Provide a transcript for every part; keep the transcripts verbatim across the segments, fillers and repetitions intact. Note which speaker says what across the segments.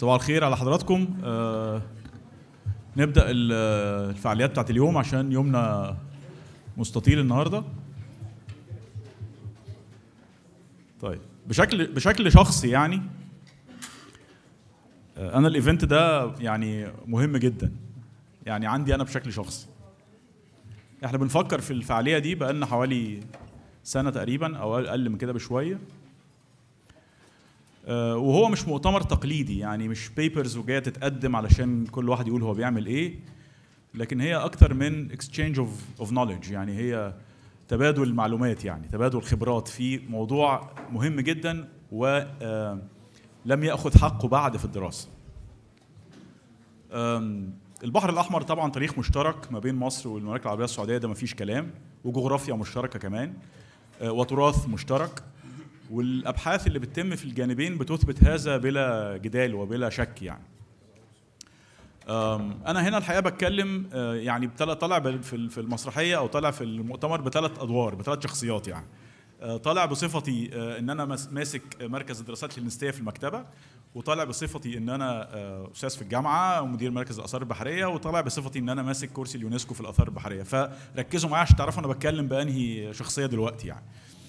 Speaker 1: صباح الخير على حضراتكم. آه نبدأ الفعاليات بتاعت اليوم عشان يومنا مستطيل النهارده. طيب بشكل بشكل شخصي يعني آه انا الايفنت ده يعني مهم جدا، يعني عندي انا بشكل شخصي. احنا بنفكر في الفعالية دي بقالنا حوالي سنة تقريبا او اقل من كده بشوية، وهو مش مؤتمر تقليدي، يعني مش بيبرز وجايه تتقدم علشان كل واحد يقول هو بيعمل ايه، لكن هي اكتر من exchange of of knowledge، يعني هي تبادل المعلومات، يعني تبادل خبرات في موضوع مهم جدا ولم ياخذ حقه بعد في الدراسه. البحر الاحمر طبعا تاريخ مشترك ما بين مصر والمملكه العربيه السعوديه، ده ما فيش كلام، وجغرافيا مشتركه كمان، وتراث مشترك، والابحاث اللي بتتم في الجانبين بتثبت هذا بلا جدال وبلا شك. يعني انا هنا الحقيقه بتكلم يعني طالع في المسرحيه او طالع في المؤتمر بثلاث ادوار، بثلاث شخصيات. يعني طالع بصفتي ان انا ماسك مركز الدراسات الهندسيه في المكتبه، وطالع بصفتي ان انا استاذ في الجامعه ومدير مركز الاثار البحريه، وطالع بصفتي ان انا ماسك كرسي اليونسكو في الاثار البحريه. فركزوا معايا عشان تعرفوا انا بتكلم بانهي شخصيه دلوقتي. يعني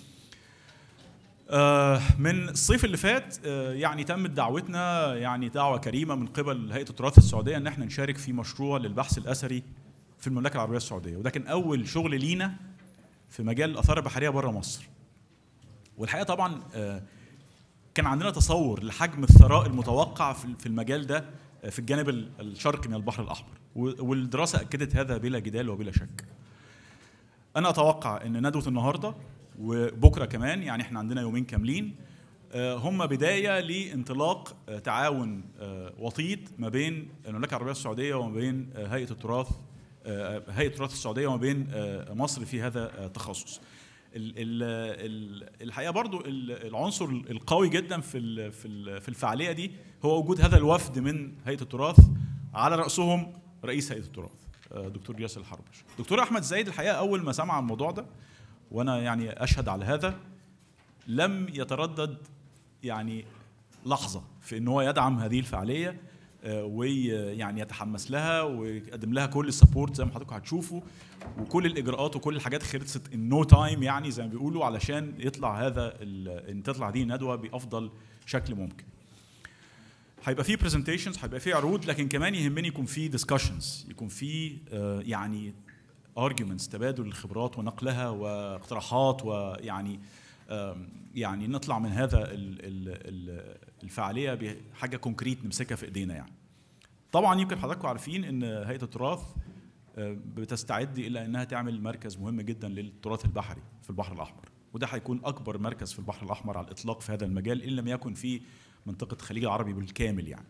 Speaker 1: من الصيف اللي فات يعني تمت دعوتنا، يعني دعوة كريمة من قبل هيئة التراث السعودية، ان احنا نشارك في مشروع للبحث الأثري في المملكة العربية السعودية، وده كان أول شغل لينا في مجال الآثار البحرية بره مصر. والحقيقة طبعا كان عندنا تصور لحجم الثراء المتوقع في المجال ده في الجانب الشرقي من البحر الأحمر، والدراسة أكدت هذا بلا جدال وبلا شك. أنا أتوقع ان ندوة النهارده وبكره كمان، يعني احنا عندنا يومين كاملين، هم بدايه لانطلاق تعاون وطيد ما بين المملكه العربيه السعوديه وما بين هيئه التراث هيئه التراث السعوديه وما بين مصر في هذا التخصص. الحقيقه برضو العنصر القوي جدا في في الفعاليه دي هو وجود هذا الوفد من هيئه التراث، على راسهم رئيس هيئه التراث دكتور ياسر الحربش. دكتور احمد زايد الحقيقه اول ما سمع الموضوع ده، وانا يعني اشهد على هذا، لم يتردد يعني لحظه في ان هو يدعم هذه الفعاليه ويعني يتحمس لها ويقدم لها كل السبورت زي ما حضراتكم هتشوفوا، وكل الاجراءات وكل الحاجات خلصت ان نو تايم، يعني زي ما بيقولوا، علشان يطلع هذا ان تطلع دي ندوه بافضل شكل ممكن. هيبقى في برزنتيشنز، هيبقى في عروض، لكن كمان يهمني يكون في ديسكشنز، يكون في يعني arguments، تبادل الخبرات ونقلها واقتراحات، ويعني يعني نطلع من هذا الفعاليه بحاجه كونكريت نمسكها في ايدينا. يعني طبعا يمكن حضراتكم عارفين ان هيئه التراث بتستعد الى انها تعمل مركز مهم جدا للتراث البحري في البحر الاحمر، وده هيكون اكبر مركز في البحر الاحمر على الاطلاق في هذا المجال، ان لم يكن في منطقه الخليج العربي بالكامل. يعني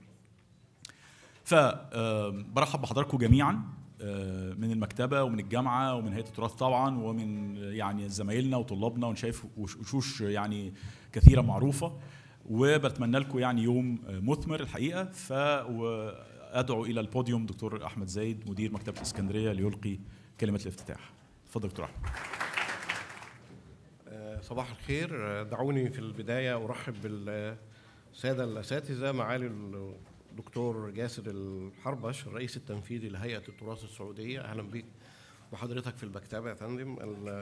Speaker 1: فبرحب بحضراتكم جميعا من المكتبه ومن الجامعه ومن هيئه التراث طبعا، ومن يعني زمايلنا وطلابنا، ونشايف وشوش يعني كثيره معروفه، وبتمنى لكم يعني يوم مثمر الحقيقه. فادعو الى البوديوم دكتور احمد زايد مدير مكتبه الاسكندريه ليلقي كلمه الافتتاح. اتفضل دكتور احمد.
Speaker 2: صباح الخير. دعوني في البدايه ارحب بالساده الاساتذه، معالي الدكتور ياسر الحربش الرئيس التنفيذي لهيئة التراث السعودية، أهلا بك وحضرتك في المكتبة يا فندم.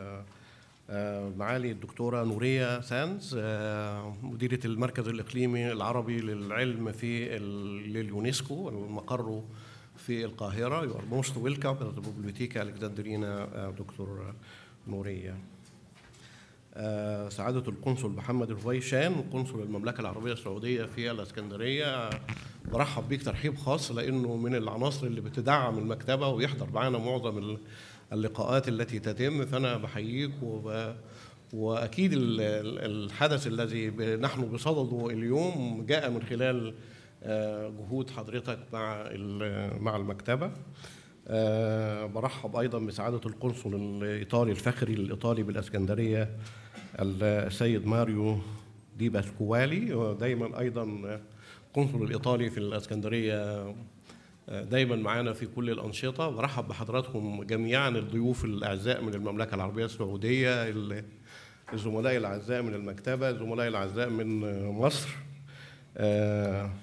Speaker 2: معالي الدكتورة نورية سانز مديرة المركز الإقليمي العربي للعلم في لليونسكو المقر في القاهرة. You are most welcome to the Biblioteca Alexandrina دكتور نورية. سعادة القنصل محمد الهويشان قنصل المملكة العربية السعودية في الإسكندرية، برحب بيك ترحيب خاص لأنه من العناصر اللي بتدعم المكتبة ويحضر معنا معظم اللقاءات التي تتم، فأنا بحييك. وأكيد الحدث الذي نحن بصدده اليوم جاء من خلال جهود حضرتك مع مع المكتبة. أه برحب أيضا بسعادة القنصل الإيطالي الفخري الإيطالي بالإسكندرية السيد ماريو دي باسكوالي، ودايما أيضا قنصل الإيطالي في الإسكندرية دايما معانا في كل الأنشطة. برحب بحضراتكم جميعا الضيوف الأعزاء من المملكة العربية السعودية، الزملاء الأعزاء من المكتبة، الزملاء الأعزاء من مصر. أه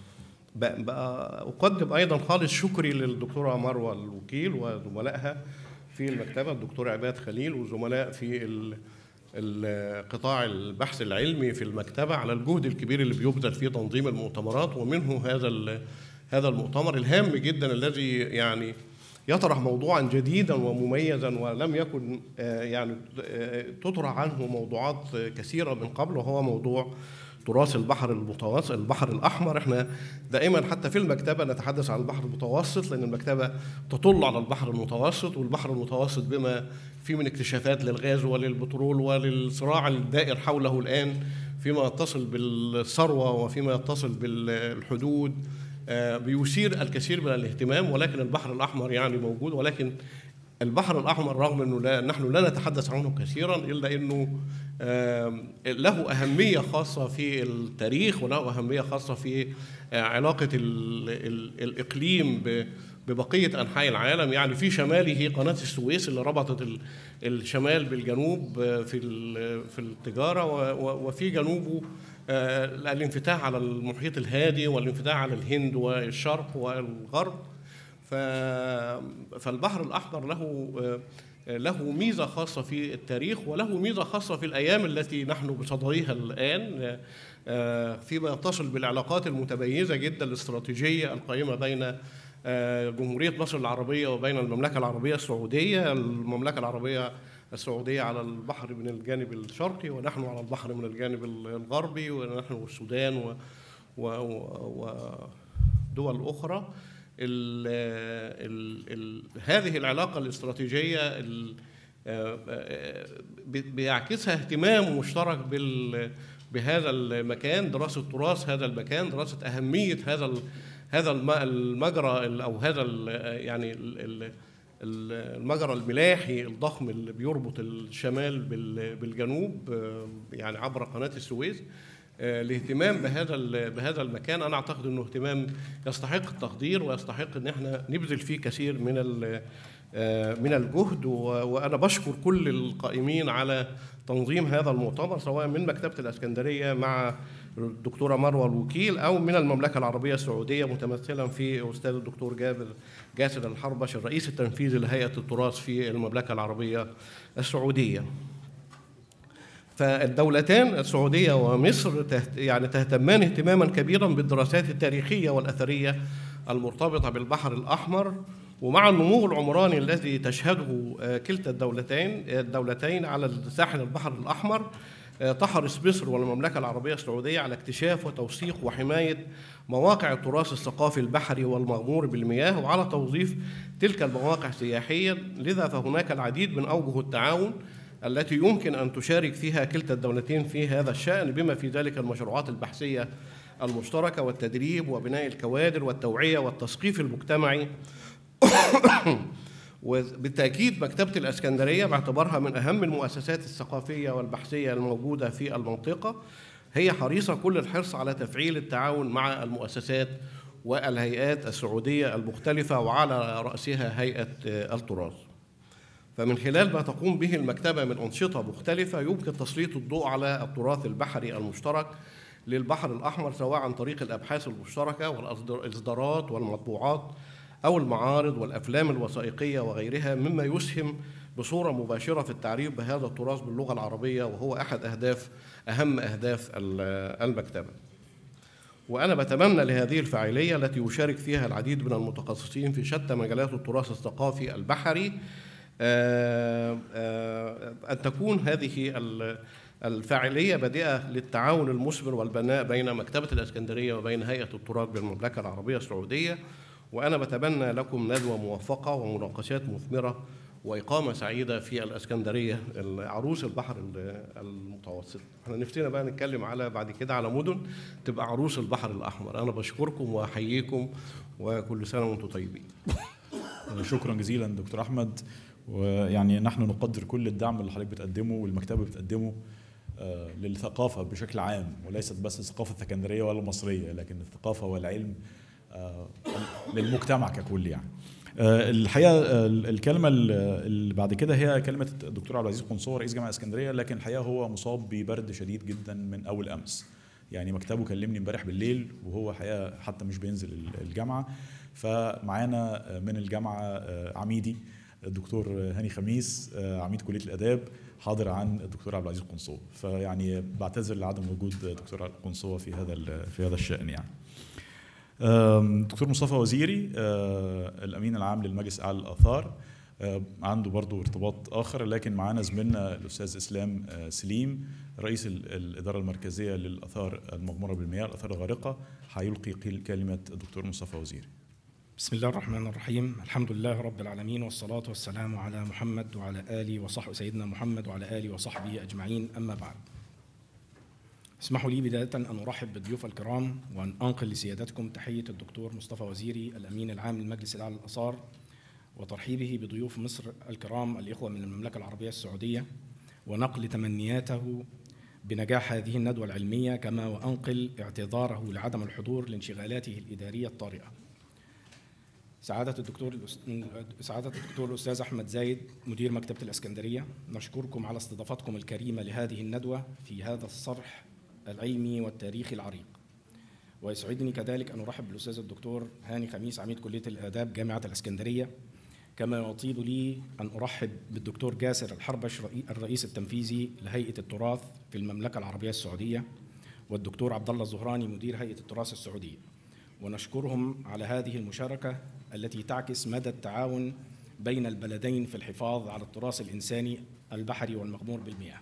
Speaker 2: بقى أقدم أيضا خالص شكري للدكتورة مروة الوكيل وزملائها في المكتبة، الدكتور عباد خليل وزملاء في القطاع البحث العلمي في المكتبة، على الجهد الكبير اللي بيبذل في تنظيم المؤتمرات، ومنه هذا هذا المؤتمر الهام جدا الذي يعني يطرح موضوعا جديدا ومميزا ولم يكن يعني تطرح عنه موضوعات كثيرة من قبل، وهو موضوع تراث البحر المتوسط، البحر الأحمر. احنا دائما حتى في المكتبة نتحدث عن البحر المتوسط لأن المكتبة تطل على البحر المتوسط، والبحر المتوسط بما فيه من اكتشافات للغاز وللبترول وللصراع الدائر حوله الآن فيما يتصل بالثروة وفيما يتصل بالحدود بيثير الكثير من الاهتمام، ولكن البحر الأحمر يعني موجود. ولكن البحر الأحمر رغم أنه لا نحن لا نتحدث عنه كثيرا إلا أنه له أهمية خاصة في التاريخ وله أهمية خاصة في علاقة الإقليم ببقية أنحاء العالم. يعني في شماله قناة السويس اللي ربطت الشمال بالجنوب في في التجارة، وفي جنوبه الانفتاح على المحيط الهادي والانفتاح على الهند والشرق والغرب. فالبحر الأحمر له له ميزة خاصة في التاريخ وله ميزة خاصة في الأيام التي نحن بصددها الآن فيما يتصل بالعلاقات المتميزة جدا الاستراتيجية القائمة بين جمهورية مصر العربية وبين المملكة العربية السعودية. المملكة العربية السعودية على البحر من الجانب الشرقي ونحن على البحر من الجانب الغربي، ونحن والسودان ودول أخرى. ال ال ال هذه العلاقة الاستراتيجية بيعكسها اهتمام مشترك بهذا المكان، دراسة تراث هذا المكان، دراسة أهمية هذا هذا المجرى أو هذا يعني المجرى الملاحي الضخم اللي بيربط الشمال بالجنوب يعني عبر قناة السويس. الاهتمام بهذا بهذا المكان انا اعتقد انه اهتمام يستحق التقدير ويستحق ان احنا نبذل فيه كثير من من الجهد. وانا بشكر كل القائمين على تنظيم هذا المؤتمر سواء من مكتبة الاسكندرية مع الدكتورة مروة الوكيل او من المملكة العربية السعودية متمثلا في استاذ الدكتور جابر جاسر الحربش الرئيس التنفيذي لهيئة التراث في المملكة العربية السعودية. فالدولتان السعودية ومصر يعني تهتمان اهتماما كبيرا بالدراسات التاريخية والأثرية المرتبطة بالبحر الأحمر، ومع النمو العمراني الذي تشهده كلتا الدولتين الدولتين على ساحل البحر الأحمر تحرص مصر والمملكة العربية السعودية على اكتشاف وتوثيق وحماية مواقع التراث الثقافي البحري والمغمور بالمياه وعلى توظيف تلك المواقع سياحيا. لذا فهناك العديد من أوجه التعاون التي يمكن أن تشارك فيها كلتا الدولتين في هذا الشأن، بما في ذلك المشروعات البحثية المشتركة والتدريب وبناء الكوادر والتوعية والتثقيف المجتمعي. وبالتأكيد مكتبة الإسكندرية باعتبارها من أهم المؤسسات الثقافية والبحثية الموجودة في المنطقة هي حريصة كل الحرص على تفعيل التعاون مع المؤسسات والهيئات السعودية المختلفة وعلى رأسها هيئة التراث. فمن خلال ما تقوم به المكتبة من أنشطة مختلفة يمكن تسليط الضوء على التراث البحري المشترك للبحر الأحمر سواء عن طريق الأبحاث المشتركة والإصدارات والمطبوعات أو المعارض والأفلام الوثائقية وغيرها، مما يسهم بصورة مباشرة في التعريف بهذا التراث باللغة العربية، وهو أحد أهداف أهم أهداف المكتبة. وأنا بتمنى لهذه الفاعلية التي يشارك فيها العديد من المتخصصين في شتى مجالات التراث الثقافي البحري أن تكون هذه الفاعلية بادئة للتعاون المثمر والبناء بين مكتبة الإسكندرية وبين هيئة التراث بالمملكة العربية السعودية. وأنا بتمنى لكم ندوة موفقة ومناقشات مثمرة وإقامة سعيدة في الإسكندرية عروس البحر المتوسط. احنا نفسنا بقى نتكلم على بعد كده على مدن تبقى عروس البحر الأحمر. أنا بشكركم وأحييكم وكل سنة وأنتم طيبين.
Speaker 1: شكرا جزيلا دكتور أحمد. ويعني نحن نقدر كل الدعم اللي حضرتك بتقدمه والمكتبة بتقدمه للثقافة بشكل عام، وليست بس الثقافة السكندرية ولا المصرية، لكن الثقافة والعلم للمجتمع ككل. يعني الحقيقة الكلمة اللي بعد كده هي كلمة الدكتور عبد العزيز قنصوة رئيس جامعة اسكندرية، لكن الحقيقة هو مصاب ببرد شديد جدا من أول أمس، يعني مكتبه كلمني امبارح بالليل وهو حقيقه حتى مش بينزل الجامعه. فمعانا من الجامعه عميدي الدكتور هاني خميس عميد كليه الاداب حاضر عن الدكتور عبد العزيز قنصوة. فيعني بعتذر لعدم وجود دكتور قنصوة في هذا في هذا الشأن. يعني دكتور مصطفى وزيري الامين العام للمجلس الاعلى للاثار عنده برضو ارتباط اخر، لكن معانا زميلنا الاستاذ اسلام سليم رئيس الاداره المركزيه للاثار المغموره بالمياه الاثار الغارقه، هيلقي كلمه الدكتور مصطفى وزيري.
Speaker 3: بسم الله الرحمن الرحيم. الحمد لله رب العالمين، والصلاة والسلام على محمد وعلى آله وصحبه سيدنا محمد وعلى آله وصحبه أجمعين، أما بعد. اسمحوا لي بداية أن أرحب بالضيوف الكرام وأن أنقل لسيادتكم تحية الدكتور مصطفى وزيري الأمين العام للمجلس الأعلى للآثار، وترحيبه بضيوف مصر الكرام الإخوة من المملكة العربية السعودية، ونقل تمنياته بنجاح هذه الندوة العلمية، كما وأنقل اعتذاره لعدم الحضور لانشغالاته الإدارية الطارئة. سعادة الدكتور سعادة الدكتور الأستاذ أحمد زايد مدير مكتبة الإسكندرية، نشكركم على استضافتكم الكريمة لهذه الندوة في هذا الصرح العلمي والتاريخي العريق. ويسعدني كذلك أن أرحب بالأستاذ الدكتور هاني خميس عميد كلية الآداب جامعة الإسكندرية، كما يطيب لي أن أرحب بالدكتور جاسر الحربش الرئيس التنفيذي لهيئة التراث في المملكة العربية السعودية، والدكتور عبد الله الزهراني مدير هيئة التراث السعودية، ونشكرهم على هذه المشاركة التي تعكس مدى التعاون بين البلدين في الحفاظ على التراث الإنساني البحري والمغمور بالمياه.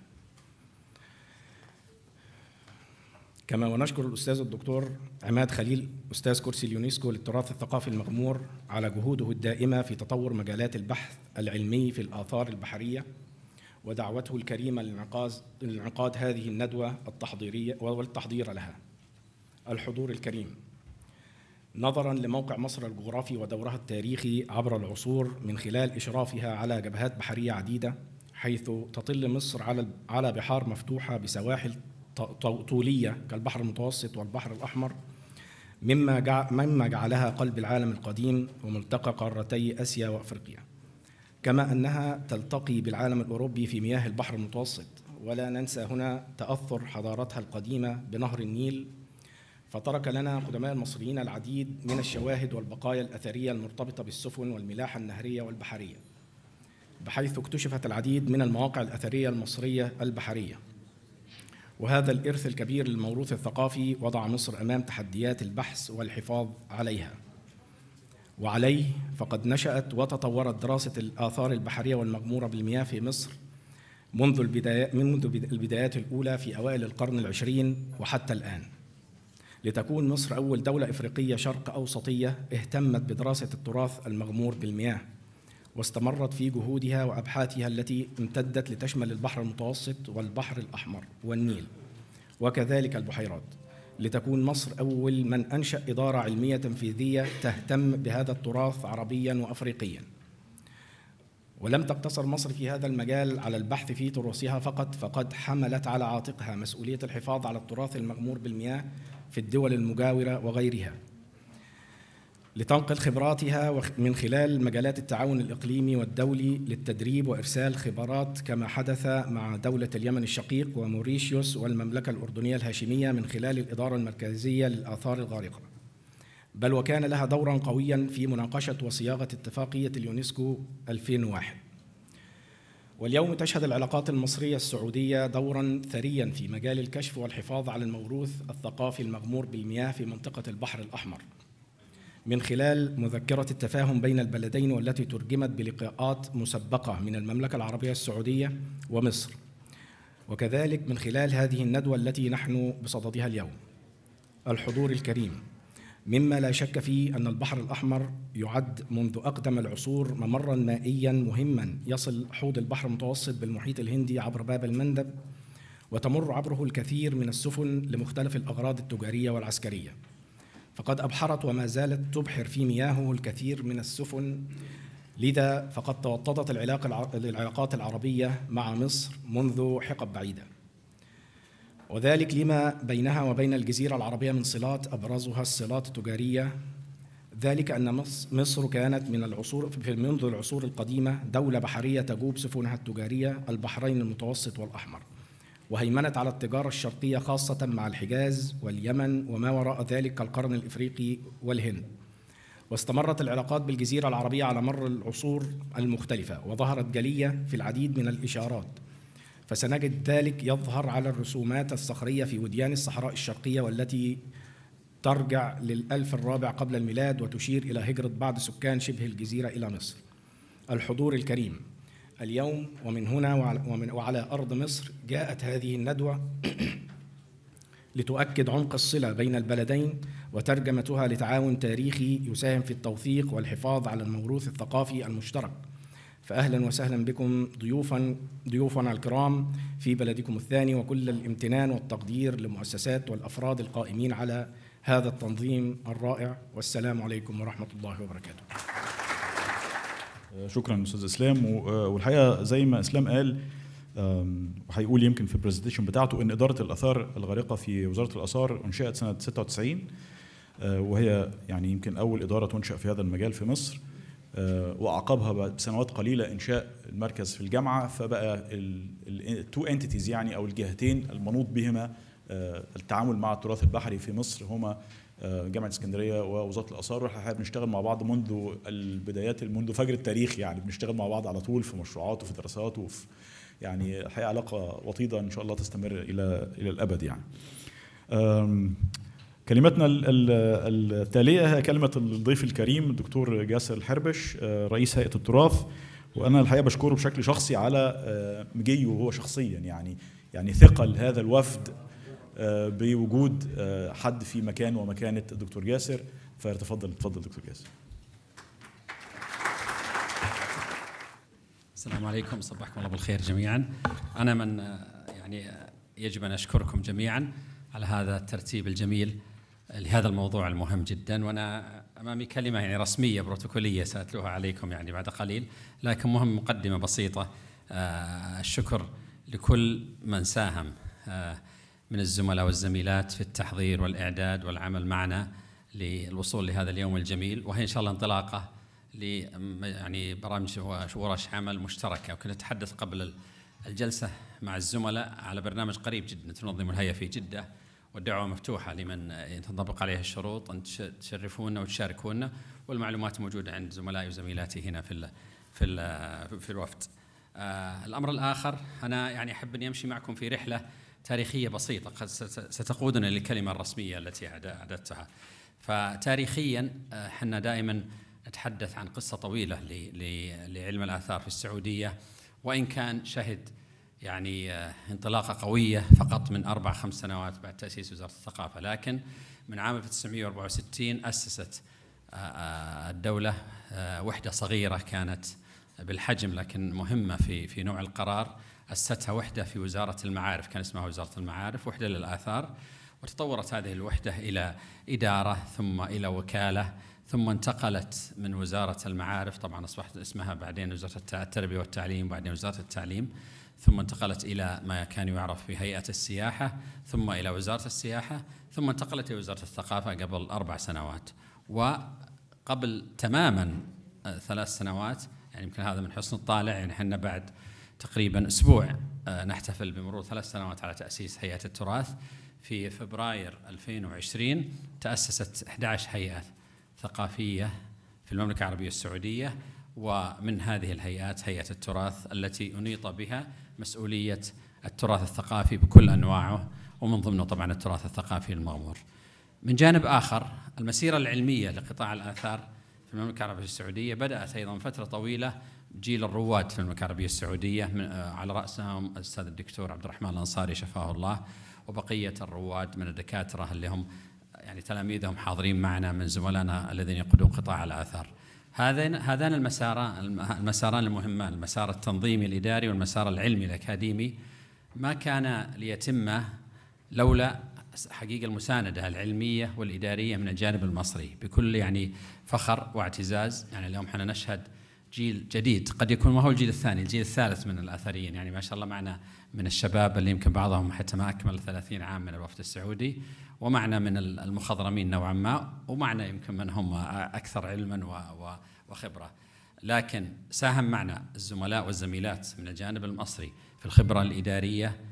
Speaker 3: كما ونشكر الأستاذ الدكتور عماد خليل أستاذ كرسي اليونسكو للتراث الثقافي المغمور على جهوده الدائمة في تطور مجالات البحث العلمي في الآثار البحرية، ودعوته الكريمة لانعقاد هذه الندوة التحضيرية والتحضير لها. الحضور الكريم، نظراً لموقع مصر الجغرافي ودورها التاريخي عبر العصور من خلال إشرافها على جبهات بحرية عديدة، حيث تطل مصر على على بحار مفتوحة بسواحل طولية كالبحر المتوسط والبحر الأحمر، مما مما جعلها قلب العالم القديم وملتقى قارتي آسيا وأفريقيا، كما أنها تلتقي بالعالم الأوروبي في مياه البحر المتوسط. ولا ننسى هنا تأثر حضارتها القديمة بنهر النيل، فترك لنا قدماء المصريين العديد من الشواهد والبقايا الأثرية المرتبطة بالسفن والملاحة النهرية والبحرية، بحيث اكتشفت العديد من المواقع الأثرية المصرية البحرية. وهذا الإرث الكبير للموروث الثقافي وضع مصر أمام تحديات البحث والحفاظ عليها. وعليه فقد نشأت وتطورت دراسة الآثار البحرية والمغمورة بالمياه في مصر منذ البدايات منذ البدايات الأولى في أوائل القرن العشرين وحتى الآن، لتكون مصر أول دولة إفريقية شرق أوسطية اهتمت بدراسة التراث المغمور بالمياه، واستمرت في جهودها وأبحاثها التي امتدت لتشمل البحر المتوسط والبحر الأحمر والنيل وكذلك البحيرات، لتكون مصر أول من أنشأ إدارة علمية تنفيذية تهتم بهذا التراث عربياً وأفريقياً. ولم تقتصر مصر في هذا المجال على البحث في تراثها فقط، فقد حملت على عاتقها مسؤولية الحفاظ على التراث المغمور بالمياه في الدول المجاورة وغيرها، لتنقل خبراتها من خلال مجالات التعاون الإقليمي والدولي للتدريب وإرسال خبرات، كما حدث مع دولة اليمن الشقيق وموريشيوس والمملكة الأردنية الهاشمية من خلال الإدارة المركزية للآثار الغارقة، بل وكان لها دورا قويا في مناقشة وصياغة اتفاقية اليونسكو ألفين وواحد. واليوم تشهد العلاقات المصرية السعودية دورا ثريا في مجال الكشف والحفاظ على الموروث الثقافي المغمور بالمياه في منطقة البحر الأحمر، من خلال مذكرة التفاهم بين البلدين، والتي ترجمت بلقاءات مسبقة من المملكة العربية السعودية ومصر، وكذلك من خلال هذه الندوة التي نحن بصددها اليوم. الحضور الكريم، مما لا شك فيه أن البحر الأحمر يعد منذ أقدم العصور ممراً مائياً مهماً يصل حوض البحر المتوسط بالمحيط الهندي عبر باب المندب، وتمر عبره الكثير من السفن لمختلف الأغراض التجارية والعسكرية، فقد أبحرت وما زالت تبحر في مياهه الكثير من السفن. لذا فقد توطدت العلاقات العربية مع مصر منذ حقب بعيدة، وذلك لما بينها وبين الجزيرة العربية من صلات، أبرزها الصلات التجارية. ذلك أن مصر كانت من العصور منذ العصور القديمة دولة بحرية تجوب سفنها التجارية البحرين المتوسط والأحمر، وهيمنت على التجارة الشرقية خاصة مع الحجاز واليمن وما وراء ذلك كالقرن الإفريقي والهند. واستمرت العلاقات بالجزيرة العربية على مر العصور المختلفة، وظهرت جلية في العديد من الإشارات، فسنجد ذلك يظهر على الرسومات الصخرية في وديان الصحراء الشرقية، والتي ترجع للألف الرابع قبل الميلاد وتشير إلى هجرة بعض سكان شبه الجزيرة إلى مصر. الحضور الكريم، اليوم ومن هنا ومن وعلى أرض مصر جاءت هذه الندوة لتؤكد عمق الصلة بين البلدين وترجمتها لتعاون تاريخي يساهم في التوثيق والحفاظ على الموروث الثقافي المشترك. فأهلا وسهلا بكم ضيوفا ضيوفنا الكرام في بلدكم الثاني، وكل الامتنان والتقدير للمؤسسات والأفراد القائمين على هذا التنظيم الرائع، والسلام عليكم ورحمة الله وبركاته.
Speaker 1: شكرا أستاذ إسلام. والحقيقة زي ما إسلام قال وهيقول يمكن في البرزنتيشن بتاعته إن إدارة الآثار الغارقة في وزارة الآثار أنشئت سنة ستة وتسعين، وهي يعني يمكن أول إدارة تنشأ في هذا المجال في مصر، وأعقبها بسنوات قليلة إنشاء المركز في الجامعة، فبقى التو انتيتيز يعني أو الجهتين المنوط بهما التعامل مع التراث البحري في مصر هما جامعة اسكندرية ووزارة الآثار. واحنا بنشتغل مع بعض منذ البدايات، منذ فجر التاريخ يعني بنشتغل مع بعض على طول في مشروعات وفي دراسات، وفي يعني الحقيقة علاقة وطيدة إن شاء الله تستمر إلى إلى الأبد يعني. كلمتنا التالية هي كلمة الضيف الكريم الدكتور جاسر الحربش رئيس هيئة التراث، وأنا الحقيقة بشكره بشكل شخصي على مجيه هو شخصيا، يعني يعني ثقل هذا الوفد بوجود حد في مكان ومكانة الدكتور جاسر. فتفضل تفضل دكتور جاسر.
Speaker 4: السلام عليكم، صبحكم الله بالخير جميعا. أنا من يعني يجب أن أشكركم جميعا على هذا الترتيب الجميل لهذا الموضوع المهم جدا، وأنا أمامي كلمة يعني رسمية بروتوكولية سأتلوها عليكم يعني بعد قليل، لكن مهم مقدمة بسيطة. الشكر لكل من ساهم من الزملاء والزميلات في التحضير والإعداد والعمل معنا للوصول لهذا اليوم الجميل، وهي إن شاء الله انطلاقة ل يعني برامج وورش عمل مشتركة. وكنا نتحدث قبل الجلسة مع الزملاء على برنامج قريب جدا تنظم الهيئة في جدة، والدعوة مفتوحة لمن تنطبق عليها الشروط أن تشرفونا وتشاركونا، والمعلومات موجودة عند زملائي وزميلاتي هنا في ال في ال في الوفد. آه الأمر الآخر، أنا يعني أحب أن أمشي معكم في رحلة تاريخية بسيطة قد ستقودنا للكلمة الرسمية التي أعددتها. فتاريخيا احنا دائما نتحدث عن قصة طويلة لعلم الآثار في السعودية، وإن كان شهد يعني انطلاقة قوية فقط من أربع خمس سنوات بعد تأسيس وزارة الثقافة، لكن من عام ألف وتسعمئة وأربعة وستين أسست الدولة وحدة صغيرة كانت بالحجم لكن مهمة في في نوع القرار، أسستها وحدة في وزارة المعارف، كان اسمها وزارة المعارف، وحدة للآثار، وتطورت هذه الوحدة إلى إدارة ثم إلى وكالة، ثم انتقلت من وزارة المعارف، طبعا أصبحت اسمها بعدين وزارة التربية والتعليم، بعدين وزارة التعليم، ثم انتقلت إلى ما كان يعرف بهيئة السياحة، ثم إلى وزارة السياحة، ثم انتقلت إلى وزارة الثقافة قبل أربع سنوات. وقبل تماما ثلاث سنوات يعني يمكن هذا من حسن الطالع، يعني احنا بعد تقريبا أسبوع نحتفل بمرور ثلاث سنوات على تأسيس هيئة التراث. في فبراير ألفين وعشرين تأسست إحدى عشرة هيئة ثقافية في المملكة العربية السعودية، ومن هذه الهيئات هيئة التراث التي أنيط بها مسؤولية التراث الثقافي بكل أنواعه، ومن ضمنه طبعا التراث الثقافي المغمور. من جانب آخر، المسيرة العلمية لقطاع الآثار في المملكة العربية السعودية بدأت أيضا فترة طويلة جيل الرواد في المملكة العربية السعودية، من على رأسهم الأستاذ الدكتور عبد الرحمن الأنصاري شفاه الله، وبقية الرواد من الدكاترة اللي هم يعني تلاميذهم حاضرين معنا من زملائنا الذين يقودون قطاع الآثار. هذين هذان المساران المساران المهمان، المسار التنظيمي الإداري والمسار العلمي الأكاديمي، ما كان ليتم لولا حقيقة المساندة العلمية والإدارية من الجانب المصري بكل يعني فخر واعتزاز. يعني اليوم احنا نشهد جيل جديد، قد يكون ما هو الجيل الثاني، الجيل الثالث من الآثريين، يعني ما شاء الله معنا من الشباب اللي يمكن بعضهم حتى ما أكمل ثلاثين عام من الوفد السعودي، ومعنا من المخضرمين نوعا ما، ومعنا يمكن من هم أكثر علما وخبرة. لكن ساهم معنا الزملاء والزميلات من الجانب المصري في الخبرة الإدارية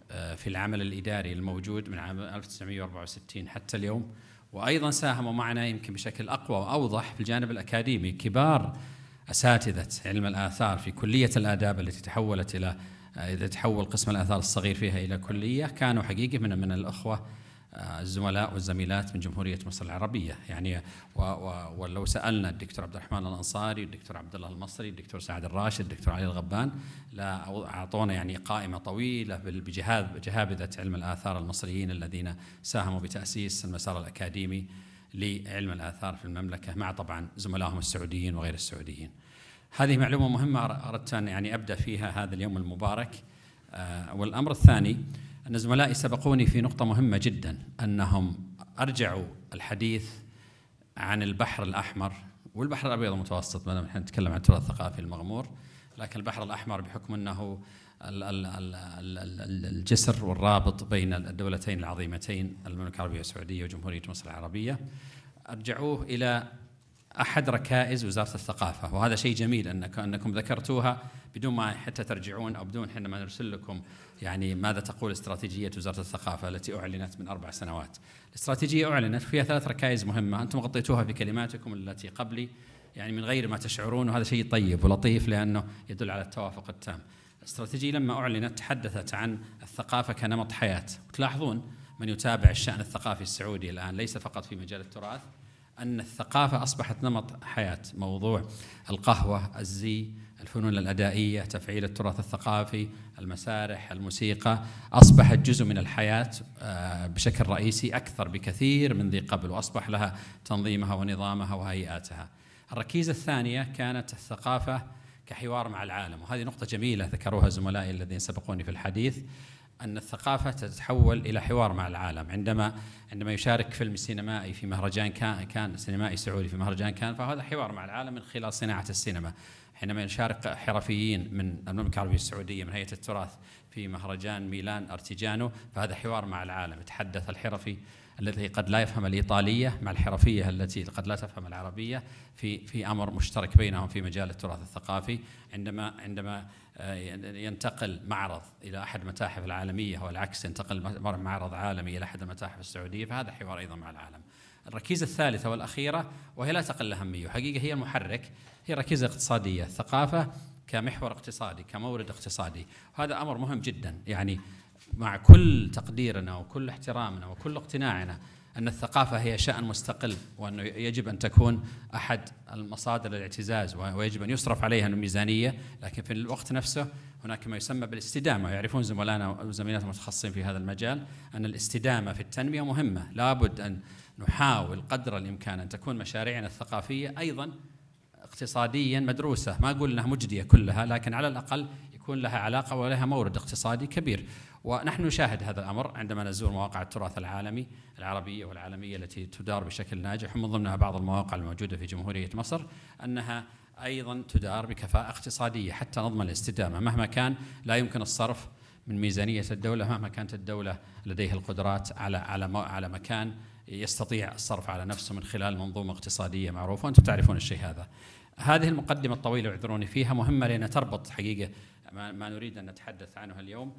Speaker 4: في العمل الإداري الموجود من عام ألف وتسعمئة وأربعة وستين حتى اليوم، وأيضا ساهموا معنا يمكن بشكل أقوى وأوضح في الجانب الأكاديمي. كبار أساتذة علم الآثار في كلية الآداب التي تحولت إلى إذا تحول قسم الآثار الصغير فيها إلى كلية، كانوا حقيقة من من الأخوة الزملاء والزميلات من جمهورية مصر العربية. يعني ولو سألنا الدكتور عبد الرحمن الأنصاري، الدكتور عبد الله المصري، الدكتور سعد الراشد، الدكتور علي الغبان، لا أعطونا يعني قائمة طويلة بجهابذة علم الآثار المصريين الذين ساهموا بتأسيس المسار الأكاديمي لعلم الآثار في المملكة، مع طبعا زملائهم السعوديين وغير السعوديين. هذه معلومة مهمة أردت أن يعني أبدأ فيها هذا اليوم المبارك. والأمر الثاني أن زملائي سبقوني في نقطة مهمة جدا، أنهم أرجعوا الحديث عن البحر الأحمر والبحر الأبيض المتوسط، ما نحن نتكلم عن التراث الثقافي المغمور، لكن البحر الأحمر بحكم أنه الجسر والرابط بين الدولتين العظيمتين المملكة العربية السعودية وجمهورية مصر العربية، أرجعوه إلى أحد ركائز وزارة الثقافة. وهذا شيء جميل أنك أنكم ذكرتوها بدون ما حتى ترجعون أو بدون حينما نرسل لكم يعني ماذا تقول استراتيجية وزارة الثقافة التي أعلنت من أربع سنوات. الاستراتيجية أعلنت فيها ثلاث ركائز مهمة، أنتم غطيتوها في كلماتكم التي قبلي يعني من غير ما تشعرون، وهذا شيء طيب ولطيف لأنه يدل على التوافق التام. الاستراتيجية لما أعلنت تحدثت عن الثقافة كنمط حياة، وتلاحظون من يتابع الشأن الثقافي السعودي الآن ليس فقط في مجال التراث، أن الثقافة أصبحت نمط حياة. موضوع القهوة، الزي، الفنون الأدائية، تفعيل التراث الثقافي، المسارح، الموسيقى، أصبحت جزء من الحياة بشكل رئيسي أكثر بكثير من ذي قبل، وأصبح لها تنظيمها ونظامها وهيئاتها. الركيزة الثانية كانت الثقافة كحوار مع العالم، وهذه نقطة جميلة ذكروها زملائي الذين سبقوني في الحديث، أن الثقافة تتحول إلى حوار مع العالم. عندما عندما يشارك فيلم سينمائي في مهرجان كان كان سينمائي سعودي في مهرجان كان، فهذا حوار مع العالم من خلال صناعة السينما. حينما يشارك حرفيين من المملكة العربية السعودية من هيئة التراث في مهرجان ميلان أرتيجانو، فهذا حوار مع العالم. يتحدث الحرفي الذي قد لا يفهم الإيطالية مع الحرفية التي قد لا تفهم العربية في في أمر مشترك بينهم في مجال التراث الثقافي. عندما عندما ينتقل معرض إلى أحد المتاحف العالمية والعكس، ينتقل معرض عالمي إلى أحد المتاحف السعودية، فهذا حوار أيضا مع العالم. الركيزة الثالثة والأخيرة وهي لا تقل أهمية وحقيقة هي المحرك، هي ركيزة اقتصادية. الثقافة كمحور اقتصادي، كمورد اقتصادي، وهذا أمر مهم جدا. يعني مع كل تقديرنا وكل احترامنا وكل اقتناعنا أن الثقافة هي شأن مستقل، وأنه يجب أن تكون أحد المصادر الاعتزاز ويجب أن يصرف عليها الميزانية، لكن في الوقت نفسه هناك ما يسمى بالاستدامة. يعرفون زملائنا وزميلاتنا المتخصصين في هذا المجال أن الاستدامة في التنمية مهمة. لابد أن نحاول قدر الإمكان أن تكون مشاريعنا الثقافية أيضا اقتصاديا مدروسة، ما أقول أنها مجدية كلها، لكن على الأقل يكون لها علاقة ولها مورد اقتصادي كبير. ونحن نشاهد هذا الأمر عندما نزور مواقع التراث العالمي العربية والعالمية التي تدار بشكل ناجح، ومن ضمنها بعض المواقع الموجودة في جمهورية مصر، أنها أيضا تدار بكفاءة اقتصادية حتى نضمن الاستدامة. مهما كان لا يمكن الصرف من ميزانية الدولة، مهما كانت الدولة لديها القدرات على على على مكان يستطيع الصرف على نفسه من خلال منظومة اقتصادية معروفة، وأنتم تعرفون الشيء هذا. هذه المقدمة الطويلة واعذروني فيها مهمة لأنها تربط حقيقة ما نريد أن نتحدث عنه اليوم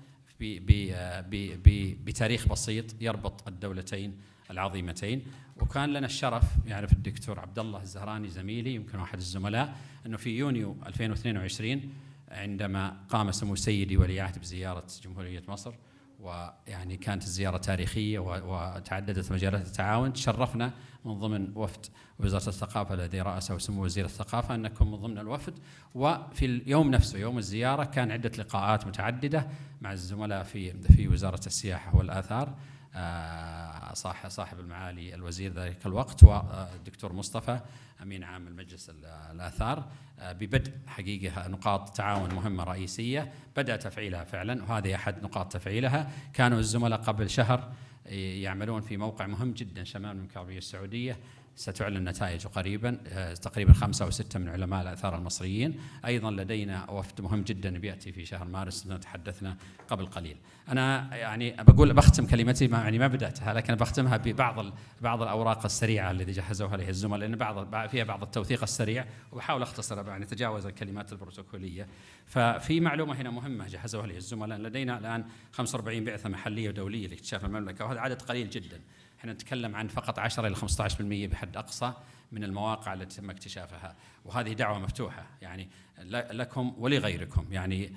Speaker 4: بتاريخ بسيط يربط الدولتين العظيمتين. وكان لنا الشرف، يعرف الدكتور عبد الله الزهراني زميلي يمكن أحد الزملاء، أنه في يونيو ألفين واثنين وعشرين عندما قام سمو سيدي ولي عهد بزيارة جمهورية مصر، ويعني كانت الزيارة تاريخية وتعددت مجالات التعاون، تشرفنا من ضمن وفد وزارة الثقافة الذي رأسه سمو وزير الثقافة أن نكون من ضمن الوفد. وفي اليوم نفسه يوم الزيارة كان عدة لقاءات متعددة مع الزملاء في في وزارة السياحة والآثار، صاحب صاحب المعالي الوزير ذلك الوقت والدكتور مصطفى أمين عام المجلس الآثار، ببدء حقيقة نقاط تعاون مهمة رئيسية بدأ تفعيلها فعلا، وهذه أحد نقاط تفعيلها. كانوا الزملاء قبل شهر يعملون في موقع مهم جدا شمال المملكة العربية السعودية ستعلن نتائج قريبا، تقريبا خمسة أو ستة من علماء الآثار المصريين. أيضا لدينا وفد مهم جدا بيأتي في شهر مارس تحدثنا قبل قليل. أنا يعني بقول بختم كلمتي، ما يعني ما بدأتها لكن بختمها ببعض بعض الأوراق السريعة التي جهزوها لي الزملاء، لأن بعض فيها بعض التوثيق السريع وبحاول أختصر يعني نتجاوز الكلمات البروتوكولية. ففي معلومة هنا مهمة جهزوها لي الزملاء، لدينا الآن خمسة وأربعين بعثة محلية ودولية لاكتشاف المملكة، وهذا عدد قليل جدا. احنا نتكلم عن فقط عشرة إلى خمسة عشر بالمئة بحد أقصى من المواقع التي تم اكتشافها، وهذه دعوة مفتوحة يعني لكم ولغيركم. يعني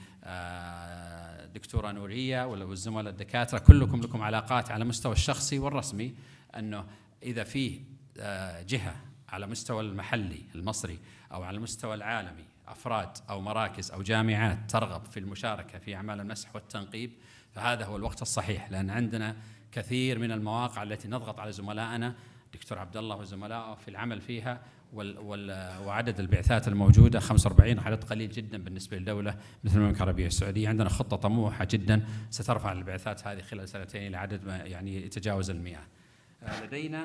Speaker 4: دكتورة نورية والزملاء الدكاترة كلكم لكم علاقات على المستوى الشخصي والرسمي، أنه إذا في جهة على مستوى المحلي المصري أو على المستوى العالمي أفراد أو مراكز أو جامعات ترغب في المشاركة في أعمال المسح والتنقيب، فهذا هو الوقت الصحيح، لأن عندنا كثير من المواقع التي نضغط على زملائنا دكتور عبد الله وزملائه في العمل فيها، وال وال وعدد البعثات الموجودة خمسة وأربعين عدد قليل جدا بالنسبة لدولة مثل المملكة العربية السعودية. عندنا خطة طموحة جدا سترفع البعثات هذه خلال سنتين إلى عدد ما يعني يتجاوز المئة. لدينا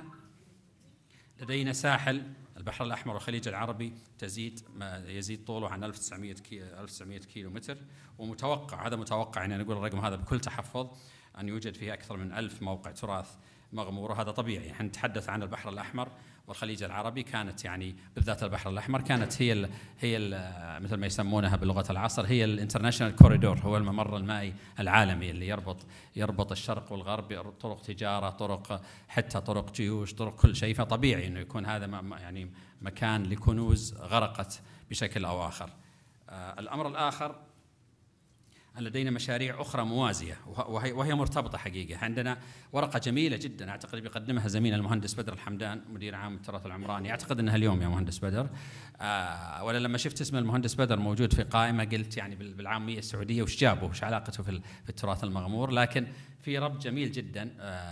Speaker 4: لدينا ساحل البحر الأحمر والخليج العربي تزيد ما يزيد طوله عن ألف وتسعمئة كيلو متر، ومتوقع هذا متوقع يعني نقول الرقم هذا بكل تحفظ أن يوجد فيه أكثر من ألف موقع تراث مغمور، وهذا طبيعي. احنا نتحدث عن البحر الأحمر والخليج العربي، كانت يعني بالذات البحر الأحمر كانت هي ال هي ال مثل ما يسمونها بلغة العصر هي الانترناشونال كوريدور، هو الممر المائي العالمي اللي يربط يربط الشرق والغرب، طرق تجارة، طرق حتى طرق جيوش، طرق كل شيء. فطبيعي انه يكون هذا يعني مكان لكنوز غرقت بشكل او آخر. آه الأمر الآخر لدينا مشاريع أخرى موازية وهي, وهي مرتبطة حقيقة. عندنا ورقة جميلة جدا أعتقد بيقدمها زميلنا المهندس بدر الحمدان مدير عام التراث العمراني، أعتقد أنها اليوم يا مهندس بدر. آه ولا لما شفت اسم المهندس بدر موجود في قائمة قلت يعني بالعامية السعودية وش جابه، وش علاقته في, في التراث المغمور، لكن في ربط جميل جدا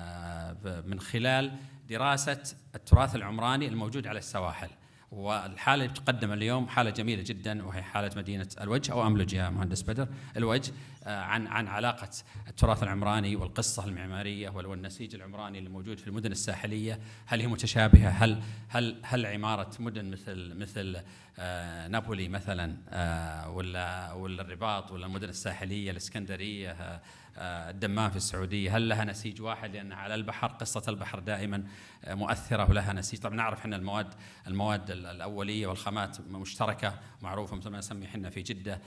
Speaker 4: آه من خلال دراسة التراث العمراني الموجود على السواحل. والحالة اللي تقدم اليوم حالة جميلة جدا، وهي حالة مدينة الوجه أو أملج يا مهندس بدر الوجه، عن عن علاقة التراث العمراني والقصة المعمارية والنسيج العمراني اللي موجود في المدن الساحلية. هل هي متشابهة؟ هل هل هل عمارة مدن مثل مثل آه نابولي مثلا آه ولا ولا الرباط ولا المدن الساحلية الإسكندرية آه الدمام في السعودية هل لها نسيج واحد؟ لأن على البحر قصة البحر دائما مؤثرة ولها نسيج. طبعا نعرف أن المواد المواد الأولية والخامات مشتركة معروفة مثل ما نسمي احنا في جدة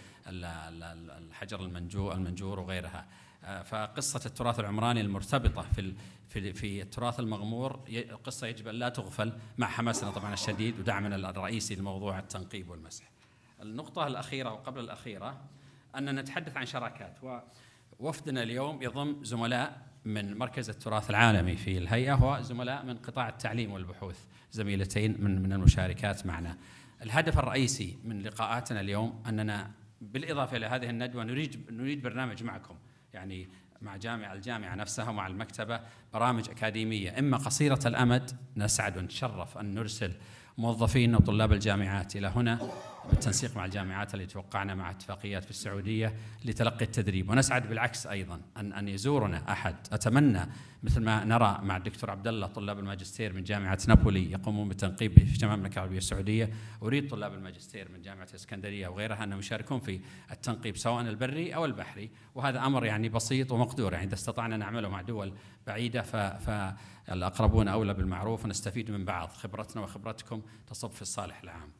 Speaker 4: الحجر المنجور المنجور وغيرها. فقصة التراث العمراني المرتبطة في في في التراث المغمور قصة يجب أن لا تغفل، مع حماسنا طبعا الشديد ودعمنا الرئيسي لموضوع التنقيب والمسح. النقطة الأخيرة وقبل الأخيرة أننا نتحدث عن شراكات، ووفدنا اليوم يضم زملاء من مركز التراث العالمي في الهيئة وزملاء من قطاع التعليم والبحوث، زميلتين من من المشاركات معنا. الهدف الرئيسي من لقاءاتنا اليوم أننا بالإضافة إلى هذه الندوة نريد نريد برنامج معكم، يعني مع جامعة الجامعة نفسها ومع المكتبة، برامج أكاديمية إما قصيرة الأمد نسعد ونتشرف أن نرسل موظفين وطلاب الجامعات إلى هنا بالتنسيق مع الجامعات اللي توقعنا مع اتفاقيات في السعودية لتلقي التدريب، ونسعد بالعكس أيضا أن أن يزورنا أحد. أتمنى مثل ما نرى مع الدكتور عبد الله طلاب الماجستير من جامعة نابولي يقومون بالتنقيب في المملكة العربية السعودية، أريد طلاب الماجستير من جامعة الإسكندرية وغيرها أنهم يشاركون في التنقيب سواء البري أو البحري، وهذا أمر يعني بسيط ومقدور، يعني إذا استطعنا نعمله مع دول بعيدة فالأقربون أولى بالمعروف ونستفيد من بعض، خبرتنا وخبرتكم تصب في الصالح العام.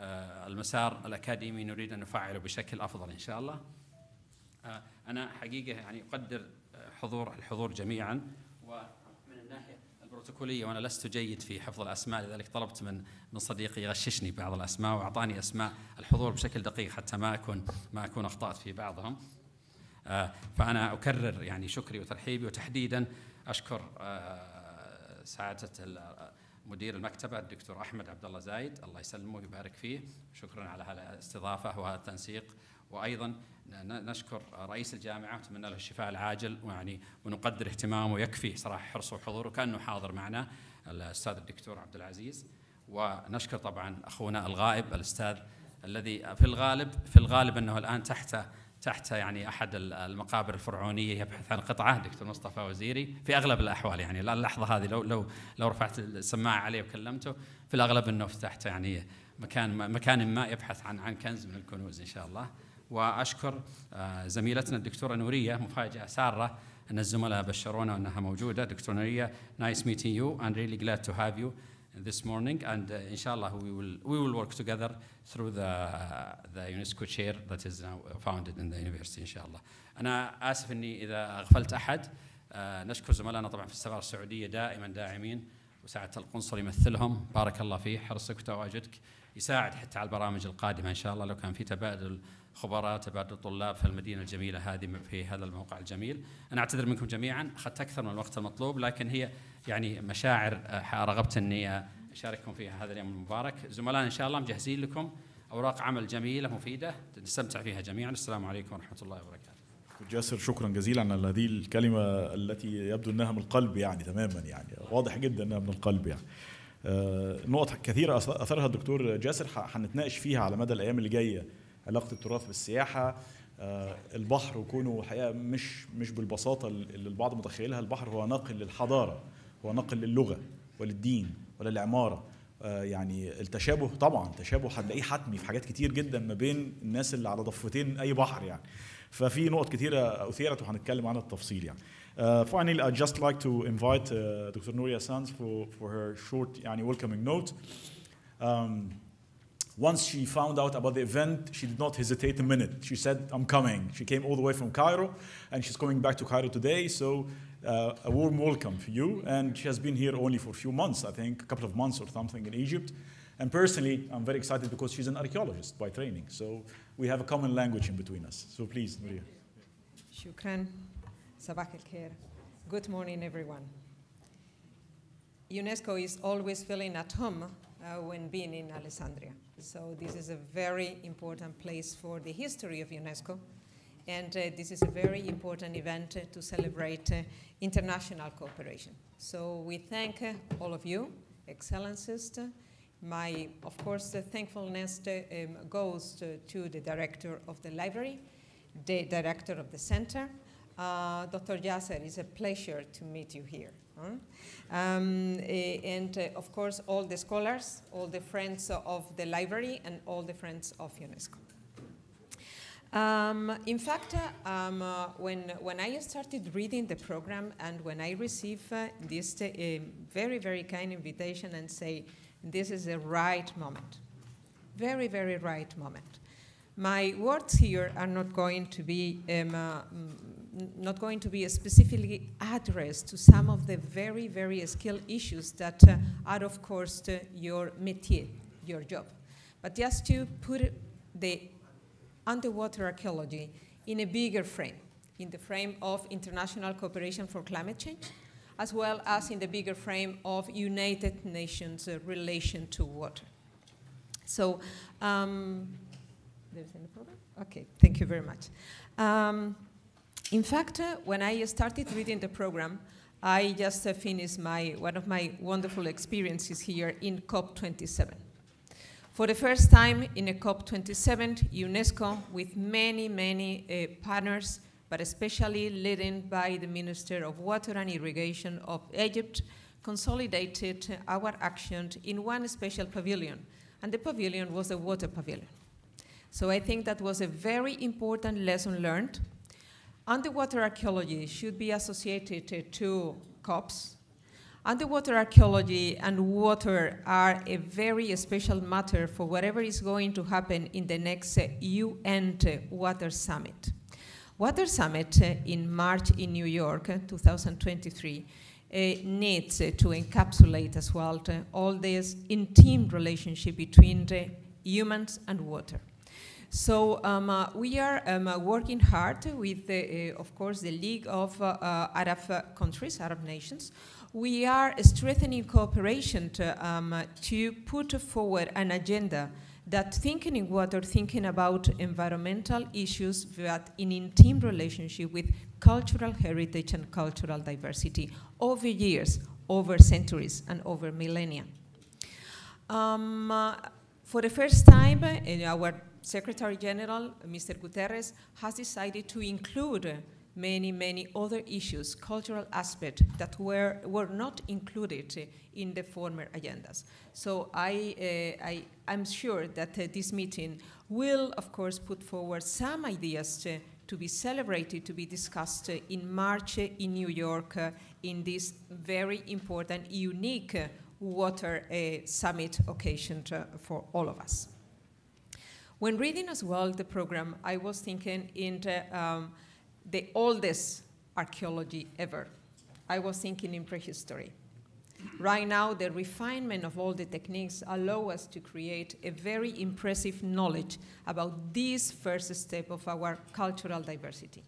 Speaker 4: المسار الأكاديمي نريد أن نفعله بشكل أفضل إن شاء الله. أنا حقيقة يعني أقدر حضور الحضور جميعا، ومن الناحية البروتوكولية وأنا لست جيد في حفظ الأسماء، لذلك طلبت من من صديقي يغششني بعض الأسماء وأعطاني أسماء الحضور بشكل دقيق حتى ما أكون ما أكون أخطأت في بعضهم. فأنا أكرر يعني شكري وترحيبي، وتحديدا أشكر سعادة مدير المكتبة الدكتور أحمد عبد الله زايد، الله يسلمه ويبارك فيه، شكرا على هذه الاستضافة وهذا التنسيق. وأيضا نشكر رئيس الجامعة ونتمنى له الشفاء العاجل، ويعني ونقدر اهتمامه ويكفي صراحة حرصه وحضوره كأنه حاضر معنا الأستاذ الدكتور عبد العزيز. ونشكر طبعا أخونا الغائب الأستاذ الذي في الغالب في الغالب أنه الآن تحت تحت يعني أحد المقابر الفرعونية يبحث عن قطعة، دكتور مصطفى وزيري، في أغلب الأحوال يعني لا اللحظة هذه لو لو لو رفعت السماعة عليه وكلمته في الأغلب أنه فتحت يعني مكان مكان ما يبحث عن عن كنز من الكنوز إن شاء الله. وأشكر زميلتنا الدكتورة نورية، مفاجأة سارة أن الزملاء بشرونا أنها موجودة. دكتورة نورية, nice meeting you and really glad to have you this morning, and uh, inshallah we will we will work together through the uh, the UNESCO chair that is now founded in the university إن شاء الله. أنا آسف إني إذا أغفلت أحد. uh, نشكر زملائنا طبعا في السفارة السعودية دائما داعمين، وسعادة القنصل يمثلهم، بارك الله فيه، حرصك وتواجدك يساعد حتى على البرامج القادمة إن شاء الله. لو كان في تبادل خبراء، تبادل طلاب في المدينة الجميلة هذه في هذا الموقع الجميل. أنا أعتذر منكم جميعا، أخذت أكثر من الوقت المطلوب، لكن هي يعني مشاعر رغبت أني أشارككم فيها هذا اليوم المبارك. زملائنا إن شاء الله مجهزين لكم أوراق عمل جميلة مفيدة نستمتع فيها جميعا. السلام عليكم ورحمة الله وبركاته.
Speaker 1: جاسر شكرا جزيلا على هذه الكلمة التي يبدو أنها من القلب يعني تماما، يعني واضح جدا أنها من القلب يعني. نقط كثيرة أثرها الدكتور جاسر هنتناقش فيها على مدى الأيام اللي جاية. علاقة التراث بالسياحة، البحر وكونه الحقيقة مش مش بالبساطة اللي البعض متخيلها. البحر هو ناقل للحضارة، هو ناقل للغة وللدين وللعمارة. يعني التشابه طبعا تشابه هتلاقيه حتمي في حاجات كتير جدا ما بين الناس اللي على ضفتين أي بحر يعني. ففي نقط كتيرة أثيرت وهنتكلم عنها التفصيل يعني. Uh, finally, I'd just like to invite uh, Doctor Nuria Sanz for, for her short yani, welcoming note. Um, once she found out about the event, she did not hesitate a minute. She said, I'm coming. She came all the way from Cairo, and she's coming back to Cairo today. So uh, a warm welcome for you. And she has been here only for a few months, I think, a couple of months or something in Egypt. And personally, I'm very excited because she's an archaeologist by training. So we have a common language in between us. So please, Nuria.
Speaker 5: Shukran. Sabah al-khair. Good morning, everyone. UNESCO is always feeling at home uh, when being in Alessandria. So this is a very important place for the history of UNESCO. And uh, this is a very important event uh, to celebrate uh, international cooperation. So we thank uh, all of you, Excellencies. My, of course, the thankfulness uh, um, goes to, to the director of the library, the director of the center. Uh, Doctor Yasser, it's a pleasure to meet you here. Huh? Um, and uh, of course, all the scholars, all the friends of the library, and all the friends of UNESCO. Um, in fact, uh, um, uh, when, when I started reading the program and when I received uh, this uh, very, very kind invitation and say, this is the right moment, very, very right moment. My words here are not going to be um, uh, not going to be specifically addressed to some of the very, very skilled issues that uh, are, of course, uh, your métier, your job, but just to put the underwater archaeology in a bigger frame, in the frame of international cooperation for climate change, as well as in the bigger frame of United Nations uh, relation to water. So, um, there's any problem? Okay, thank you very much. Um, in fact, uh, when I started reading the program, I just uh, finished my, one of my wonderful experiences here in COP twenty-seven. For the first time in a COP twenty-seven, UNESCO, with many, many uh, partners, but especially led by the Minister of Water and Irrigation of Egypt, consolidated our action in one special pavilion, and the pavilion was the water pavilion. So I think that was a very important lesson learned. Underwater archaeology should be associated to COPs. Underwater archaeology and water are a very special matter for whatever is going to happen in the next uh, U N Water Summit. Water Summit uh, in March in New York, uh, two thousand twenty-three, uh, needs uh, to encapsulate as well uh, all this intimate relationship between the humans and water. So um, uh, we are um, uh, working hard with, the, uh, of course, the League of uh, uh, Arab uh, countries, Arab nations. We are strengthening cooperation to, um, uh, to put forward an agenda that thinking in water, thinking about environmental issues, but in intimate relationship with cultural heritage and cultural diversity over years, over centuries, and over millennia. Um, uh, for the first time in our Secretary General, Mister Guterres, has decided to include uh, many, many other issues, cultural aspects that were, were not included uh, in the former agendas. So I, uh, I, I'm sure that uh, this meeting will, of course, put forward some ideas uh, to be celebrated, to be discussed uh, in March uh, in New York uh, in this very important, unique uh, water uh, summit occasion uh, for all of us. When reading as well the program, I was thinking in the, um, the oldest archaeology ever. I was thinking in prehistory. Right now, the refinement of all the techniques allow us to create a very impressive knowledge about this first step of our cultural diversity.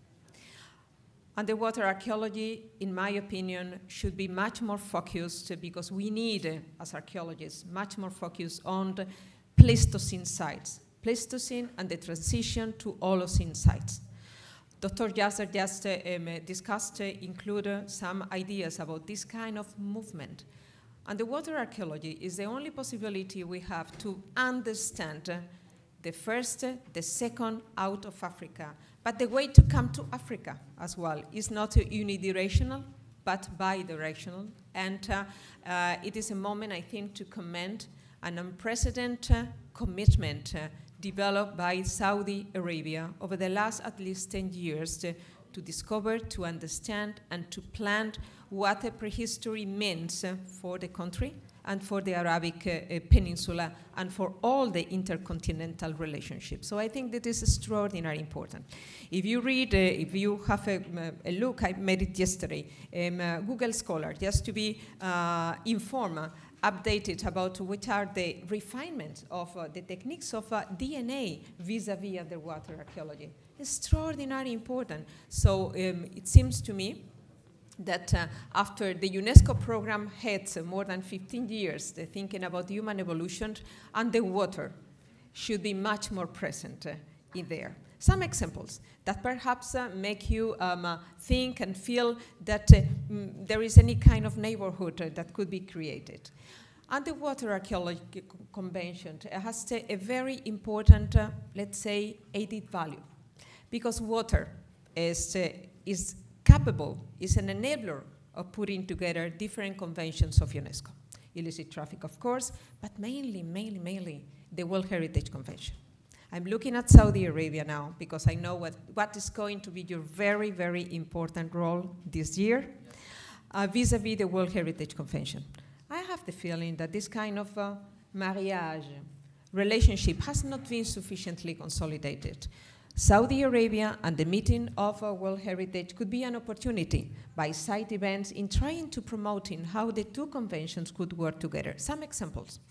Speaker 5: Underwater archaeology, in my opinion, should be much more focused because we need, as archaeologists, much more focus on the Pleistocene sites, Pleistocene and the transition to Holocene sites. Doctor Yasser just uh, um, discussed, uh, include uh, some ideas about this kind of movement. Underwater archaeology is the only possibility we have to understand uh, the first, uh, the second out of Africa. But the way to come to Africa as well is not uh, unidirectional, but bidirectional. And uh, uh, it is a moment, I think, to commend an unprecedented uh, commitment uh, developed by Saudi Arabia over the last at least ten years to, to discover, to understand, and to plan what a prehistory means uh, for the country and for the Arabic uh, uh, Peninsula and for all the intercontinental relationships. So I think that is extraordinarily important. If you read, uh, if you have a, a look, I made it yesterday, um, uh, Google Scholar, just to be uh, informed, updated about which are the refinements of uh, the techniques of uh, D N A vis-a-vis underwater archaeology. Extraordinarily important. So um, it seems to me that uh, after the UNESCO program had uh, more than fifteen years, the thinking about human evolution, underwater should be much more present uh, in there. Some examples that perhaps uh, make you um, uh, think and feel that uh, mm, there is any kind of neighborhood uh, that could be created. Underwater Archaeology Convention has a, a very important, uh, let's say, added value, because water is, uh, is capable, is an enabler of putting together different conventions of UNESCO. Illicit traffic, of course, but mainly, mainly, mainly the World Heritage Convention. I'm looking at Saudi Arabia now because I know what, what is going to be your very, very important role this year uh, vis-a-vis the World Heritage Convention. I have the feeling that this kind of uh, mariage relationship has not been sufficiently consolidated. Saudi Arabia and the meeting of uh, World Heritage could be an opportunity by side events in trying to promoting how the two conventions could work together. Some examples.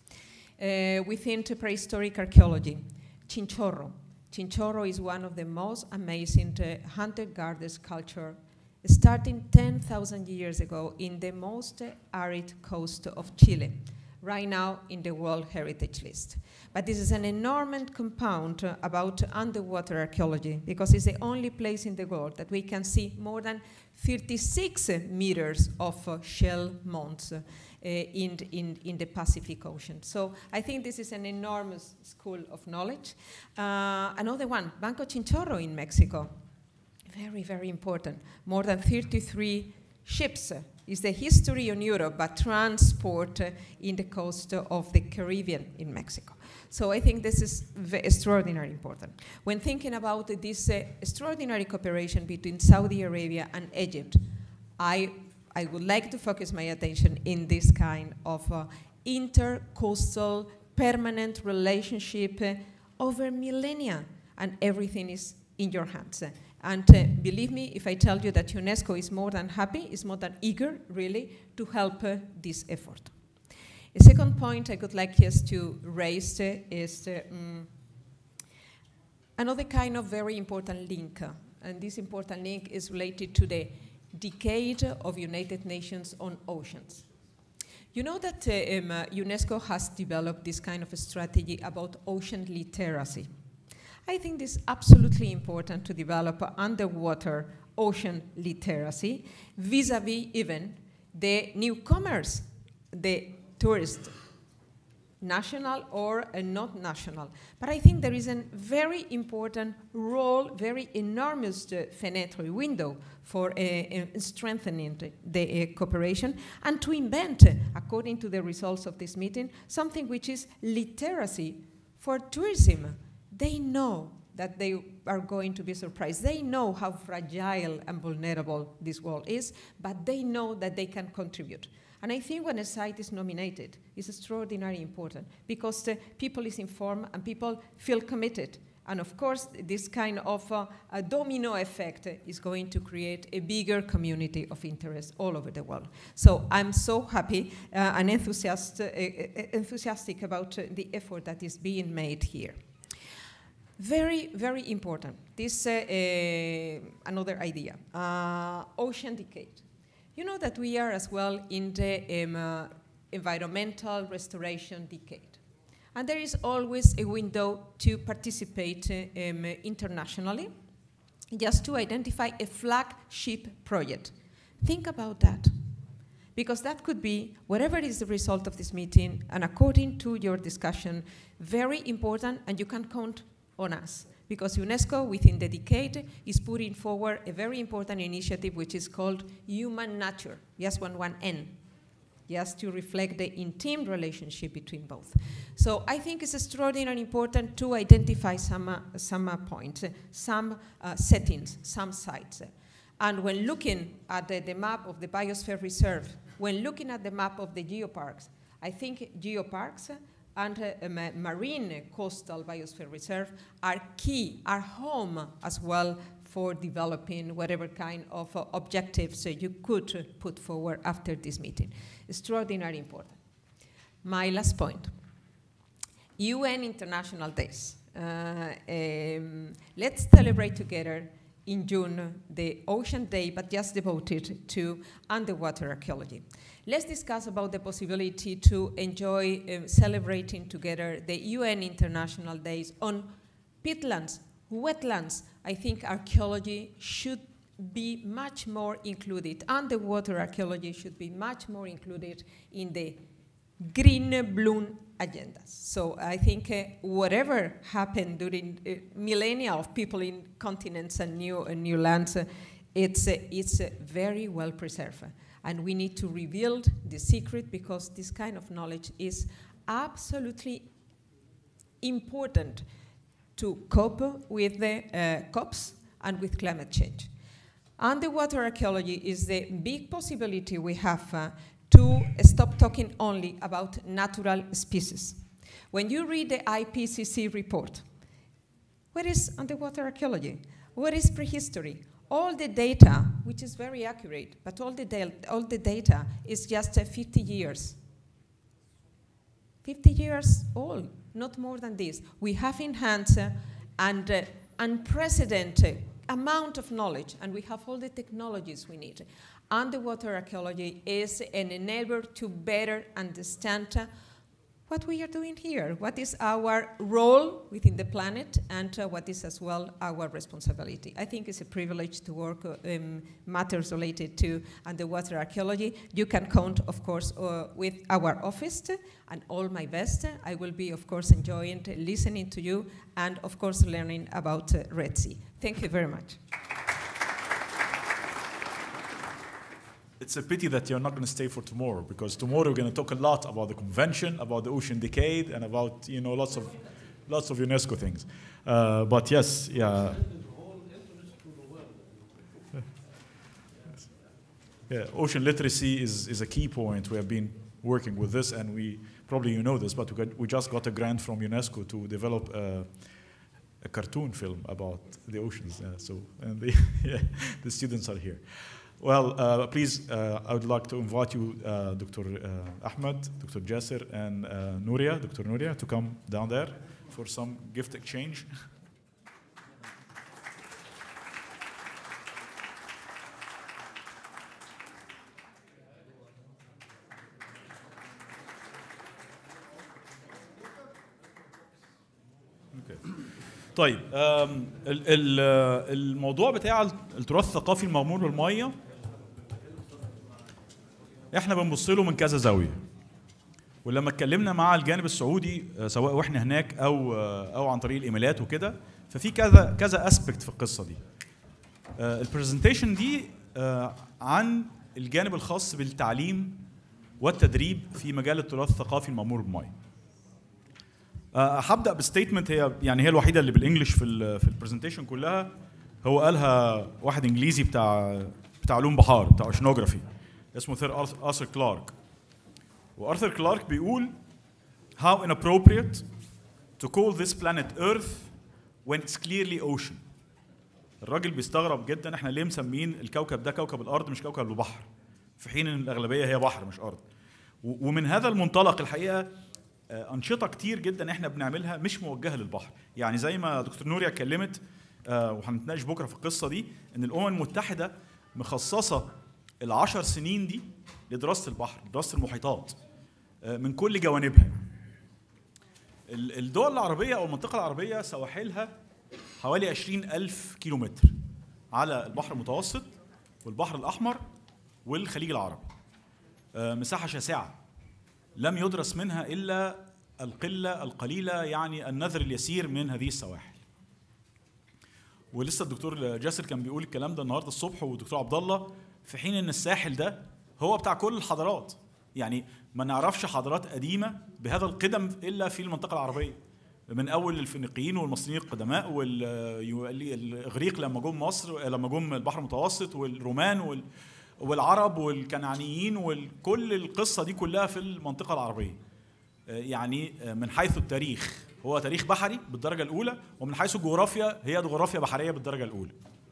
Speaker 5: Uh, within prehistoric archaeology, Chinchorro. Chinchorro is one of the most amazing uh, hunter-gatherers culture, starting ten thousand years ago in the most uh, arid coast of Chile, right now in the World Heritage List. But this is an enormous compound uh, about underwater archaeology, because it's the only place in the world that we can see more than thirty-six uh, meters of uh, shell mounds uh, Uh, in, in, in the Pacific Ocean. So I think this is an enormous school of knowledge. Uh, another one, Banco Chinchorro in Mexico. Very, very important. More than thirty-three ships. Uh, is the history on Europe, but transport uh, in the coast uh, of the Caribbean in Mexico. So I think this is extraordinarily important. When thinking about uh, this uh, extraordinary cooperation between Saudi Arabia and Egypt, I I would like to focus my attention in this kind of uh, intercoastal permanent relationship uh, over millennia, and everything is in your hands. Uh, and uh, believe me, if I tell you that UNESCO is more than happy, is more than eager, really, to help uh, this effort. A second point I would like just to raise uh, is uh, um, another kind of very important link, uh, and this important link is related to the Decade of United Nations on Oceans. You know that uh, um, uh, UNESCO has developed this kind of a strategy about ocean literacy. I think this is absolutely important to develop uh, underwater ocean literacy vis-a-vis even the newcomers, the tourists. national or uh, not national. But I think there is a very important role, very enormous uh, fenêtre window for uh, uh, strengthening the, the uh, cooperation and to invent, uh, according to the results of this meeting, something which is literacy for tourism. They know that they are going to be surprised. They know how fragile and vulnerable this world is, but they know that they can contribute. And I think when a site is nominated, it's extraordinarily important because the people is informed and people feel committed. And of course, this kind of uh, a domino effect is going to create a bigger community of interest all over the world. So I'm so happy uh, and enthusiast, uh, enthusiastic about uh, the effort that is being made here. Very, very important. This uh, uh, another idea, uh, ocean decade. You know that we are as well in the um, uh, environmental restoration decade. And there is always a window to participate uh, um, internationally, just to identify a flagship project. Think about that. Because that could be, whatever is the result of this meeting, and according to your discussion, very important, and you can count on us. Because UNESCO, within the decade, is putting forward a very important initiative which is called Human Nature, just one, one N, just to reflect the intimate relationship between both. So I think it's extraordinarily important to identify some, uh, some uh, points, uh, some uh, settings, some sites. And when looking at the, the map of the Biosphere Reserve, when looking at the map of the geoparks, I think geoparks and uh, ma marine coastal biosphere reserve are key, are home as well for developing whatever kind of uh, objectives uh, you could uh, put forward after this meeting. Extraordinarily important. My last point, U N International Days. Uh, um, let's celebrate together in June the Ocean Day, but just devoted to underwater archaeology. Let's discuss about the possibility to enjoy uh, celebrating together the U N International Days on peatlands, wetlands. I think archaeology should be much more included. Underwater archaeology should be much more included in the green bloom agendas. So I think uh, whatever happened during uh, millennia of people in continents and new, uh, new lands, uh, it's, uh, it's uh, very well preserved. And we need to reveal the secret because this kind of knowledge is absolutely important to cope with the uh, COPs and with climate change. Underwater archaeology is the big possibility we have uh, to stop talking only about natural species. When you read the I P C C report, what is underwater archaeology? What is prehistory? All the data, which is very accurate, but all the, all the data is just uh, fifty years. fifty years old, not more than this. We have in hands uh, an uh, unprecedented amount of knowledge, and we have all the technologies we need. Underwater archaeology is an enabler to better understand uh, what we are doing here, what is our role within the planet, and uh, what is as well our responsibility. I think it's a privilege to work uh, um, matters related to underwater archaeology. You can count, of course, uh, with our office and all my best. I will be, of course, enjoying listening to you and, of course, learning about uh, Red Sea. Thank you very much.
Speaker 1: It's a pity that you're not going to stay for tomorrow, because tomorrow we're going to talk a lot about the convention, about the ocean decade, and about, you know, lots of lots of UNESCO things. Uh, but yes, yeah. Yeah, ocean literacy is is a key point. We have been working with this, and we probably you know this, but we, got, we just got a grant from UNESCO to develop a, a cartoon film about the oceans. Uh, so and the yeah, the students are here. Well, uh, please, uh, I would like to invite you, uh, Doctor Uh, Ahmed, Doctor Jasser, and uh, Nuria, Doctor Nuria, to come down there for some gift exchange. طيب الموضوع بتاع التراث الثقافي المغمور بالميه احنا بنبص له من كذا زاويه. ولما اتكلمنا مع الجانب السعودي سواء واحنا هناك او او عن طريق الايميلات وكده، ففي كذا كذا اسبكت في القصه دي. البرزنتيشن دي عن الجانب الخاص بالتعليم والتدريب في مجال التراث الثقافي المأمور بالمية. هبدا بستيتمنت هي يعني هي الوحيده اللي بالانجلش في ال في البرزنتيشن كلها، هو قالها واحد انجليزي بتاع بتاع علوم بحار، بتاع اوشنوجرافي، اسمه سير آرثر كلارك. وآرثر كلارك بيقول how inappropriate to call this planet Earth when it's clearly ocean. الراجل بيستغرب جدا احنا ليه مسمين الكوكب ده كوكب الارض مش كوكب البحر، في حين ان الاغلبيه هي بحر مش ارض. ومن هذا المنطلق الحقيقه انشطه كتير جدا احنا بنعملها مش موجهه للبحر. يعني زي ما دكتور نوريا اتكلمت وهنتناقش بكره في القصه دي، ان الامم المتحده مخصصه العشر سنين دي لدراسه البحر، دراسه المحيطات من كل جوانبها. الدول العربيه او المنطقه العربيه سواحلها حوالي عشرين ألف كيلومتر على البحر المتوسط والبحر الأحمر والخليج العربي. مساحة شاسعة لم يدرس منها إلا القلة القليلة، يعني النذر اليسير من هذه السواحل. ولسه الدكتور جاسر كان بيقول الكلام ده النهارده الصبح والدكتور عبد الله، في حين ان الساحل ده هو بتاع كل الحضارات. يعني ما نعرفش حضارات قديمة بهذا القدم إلا في المنطقة العربية، من اول الفينيقيين والمصريين القدماء والاغريق لما جم مصر، لما جم البحر المتوسط، والرومان والعرب والكنعانيين، وكل القصه دي كلها في المنطقه العربيه. يعني من حيث التاريخ هو تاريخ بحري بالدرجه الاولى، ومن حيث الجغرافيا هي جغرافيا بحريه بالدرجه الاولى.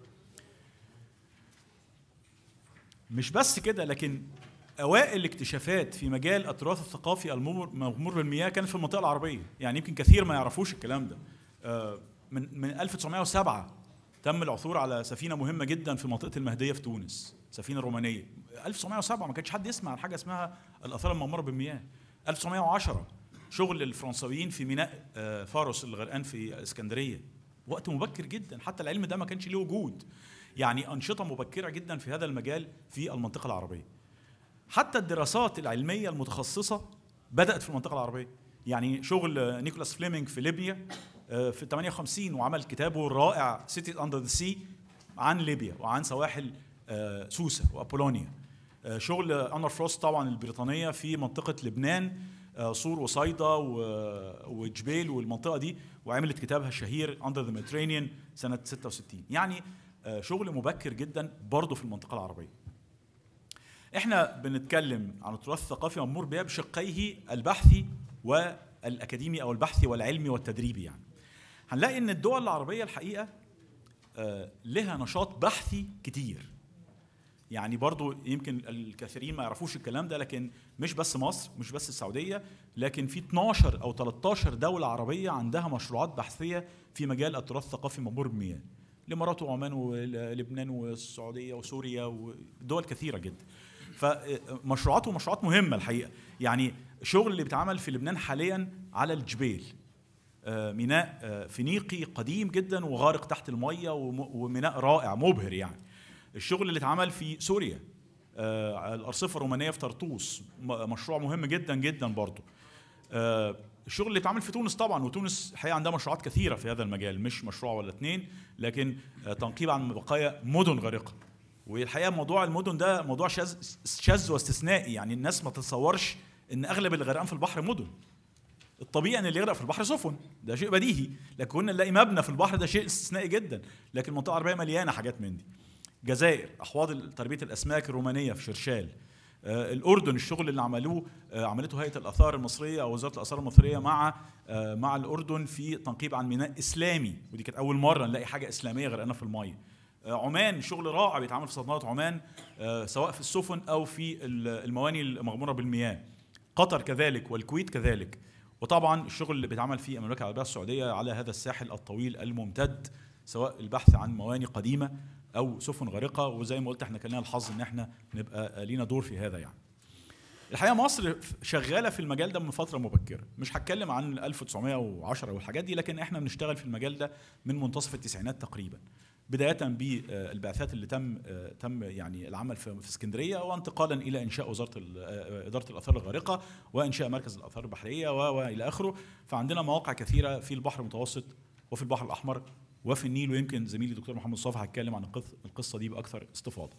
Speaker 1: مش بس كده، لكن اوائل الاكتشافات في مجال التراث الثقافي المغمور بالمياه كانت في المنطقه العربيه. يعني يمكن كثير ما يعرفوش الكلام ده. من من ألف وتسعمائة وسبعة تم العثور على سفينه مهمه جدا في منطقه المهديه في تونس، سفينه رومانيه. ألف وتسعمائة وسبعة ما كانش حد يسمع عن حاجه اسمها الاثار المغموره بالمياه. ألف وتسعمائة وعشرة شغل الفرنساويين في ميناء فاروس اللي غرقان في اسكندريه، وقت مبكر جدا، حتى العلم ده ما كانش له وجود. يعني انشطه مبكره جدا في هذا المجال في المنطقه العربيه. حتى الدراسات العلميه المتخصصه بدات في المنطقه العربيه. يعني شغل نيكولاس فليمنج في ليبيا في ثمانية وخمسين، وعمل كتابه الرائع سيتي اندر ذا سي عن ليبيا وعن سواحل سوسه وابولونيا. شغل أنر فروست طبعا البريطانيه في منطقه لبنان، صور وصيدا وجبيل والمنطقه دي، وعملت كتابها الشهير اندر ذا ميديترينيان سنه ستة وستين. يعني شغل مبكر جدا برضه في المنطقه العربيه. احنا بنتكلم عن التراث الثقافي مأمور بها بشقيه البحثي والاكاديمي او البحثي والعلمي والتدريبي. يعني هنلاقي ان الدول العربيه الحقيقه لها نشاط بحثي كتير. يعني برضو يمكن الكثيرين ما يعرفوش الكلام ده، لكن مش بس مصر، مش بس السعوديه، لكن في اثناشر او ثلاثة عشر دوله عربيه عندها مشروعات بحثيه في مجال التراث الثقافي مأمور بالمياه. الامارات وعمان ولبنان والسعوديه وسوريا ودول كثيره جدا. فمشروعات ومشروعات مهمه الحقيقه. يعني الشغل اللي بيتعمل في لبنان حاليا على الجبيل، ميناء فينيقي قديم جدا وغارق تحت الميه وميناء رائع مبهر. يعني الشغل اللي اتعمل في سوريا، الارصفه الرومانيه في طرطوس، مشروع مهم جدا جدا برضه. الشغل اللي اتعمل في تونس طبعا، وتونس الحقيقه عندها مشروعات كثيره في هذا المجال، مش مشروع ولا اثنين، لكن تنقيب عن بقايا مدن غارقه. والحقيقه موضوع المدن ده موضوع شاذ شاذ واستثنائي. يعني الناس ما تتصورش ان اغلب اللي غرقان في البحر مدن. الطبيعي ان اللي يغرق في البحر سفن، ده شيء بديهي، لكن كنا نلاقي مبنى في البحر ده شيء استثنائي جدا. لكن المنطقه العربيه مليانه حاجات من دي. جزائر، احواض تربيه الاسماك الرومانيه في شرشال. آه الاردن، الشغل اللي عملوه آه عملته هيئه الاثار المصريه او وزاره الاثار المصريه مع آه مع الاردن في تنقيب عن ميناء اسلامي، ودي كانت اول مره نلاقي حاجه اسلاميه غرقانه في الميه. عمان، شغل رائع بيتعمل في سلطنات عمان سواء في السفن او في المواني المغموره بالمياه. قطر كذلك والكويت كذلك. وطبعا الشغل اللي بيتعمل في المملكه العربيه السعوديه على هذا الساحل الطويل الممتد، سواء البحث عن مواني قديمه او سفن غارقه. وزي ما قلت احنا كان لنا الحظ ان احنا نبقى لينا دور في هذا. يعني الحقيقه مصر شغاله في المجال ده من فتره مبكره. مش هتكلم عن ألف وتسعمائة وعشرة والحاجات دي، لكن احنا بنشتغل في المجال ده من منتصف التسعينات تقريبا. بدايه بالبعثات اللي تم تم يعني العمل في اسكندريه، وانتقالا الى انشاء وزاره اداره الاثار الغارقه وانشاء مركز الاثار البحريه والى اخره. فعندنا مواقع كثيره في البحر المتوسط وفي البحر الاحمر وفي النيل، ويمكن زميلي الدكتور محمد صافي هيتكلم عن القصه دي باكثر استفاضه.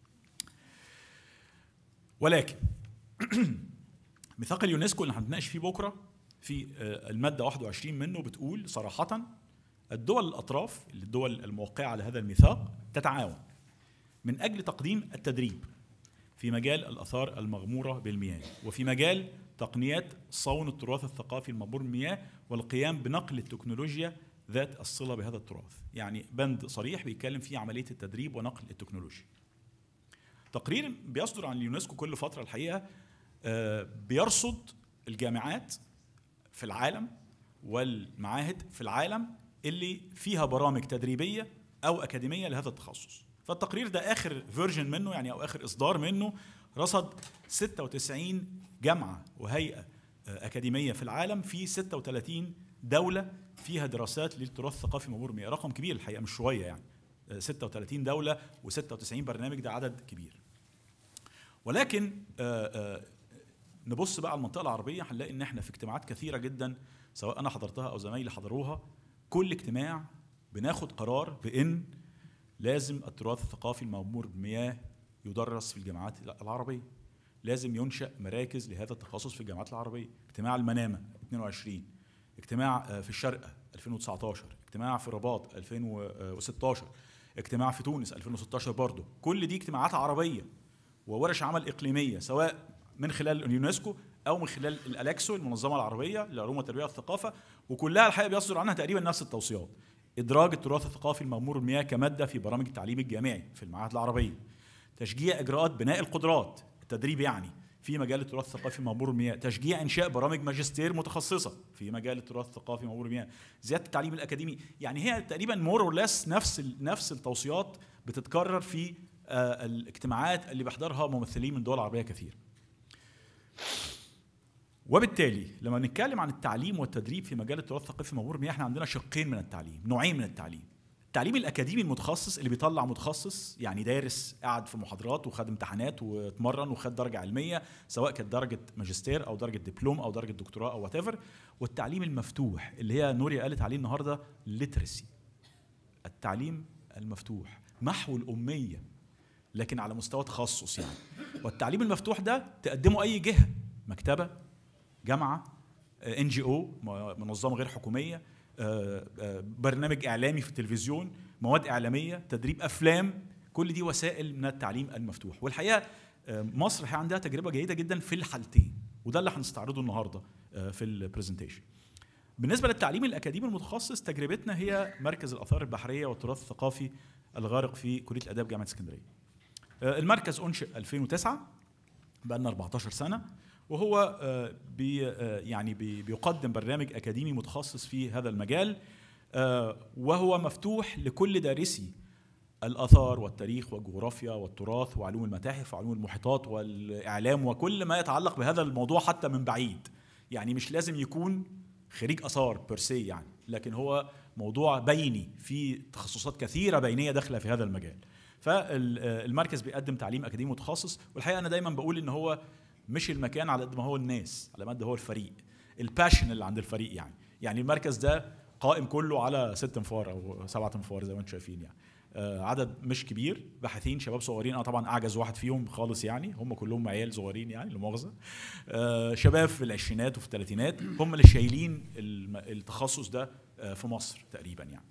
Speaker 1: ولكن ميثاق اليونسكو اللي هنتناقش فيه بكره في الماده واحد وعشرين منه بتقول صراحه الدول الاطراف، الدول الموقعه على هذا الميثاق، تتعاون من اجل تقديم التدريب في مجال الاثار المغموره بالمياه، وفي مجال تقنيات صون التراث الثقافي المغمور بالمياه، والقيام بنقل التكنولوجيا ذات الصله بهذا التراث. يعني بند صريح بيتكلم فيه عمليه التدريب ونقل التكنولوجيا. تقرير بيصدر عن اليونسكو كل فتره الحقيقه بيرصد الجامعات في العالم والمعاهد في العالم اللي فيها برامج تدريبيه او اكاديميه لهذا التخصص. فالتقرير ده اخر فيرجن منه يعني او اخر اصدار منه رصد ستة وتسعين جامعه وهيئه اكاديميه في العالم في ستة وثلاثين دوله فيها دراسات للتراث الثقافي المغمور بالمياه. رقم كبير الحقيقه، مش شويه يعني. ستة وثلاثين دوله وستة وتسعين برنامج، ده عدد كبير. ولكن آآ آآ نبص بقى على المنطقه العربيه، هنلاقي ان احنا في اجتماعات كثيره جدا سواء انا حضرتها او زمايلي حضروها، كل اجتماع بناخد قرار بان لازم التراث الثقافي المغمور بالمياه يدرس في الجامعات العربيه، لازم ينشأ مراكز لهذا التخصص في الجامعات العربيه. اجتماع المنامه اثنين وعشرين، اجتماع في الشارقه ألفين وتسعتاشر، اجتماع في الرباط ألفين وستاشر، اجتماع في تونس ألفين وستاشر برضه. كل دي اجتماعات عربيه وورش عمل اقليميه سواء من خلال اليونسكو او من خلال الالكسو المنظمه العربيه للعلوم والتربيه والثقافه، وكلها الحقيقه بيصدر عنها تقريبا نفس التوصيات: ادراج التراث الثقافي المغمور بالمياه كماده في برامج التعليم الجامعي في المعاهد العربيه، تشجيع اجراءات بناء القدرات التدريب يعني في مجال التراث الثقافي المغمور بالمياه، تشجيع انشاء برامج ماجستير متخصصه في مجال التراث الثقافي المغمور بالمياه، زياده التعليم الاكاديمي. يعني هي تقريبا مور اور ليس نفس نفس التوصيات بتتكرر في الاجتماعات اللي بيحضرها ممثلين من دول عربيه كثير. وبالتالي لما نتكلم عن التعليم والتدريب في مجال التراث الثقافي المغمور بالمياه، احنا عندنا شقين من التعليم، نوعين من التعليم. التعليم الاكاديمي المتخصص اللي بيطلع متخصص يعني دارس قاعد في محاضرات وخد امتحانات واتمرن وخد درجه علميه سواء كانت درجه ماجستير او درجه دبلوم او درجه دكتوراه او وات ايفر. والتعليم المفتوح اللي هي نوريا قالت عليه النهارده ليترسي، التعليم المفتوح، محو الاميه لكن على مستوى تخصص يعني. والتعليم المفتوح ده تقدمه اي جهه، مكتبه، جامعه، ان جي او، منظمه غير حكوميه، برنامج اعلامي في التلفزيون، مواد اعلاميه، تدريب افلام، كل دي وسائل من التعليم المفتوح. والحقيقه مصر عندها تجربه جيده جدا في الحالتين، وده اللي هنستعرضه النهارده في البرزنتيشن. بالنسبه للتعليم الاكاديمي المتخصص، تجربتنا هي مركز الاثار البحريه والتراث الثقافي الغارق في كليه الاداب جامعه اسكندريه. المركز انشئ ألفين وتسعة، بقى لنا أربعتاشر سنه، وهو بي يعني بي بيقدم برنامج اكاديمي متخصص في هذا المجال، وهو مفتوح لكل دارسي الاثار والتاريخ والجغرافيا والتراث وعلوم المتاحف وعلوم المحيطات والاعلام وكل ما يتعلق بهذا الموضوع حتى من بعيد. يعني مش لازم يكون خريج اثار بيرسي يعني، لكن هو موضوع بيني في تخصصات كثيره بينيه داخله في هذا المجال. فالمركز بيقدم تعليم اكاديمي متخصص، والحقيقه انا دايما بقول ان هو مش المكان على قد ما هو الناس، على قد هو الفريق، الباشن اللي عند الفريق يعني. يعني المركز ده قائم كله على ست انفار او سبعة انفار زي ما انتم شايفين يعني. آه عدد مش كبير، باحثين شباب صغيرين، انا طبعا اعجز واحد فيهم خالص يعني، هم كلهم عيال صغيرين يعني لمؤاخذه. آه شباب في العشرينات وفي الثلاثينات هم اللي شايلين التخصص ده آه في مصر تقريبا يعني.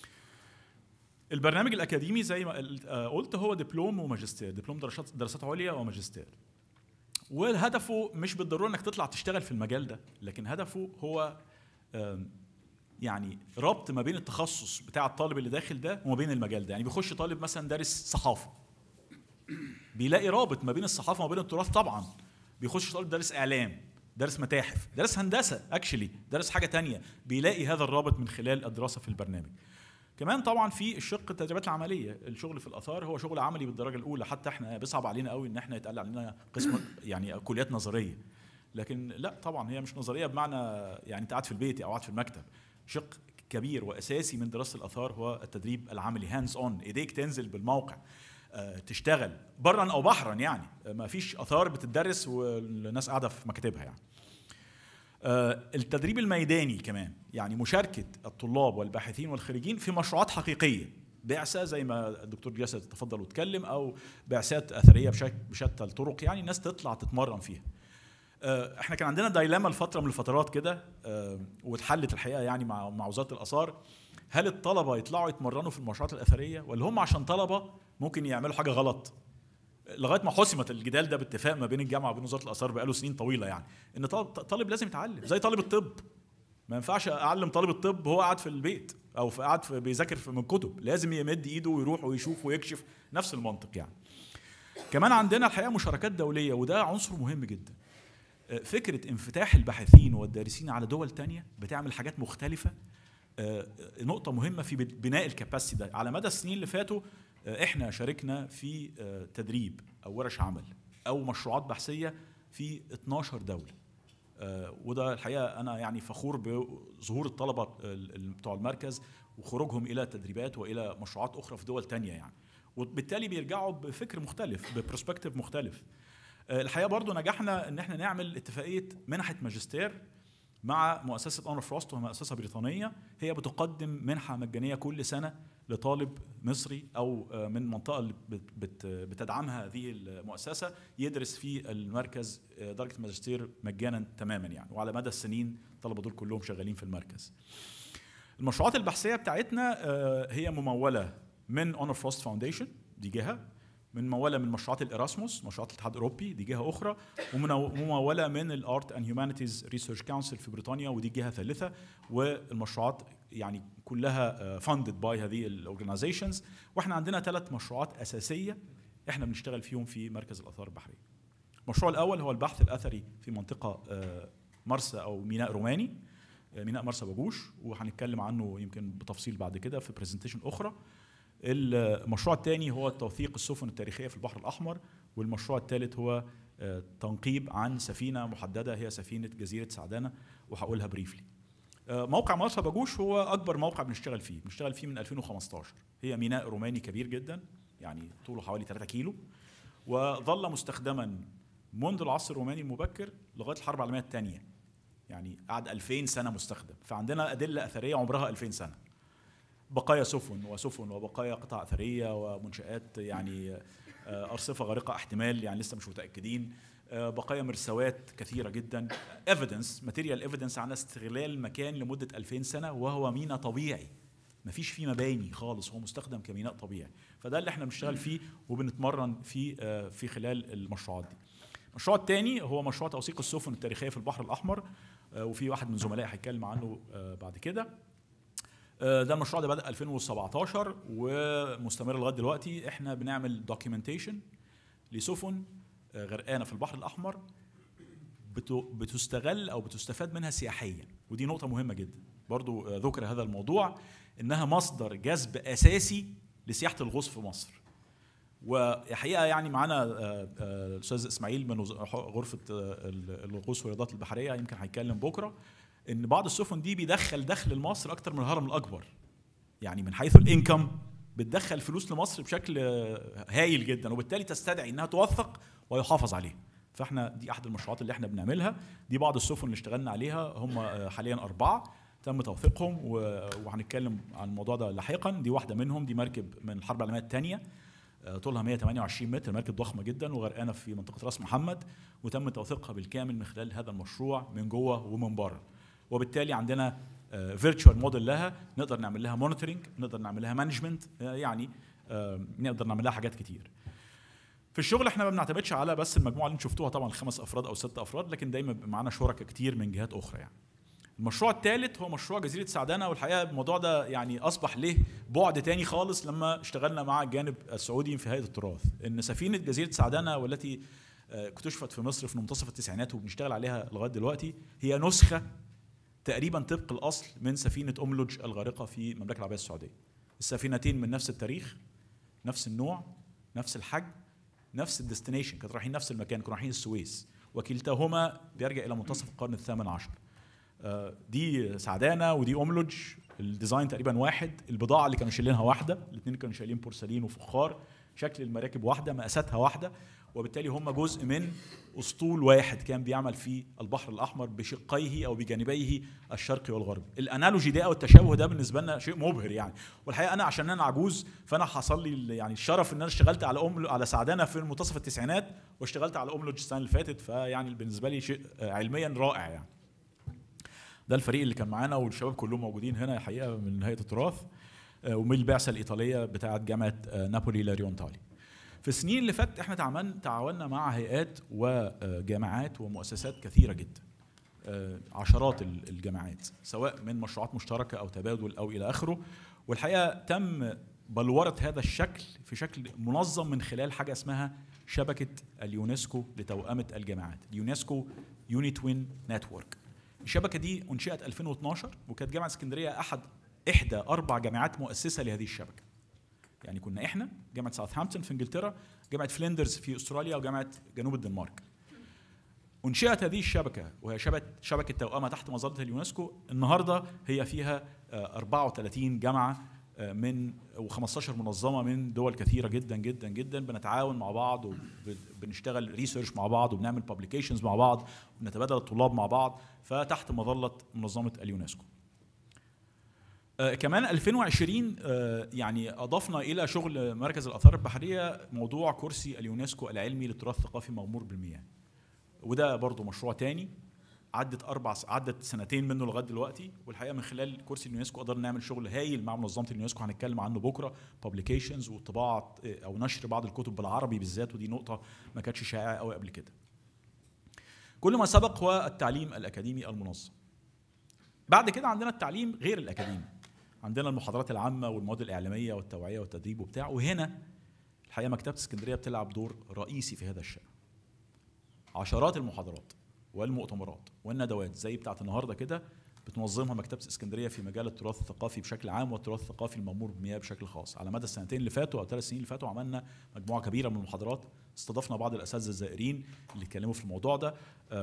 Speaker 1: البرنامج الاكاديمي زي ما قلت هو دبلوم وماجستير، دبلوم دراسات دراسات عليا وماجستير. وهدفه مش بالضروره انك تطلع تشتغل في المجال ده، لكن هدفه هو يعني ربط ما بين التخصص بتاع الطالب اللي داخل ده وما بين المجال ده. يعني بيخش طالب مثلا دارس صحافه، بيلاقي رابط ما بين الصحافه وما بين التراث. طبعا بيخش طالب دارس اعلام، دارس متاحف، دارس هندسه اكشلي، دارس حاجه تانية، بيلاقي هذا الرابط من خلال الدراسه في البرنامج. كمان طبعا في الشق التدريبات العمليه، الشغل في الاثار هو شغل عملي بالدرجه الاولى، حتى احنا بيصعب علينا قوي ان احنا يتقال علينا قسم يعني كليات نظريه، لكن لا طبعا هي مش نظريه بمعنى يعني انت قاعد في البيت او قاعد في المكتب. شق كبير واساسي من دراسه الاثار هو التدريب العملي، هاندز اون، ايديك تنزل بالموقع تشتغل برا او بحرا، يعني ما فيش اثار بتدرس والناس قاعده في مكاتبها يعني. التدريب الميداني كمان، يعني مشاركه الطلاب والباحثين والخريجين في مشروعات حقيقيه، بعثه زي ما الدكتور جاسر تفضل واتكلم، او بعثات اثريه بشتى الطرق، يعني الناس تطلع تتمرن فيها. احنا كان عندنا دايلاما لفتره من الفترات كده، واتحلت الحقيقه يعني مع مع وزاره الاثار، هل الطلبه يطلعوا يتمرنوا في المشروعات الاثريه ولا هم عشان طلبه ممكن يعملوا حاجه غلط؟ لغايه ما حسمت الجدال ده باتفاق ما بين الجامعه وبين وزاره الاثار بقاله سنين طويله، يعني ان طالب لازم يتعلم زي طالب الطب. ما ينفعش اعلم طالب الطب هو قاعد في البيت او في قاعد في بيذاكر من كتب، لازم يمد ايده ويروح ويشوف ويكشف، نفس المنطق يعني. كمان عندنا الحقيقه مشاركات دوليه، وده عنصر مهم جدا. فكره انفتاح الباحثين والدارسين على دول تانية بتعمل حاجات مختلفه، نقطه مهمه في بناء الكاباسيتي ده. على مدى السنين اللي فاتوا احنا شاركنا في تدريب او ورش عمل او مشروعات بحثيه في اتناشر دوله، وده الحقيقه انا يعني فخور بظهور الطلبه بتوع المركز وخروجهم الى تدريبات والى مشروعات اخرى في دول تانية يعني، وبالتالي بيرجعوا بفكر مختلف، ببرسبكتيف مختلف. الحقيقه برضو نجحنا ان احنا نعمل اتفاقيه منحه ماجستير مع مؤسسه أنر فروست، وهي مؤسسه بريطانيه، هي بتقدم منحه مجانيه كل سنه لطالب مصري او من المنطقه اللي بتدعمها هذه المؤسسه يدرس في المركز درجه الماجستير مجانا تماما يعني، وعلى مدى السنين الطلبه دول كلهم شغالين في المركز. المشروعات البحثيه بتاعتنا هي مموله من أنر فروست فاونديشن، دي جهه، من مموله من مشروعات الإراسموس، مشروعات الاتحاد الاوروبي، دي جهه اخرى، ومموله من الارت اند هيومانيتيز ريسيرش كونسل في بريطانيا، ودي جهه ثالثه. والمشروعات يعني كلها فاندد باي هذه الاورجنايزيشنز. واحنا عندنا ثلاث مشروعات اساسيه احنا بنشتغل فيهم في مركز الاثار البحريه. المشروع الاول هو البحث الاثري في منطقه مرسى او ميناء روماني، ميناء مرسى باجوش، وهنتكلم عنه يمكن بتفصيل بعد كده في برزنتيشن اخرى. المشروع الثاني هو توثيق السفن التاريخيه في البحر الاحمر، والمشروع الثالث هو تنقيب عن سفينه محدده هي سفينه جزيره سعدانه، وهقولها بريفلي. موقع مرسى باجوش هو اكبر موقع بنشتغل فيه، بنشتغل فيه من ألفين وخمستاشر. هي ميناء روماني كبير جدا، يعني طوله حوالي ثلاثة كيلو، وظل مستخدما منذ العصر الروماني المبكر لغايه الحرب العالميه الثانيه، يعني قعد ألفين سنه مستخدم. فعندنا ادله اثريه عمرها ألفين سنه، بقايا سفن وسفن وبقايا قطع اثريه ومنشات، يعني ارصفه غارقه احتمال، يعني لسه مش متاكدين، بقايا مرسوات كثيره جدا، ايفيدنس، ماتيريال ايفيدنس عن استغلال المكان لمده ألفين سنه، وهو ميناء طبيعي ما فيش فيه مباني خالص، هو مستخدم كميناء طبيعي. فده اللي احنا بنشتغل فيه وبنتمرن فيه في خلال المشروعات دي. المشروع الثاني هو مشروع توثيق السفن التاريخيه في البحر الاحمر، وفي واحد من زملائي هيتكلم عنه بعد كده. ده المشروع ده بدأ ألفين وسبعتاشر ومستمر لغايه دلوقتي. احنا بنعمل دوكيومنتيشن لسفن غرقانه في البحر الاحمر بتستغل او بتستفاد منها سياحيا، ودي نقطه مهمه جدا برضو ذكر هذا الموضوع، انها مصدر جذب اساسي لسياحه الغوص في مصر. وحقيقه يعني معانا الاستاذ اسماعيل من غرفه الغوص والرياضات البحريه، يمكن هيتكلم بكره ان بعض السفن دي بيدخل دخل لمصر اكتر من الهرم الاكبر، يعني من حيث الانكم بتدخل فلوس لمصر بشكل هايل جدا، وبالتالي تستدعي انها توثق ويحافظ عليها. فاحنا دي احد المشروعات اللي احنا بنعملها. دي بعض السفن اللي اشتغلنا عليها، هم حاليا اربعه تم توثيقهم، وهنتكلم عن الموضوع ده لاحقا. دي واحده منهم، دي مركب من الحرب العالميه الثانيه، طولها مئة وثمانية وعشرين متر، مركب ضخمه جدا وغرقانه في منطقه راس محمد، وتم توثيقها بالكامل من خلال هذا المشروع من جوه ومن بره. وبالتالي عندنا فيرتشوال موديل لها، نقدر نعمل لها مونيتورنج، نقدر نعمل لها مانجمنت، يعني نقدر نعمل لها حاجات كتير. في الشغل احنا ما بنعتمدش على بس المجموعه اللي انتم شفتوها، طبعا الخمس افراد او ست افراد، لكن دايما معانا شركاء كتير من جهات اخرى يعني. المشروع الثالث هو مشروع جزيره سعدانه، والحقيقه الموضوع ده يعني اصبح له بعد تاني خالص لما اشتغلنا مع الجانب السعودي في هيئه التراث. ان سفينه جزيره سعدانه والتي اكتشفت في مصر في منتصف التسعينات وبنشتغل عليها لغايه دلوقتي، هي نسخه تقريبا طبق الاصل من سفينه املج الغارقه في المملكه العربيه السعوديه. السفينتين من نفس التاريخ، نفس النوع، نفس الحجم، نفس الديستنيشن، كانوا رايحين نفس المكان، كانوا رايحين السويس، وكلتاهما بيرجع الى منتصف القرن الثامن عشر. دي سعدانه ودي املج، الديزاين تقريبا واحد، البضاعه اللي كانوا شايلينها واحده، الاثنين كانوا شايلين بورسلين وفخار، شكل المراكب واحده، مقاساتها واحده، وبالتالي هم جزء من اسطول واحد كان بيعمل في البحر الاحمر بشقيه او بجانبيه الشرقي والغربي. الانالوجي ده او التشابه ده بالنسبه لنا شيء مبهر يعني، والحقيقه انا عشان انا عجوز فانا حصل لي يعني الشرف ان انا اشتغلت على ام على سعدانه في منتصف التسعينات، واشتغلت على ام لوج السنه اللي فاتت، فيعني بالنسبه لي شيء علميا رائع يعني. ده الفريق اللي كان معانا والشباب كلهم موجودين هنا الحقيقه من هيئه التراث ومن البعثه الايطاليه بتاعه جامعه نابولي لاريونتالي. في السنين اللي فاتت احنا تعاون تعاوننا مع هيئات وجامعات ومؤسسات كثيره جدا، عشرات الجامعات، سواء من مشروعات مشتركه او تبادل او الى اخره، والحقيقه تم بلوره هذا الشكل في شكل منظم من خلال حاجه اسمها شبكه اليونسكو لتوأمه الجامعات، اليونسكو يونيتوين نتورك. الشبكه دي انشئت ألفين واثناشر، وكانت جامعه اسكندريه احد احدى اربع جامعات مؤسسه لهذه الشبكه. يعني كنا احنا جامعه ساوثهامبتون في انجلترا، جامعه فلندرز في استراليا، وجامعه جنوب الدنمارك. انشئت هذه الشبكه وهي شبكه شبكه توأمه تحت مظله اليونسكو. النهارده هي فيها أربعة وثلاثين جامعه من وخمستاشر منظمه من دول كثيره جدا جدا جدا، بنتعاون مع بعض وبنشتغل ريسيرش مع بعض وبنعمل بابليكيشنز مع بعض وبنتبادل الطلاب مع بعض، فتحت مظله منظمه اليونسكو. آه كمان ألفين وعشرين آه يعني اضفنا الى شغل مركز الاثار البحريه موضوع كرسي اليونسكو العلمي للتراث الثقافي المغمور بالمياه، وده برضو مشروع تاني عدت اربع عدت سنتين منه لغايه دلوقتي، والحقيقه من خلال كرسي اليونسكو قدرنا نعمل شغل هايل مع منظمه اليونسكو هنتكلم عنه بكره، بابليكيشنز وطباعه او نشر بعض الكتب بالعربي بالذات، ودي نقطه ما كانتش شائعه قوي قبل كده. كل ما سبق هو التعليم الاكاديمي المنظم. بعد كده عندنا التعليم غير الاكاديمي، عندنا المحاضرات العامه والمواد الاعلاميه والتوعيه والتدريب وبتاع، وهنا الحقيقه مكتبه اسكندريه بتلعب دور رئيسي في هذا الشأن. عشرات المحاضرات والمؤتمرات والندوات زي بتاعه النهارده كده بتنظمها مكتبه اسكندريه في مجال التراث الثقافي بشكل عام والتراث الثقافي المغمور بالمياه بشكل خاص. على مدى السنتين اللي فاتوا او ثلاث سنين اللي فاتوا عملنا مجموعه كبيره من المحاضرات، استضفنا بعض الاساتذه الزائرين اللي اتكلموا في الموضوع ده،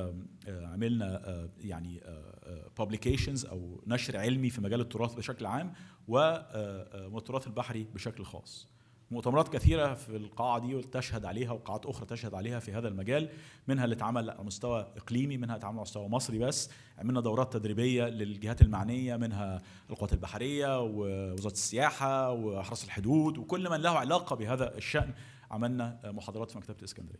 Speaker 1: عملنا يعني بابليكيشنز او نشر علمي في مجال التراث بشكل عام والتراث البحري بشكل خاص. مؤتمرات كثيرة في القاعة دي وتشهد عليها وقاعات أخرى تشهد عليها في هذا المجال، منها اللي اتعمل على مستوى إقليمي، منها اتعمل على مستوى مصري بس، عملنا دورات تدريبية للجهات المعنية منها القوات البحرية ووزارة السياحة وحرس الحدود وكل من له علاقة بهذا الشأن، عملنا محاضرات في مكتبة الإسكندرية.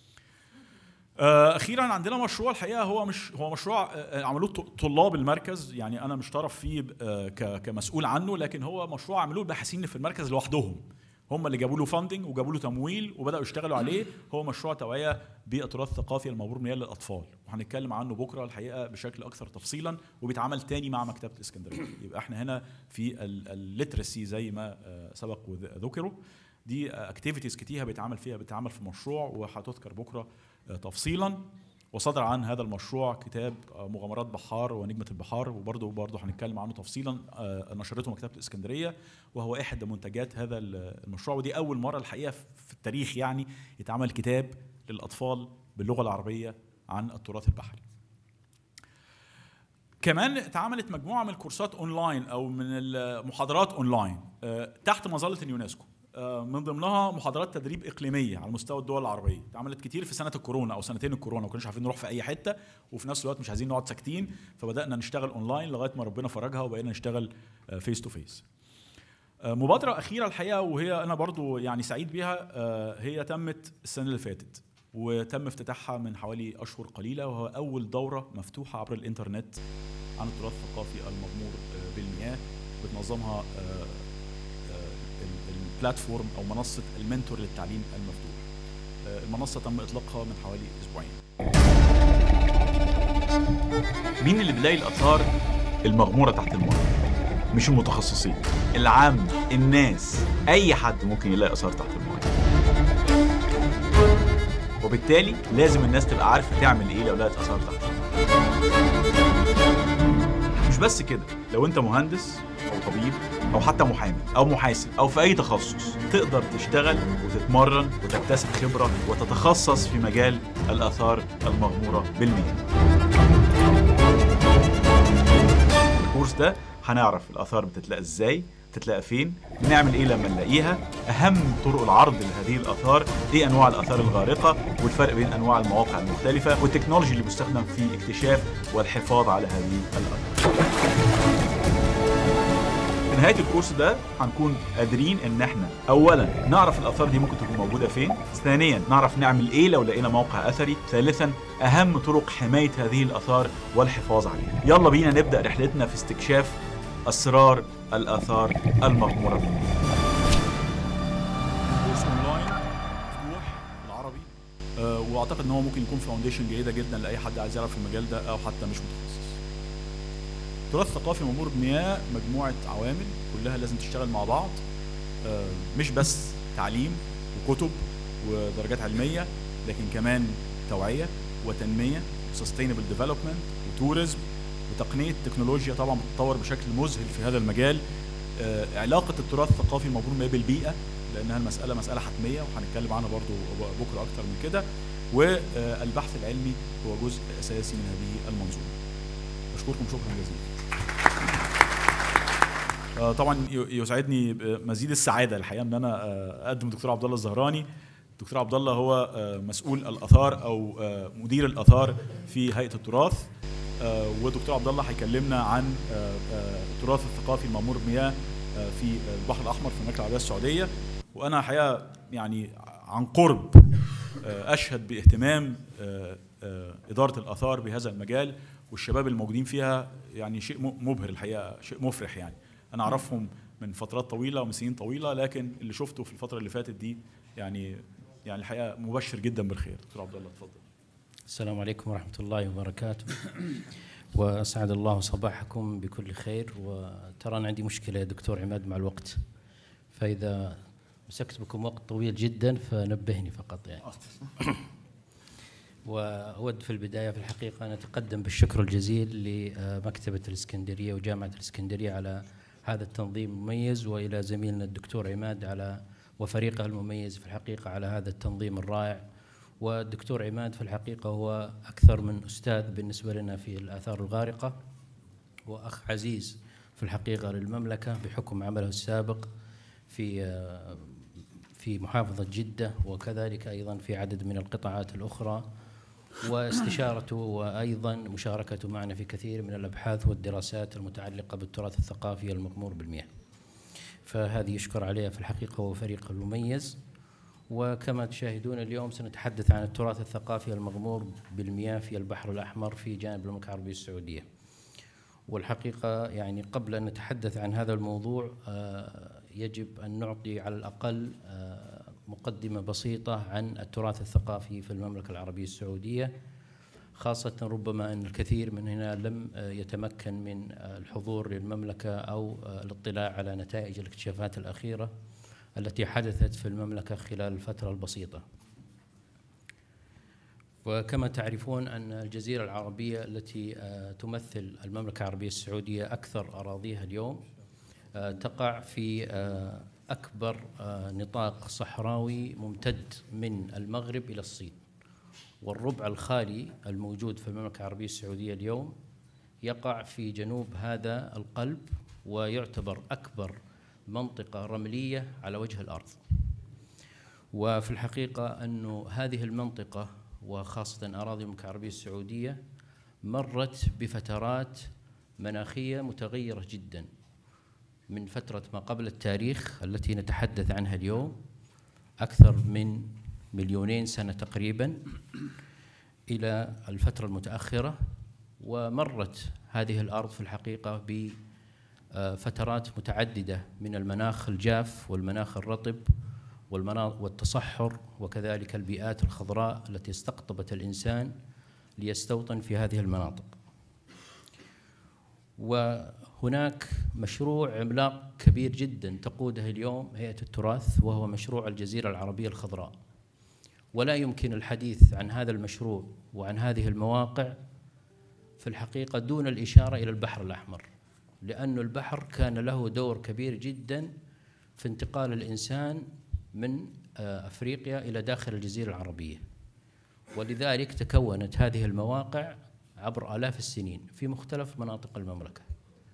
Speaker 1: أخيرا عندنا مشروع الحقيقة هو مش هو مشروع عملوه طلاب المركز، يعني أنا مش طرف فيه كمسؤول عنه، لكن هو مشروع عملوه الباحثين اللي في المركز لوحدهم، هم اللي جابوا له فاندنج وجابوا له تمويل وبداوا يشتغلوا عليه. هو مشروع توعيه بالتراث الثقافي المغمور بالمياه للاطفال، وهنتكلم عنه بكره الحقيقه بشكل اكثر تفصيلا، وبيتعمل تاني مع مكتبه اسكندريه. يبقى احنا هنا في الليترسي زي ما سبق وذكروا، دي اكتيفيتيز كتيره بيتعمل فيها بيتعمل في المشروع وهتذكر بكره تفصيلا. وصدر عن هذا المشروع كتاب مغامرات بحار ونجمة البحار، وبرضه برضه هنتكلم عنه تفصيلا، نشرته مكتبة الإسكندرية، وهو احد منتجات هذا المشروع. ودي أول مرة الحقيقة في التاريخ يعني يتعمل كتاب للأطفال باللغة العربية عن التراث البحري. كمان اتعملت مجموعة من الكورسات أونلاين أو من المحاضرات أونلاين تحت مظلة اليونسكو، من ضمنها محاضرات تدريب اقليميه على مستوى الدول العربيه، اتعملت كتير في سنه الكورونا او سنتين الكورونا، ما كناش عارفين نروح في اي حته، وفي نفس الوقت مش عايزين نقعد ساكتين، فبدانا نشتغل اونلاين لغايه ما ربنا فرجها وبقينا نشتغل فيس تو فيس. مبادره اخيره الحقيقه وهي انا برضو يعني سعيد بيها، هي تمت السنه اللي فاتت وتم افتتاحها من حوالي اشهر قليله، وهو اول دوره مفتوحه عبر الانترنت عن التراث الثقافي المغمور بالمياه، بتنظمها بلاتفورم او منصه المنتور للتعليم المفتوح. المنصه تم اطلاقها من حوالي اسبوعين.
Speaker 6: مين اللي بيلاقي الاثار المغموره تحت الماء؟ مش المتخصصين، العام، الناس، اي حد ممكن يلاقي اثار تحت الماء، وبالتالي لازم الناس تبقى عارفه تعمل ايه لو لقت اثار تحت الماء. مش بس كده، لو انت مهندس او طبيب او حتى محامي او محاسب او في اي تخصص، تقدر تشتغل وتتمرن وتكتسب خبره وتتخصص في مجال الاثار المغموره بالمياه. الكورس ده هنعرف الآثار بتتلاقى إزاي، بتتلاقى فين، بنعمل إيه لما نلاقيها، أهم طرق العرض لهذه الآثار، إيه أنواع الآثار الغارقة والفرق بين أنواع المواقع المختلفة والتكنولوجي اللي بيستخدم في اكتشاف والحفاظ على هذه الآثار. في نهاية الكورس ده هنكون قادرين ان احنا اولا نعرف الاثار دي ممكن تكون موجودة فين، ثانيا نعرف نعمل ايه لو لقينا موقع اثري، ثالثا اهم طرق حماية هذه الاثار والحفاظ عليها. يلا بينا نبدأ رحلتنا في استكشاف اسرار الاثار المغمورة.
Speaker 1: كورس اونلاين مفتوح بالعربي، أه واعتقد ان هو ممكن يكون فاونديشن جيدة جدا لاي حد عايز يعرف المجال ده او حتى مش متخصص. تراث ثقافي مغمور بمياه مجموعة عوامل كلها لازم تشتغل مع بعض، مش بس تعليم وكتب ودرجات علمية، لكن كمان توعية وتنمية وسستينبل ديفلوبمنت وتوريزم وتقنية تكنولوجيا طبعا بتتطور بشكل مذهل في هذا المجال. علاقة التراث الثقافي المغمور بمياه بالبيئة لأنها المسألة مسألة حتمية وهنتكلم عنها برضو بكرة أكتر من كده، والبحث العلمي هو جزء أساسي من هذه المنظومة. أشكركم شكرا جزيلا. طبعا يسعدني مزيد السعاده الحقيقه ان انا اقدم الدكتور عبد الله الزهراني. الدكتور عبد الله هو مسؤول الاثار او مدير الاثار في هيئه التراث، ودكتور عبد الله هيكلمنا عن التراث الثقافي المغمور بمياه في البحر الاحمر في المملكه العربيه السعوديه. وانا الحقيقه يعني عن قرب اشهد باهتمام اداره الاثار بهذا المجال والشباب الموجودين فيها، يعني شيء مبهر الحقيقه، شيء مفرح. يعني انا اعرفهم من فترات طويله ومن سنين طويله، لكن اللي شفته في الفتره اللي فاتت دي يعني يعني الحقيقه مبشر جدا بالخير. دكتور عبد الله اتفضل.
Speaker 7: السلام عليكم ورحمه الله وبركاته، واسعد الله صباحكم بكل خير. وترى انا عندي مشكله يا دكتور عماد مع الوقت، فاذا مسكت بكم وقت طويل جدا فنبهني فقط يعني. وأود في البداية في الحقيقة أن أتقدم بالشكر الجزيل لمكتبة الإسكندرية وجامعة الإسكندرية على هذا التنظيم المميز، وإلى زميلنا الدكتور عماد على وفريقه المميز في الحقيقة على هذا التنظيم الرائع. والدكتور عماد في الحقيقة هو أكثر من أستاذ بالنسبة لنا في الآثار الغارقة، وأخ عزيز في الحقيقة للمملكة بحكم عمله السابق في في محافظة جدة، وكذلك أيضا في عدد من القطاعات الأخرى، واستشارته وأيضا مشاركته معنا في كثير من الأبحاث والدراسات المتعلقة بالتراث الثقافي المغمور بالمياه. فهذه يشكر عليها في الحقيقة هو فريق المميز. وكما تشاهدون اليوم سنتحدث عن التراث الثقافي المغمور بالمياه في البحر الأحمر في جانب المملكة العربية السعودية. والحقيقة يعني قبل أن نتحدث عن هذا الموضوع يجب أن نعطي على الأقل مقدمة بسيطة عن التراث الثقافي في المملكة العربية السعودية، خاصة ربما أن الكثير من هنا لم يتمكن من الحضور للمملكة أو الاطلاع على نتائج الاكتشافات الأخيرة التي حدثت في المملكة خلال الفترة البسيطة. وكما تعرفون أن الجزيرة العربية التي تمثل المملكة العربية السعودية أكثر أراضيها اليوم تقع في أكبر نطاق صحراوي ممتد من المغرب إلى الصين، والربع الخالي الموجود في المملكة العربية السعودية اليوم يقع في جنوب هذا القلب، ويعتبر أكبر منطقة رملية على وجه الأرض. وفي الحقيقة أن هذه المنطقة وخاصة أراضي المملكة العربية السعودية مرت بفترات مناخية متغيرة جدا، من فترة ما قبل التاريخ التي نتحدث عنها اليوم أكثر من مليونين سنة تقريبا إلى الفترة المتأخرة. ومرت هذه الأرض في الحقيقة بفترات متعددة من المناخ الجاف والمناخ الرطب والتصحر، وكذلك البيئات الخضراء التي استقطبت الإنسان ليستوطن في هذه المناطق. وهناك مشروع عملاق كبير جدا تقوده اليوم هيئة التراث، وهو مشروع الجزيرة العربية الخضراء. ولا يمكن الحديث عن هذا المشروع وعن هذه المواقع في الحقيقة دون الإشارة إلى البحر الأحمر، لأن البحر كان له دور كبير جدا في انتقال الإنسان من أفريقيا إلى داخل الجزيرة العربية. ولذلك تكونت هذه المواقع عبر آلاف السنين في مختلف مناطق المملكة.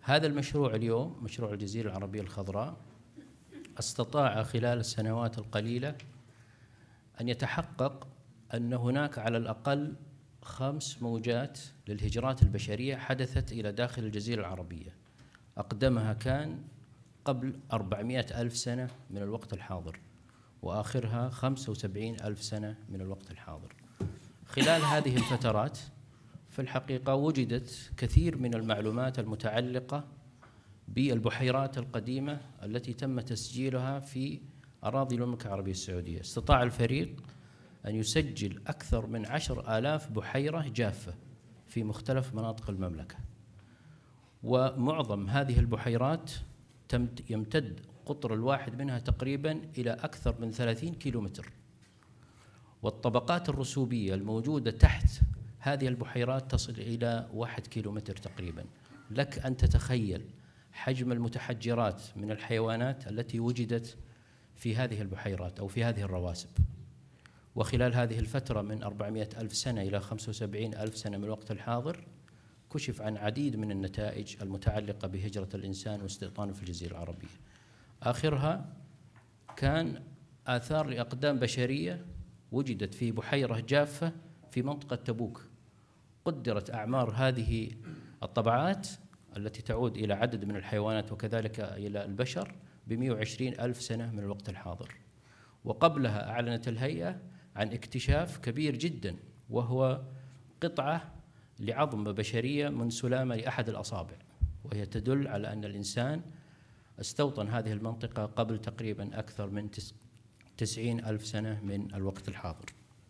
Speaker 7: هذا المشروع اليوم، مشروع الجزيرة العربية الخضراء، استطاع خلال السنوات القليلة أن يتحقق أن هناك على الأقل خمس موجات للهجرات البشرية حدثت إلى داخل الجزيرة العربية. أقدمها كان قبل أربعمائة ألف سنة من الوقت الحاضر، وآخرها خمسة وسبعين ألف سنة من الوقت الحاضر. خلال هذه الفترات في الحقيقة وجدت كثير من المعلومات المتعلقة بالبحيرات القديمة التي تم تسجيلها في أراضي المملكة العربية السعودية. استطاع الفريق أن يسجل أكثر من عشر آلاف بحيرة جافة في مختلف مناطق المملكة، ومعظم هذه البحيرات يمتد قطر الواحد منها تقريبا إلى أكثر من ثلاثين كيلومتر، والطبقات الرسوبية الموجودة تحت هذه البحيرات تصل إلى واحد كيلومتر تقريبا. لك أن تتخيل حجم المتحجرات من الحيوانات التي وجدت في هذه البحيرات أو في هذه الرواسب. وخلال هذه الفترة من أربعمائة ألف سنة إلى خمسة وسبعين ألف سنة من الوقت الحاضر كشف عن عديد من النتائج المتعلقة بهجرة الإنسان واستيطانه في الجزيرة العربية. آخرها كان آثار لأقدام بشرية وجدت في بحيرة جافة في منطقة تبوك. قدرت أعمار هذه الطبعات التي تعود إلى عدد من الحيوانات وكذلك إلى البشر بمئة وعشرين ألف سنة من الوقت الحاضر. وقبلها أعلنت الهيئة عن اكتشاف كبير جدا، وهو قطعة لعظم بشرية من سلامة لأحد الأصابع، وهي تدل على أن الإنسان استوطن هذه المنطقة قبل تقريبا أكثر من تسعين ألف سنة من الوقت الحاضر.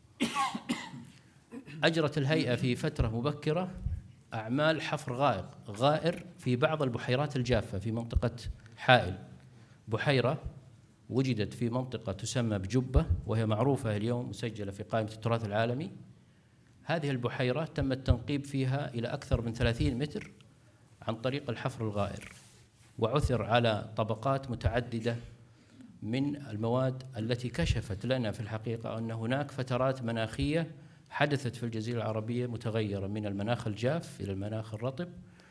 Speaker 7: أجرت الهيئة في فترة مبكرة أعمال حفر غائر غائر في بعض البحيرات الجافة في منطقة حائل. بحيرة وجدت في منطقة تسمى بجبة، وهي معروفة اليوم مسجلة في قائمة التراث العالمي. هذه البحيرة تم التنقيب فيها إلى أكثر من ثلاثين متر عن طريق الحفر الغائر، وعثر على طبقات متعددة من المواد التي كشفت لنا في الحقيقة أن هناك فترات مناخية حدثت في الجزيرة العربية متغيرة من المناخ الجاف إلى المناخ الرطب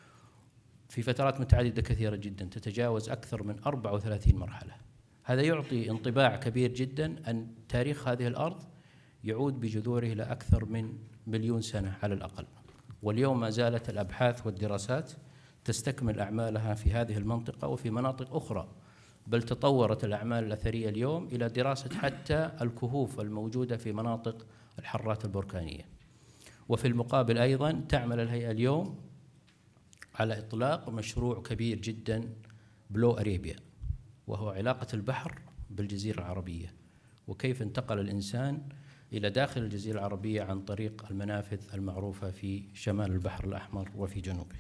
Speaker 7: في فترات متعددة كثيرة جدا تتجاوز أكثر من أربعة وثلاثين مرحلة. هذا يعطي انطباع كبير جدا أن تاريخ هذه الأرض يعود بجذوره إلى أكثر من مليون سنة على الأقل. واليوم ما زالت الأبحاث والدراسات تستكمل أعمالها في هذه المنطقة وفي مناطق أخرى، بل تطورت الأعمال الأثرية اليوم إلى دراسة حتى الكهوف الموجودة في مناطق الحرات البركانية. وفي المقابل أيضا تعمل الهيئة اليوم على إطلاق مشروع كبير جدا بلو أريبيا، وهو علاقة البحر بالجزيرة العربية، وكيف انتقل الإنسان إلى داخل الجزيرة العربية عن طريق المنافذ المعروفة في شمال البحر الأحمر وفي جنوبه.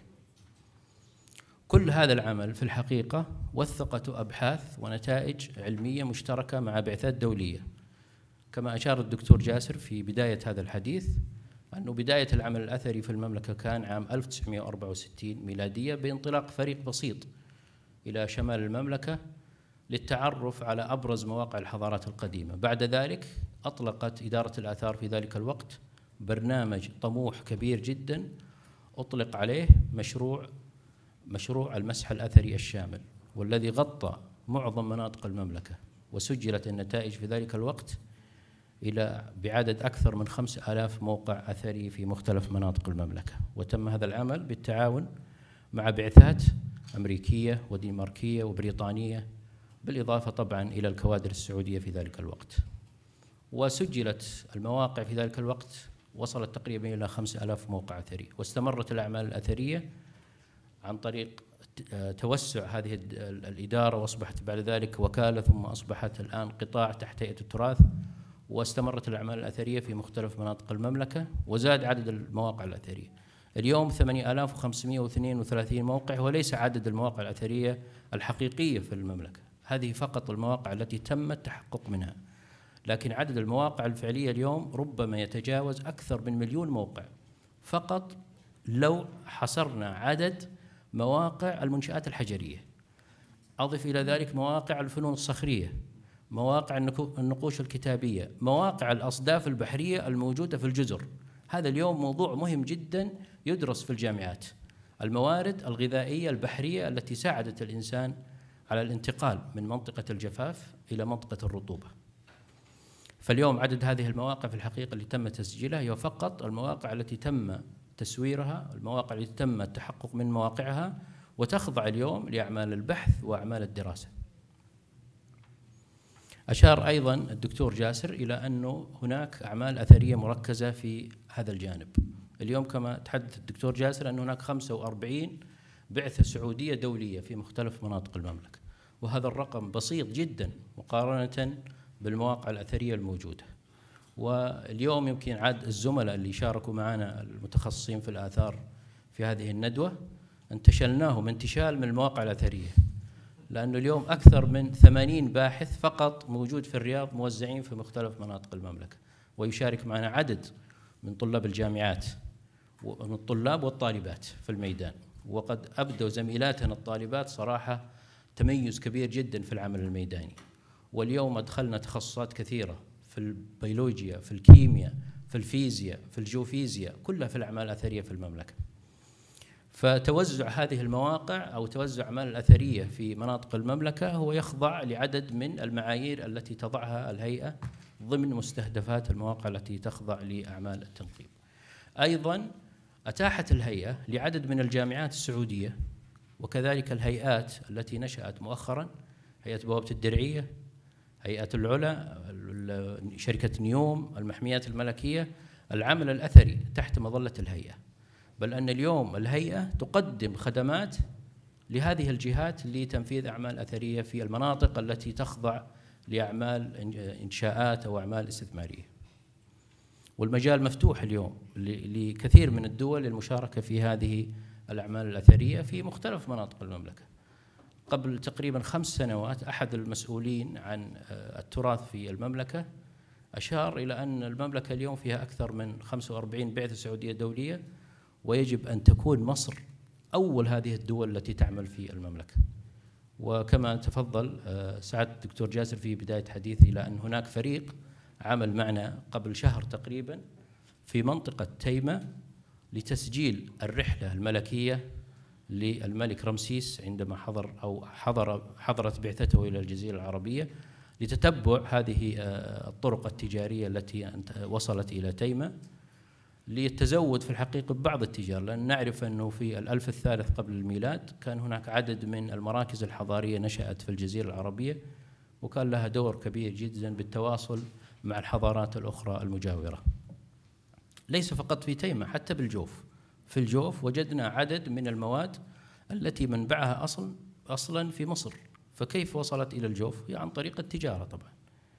Speaker 7: كل هذا العمل في الحقيقة وثقته أبحاث ونتائج علمية مشتركة مع بعثات دولية. كما أشار الدكتور جاسر في بداية هذا الحديث أن بداية العمل الأثري في المملكة كان عام ألف وتسعمائة وأربعة وستين ميلادية بانطلاق فريق بسيط إلى شمال المملكة للتعرف على أبرز مواقع الحضارات القديمة. بعد ذلك أطلقت إدارة الآثار في ذلك الوقت برنامج طموح كبير جدا أطلق عليه مشروع مشروع المسح الأثري الشامل، والذي غطى معظم مناطق المملكة، وسجلت النتائج في ذلك الوقت إلى بعدد أكثر من خمسة آلاف موقع أثري في مختلف مناطق المملكة. وتم هذا العمل بالتعاون مع بعثات أمريكية ودنماركية وبريطانية، بالإضافة طبعا إلى الكوادر السعودية في ذلك الوقت. وسجلت المواقع في ذلك الوقت وصلت تقريبا إلى خمسة آلاف موقع أثري. واستمرت الأعمال الأثرية عن طريق توسع هذه الإدارة، وأصبحت بعد ذلك وكالة، ثم أصبحت الآن قطاع تحت هيئة التراث. واستمرت الأعمال الأثرية في مختلف مناطق المملكة، وزاد عدد المواقع الأثرية. اليوم ثمانية آلاف وخمسمائة واثنين وثلاثين موقع، وليس عدد المواقع الأثرية الحقيقية في المملكة، هذه فقط المواقع التي تم التحقق منها. لكن عدد المواقع الفعلية اليوم ربما يتجاوز أكثر من مليون موقع، فقط لو حصرنا عدد مواقع المنشآت الحجرية. أضف إلى ذلك مواقع الفنون الصخرية، مواقع النقوش الكتابية، مواقع الأصداف البحرية الموجودة في الجزر. هذا اليوم موضوع مهم جدا يدرس في الجامعات. الموارد الغذائية البحرية التي ساعدت الإنسان على الانتقال من منطقة الجفاف إلى منطقة الرطوبة. فاليوم عدد هذه المواقع في الحقيقة اللي تم تسجيلها هي فقط المواقع التي تم تسويرها، المواقع التي تم التحقق من مواقعها وتخضع اليوم لأعمال البحث وأعمال الدراسة. أشار أيضا الدكتور جاسر إلى أنه هناك أعمال أثرية مركزة في هذا الجانب. اليوم كما تحدث الدكتور جاسر أن هناك خمسة وأربعين بعثة سعودية دولية في مختلف مناطق المملكة، وهذا الرقم بسيط جدا مقارنة بالمواقع الأثرية الموجودة. واليوم يمكن عاد الزملاء اللي شاركوا معنا المتخصصين في الآثار في هذه الندوة انتشلناهم انتشال من المواقع الأثرية، لأنه اليوم أكثر من ثمانين باحث فقط موجود في الرياض موزعين في مختلف مناطق المملكة، ويشارك معنا عدد من طلاب الجامعات ومن الطلاب والطالبات في الميدان. وقد أبدوا زميلاتنا الطالبات صراحة تميز كبير جدا في العمل الميداني. واليوم أدخلنا تخصصات كثيرة في البيولوجيا، في الكيمياء، في الفيزياء، في الجيوفيزياء، كلها في الأعمال الأثرية في المملكة. فتوزع هذه المواقع أو توزع الأعمال الأثرية في مناطق المملكة هو يخضع لعدد من المعايير التي تضعها الهيئة ضمن مستهدفات المواقع التي تخضع لأعمال التنقيب. أيضا أتاحت الهيئة لعدد من الجامعات السعودية وكذلك الهيئات التي نشأت مؤخرا، هيئة بوابة الدرعية، هيئة العلا، شركة نيوم، المحميات الملكية، العمل الأثري تحت مظلة الهيئة. بل أن اليوم الهيئة تقدم خدمات لهذه الجهات لتنفيذ أعمال أثرية في المناطق التي تخضع لأعمال إنشاءات أو أعمال استثمارية. والمجال مفتوح اليوم لكثير من الدول للمشاركة في هذه الأعمال الأثرية في مختلف مناطق المملكة. قبل تقريبا خمس سنوات أحد المسؤولين عن التراث في المملكة أشار إلى أن المملكة اليوم فيها أكثر من خمسة وأربعين بعثة سعودية دولية، ويجب أن تكون مصر أول هذه الدول التي تعمل في المملكة. وكما تفضل سعادة الدكتور جاسر في بداية حديثه إلى أن هناك فريق عمل معنا قبل شهر تقريبا في منطقة تيمة لتسجيل الرحلة الملكية للملك رمسيس عندما حضر أو حضر حضرت بعثته إلى الجزيرة العربية لتتبع هذه الطرق التجارية التي وصلت إلى تيمة، للتزود في الحقيقة ببعض التجار، لأن نعرف أنه في الألف الثالث قبل الميلاد كان هناك عدد من المراكز الحضارية نشأت في الجزيرة العربية، وكان لها دور كبير جدا بالتواصل مع الحضارات الأخرى المجاورة. ليس فقط في تيمة، حتى بالجوف. في الجوف وجدنا عدد من المواد التي منبعها أصل أصلا في مصر، فكيف وصلت إلى الجوف؟ هي عن طريق التجارة طبعا.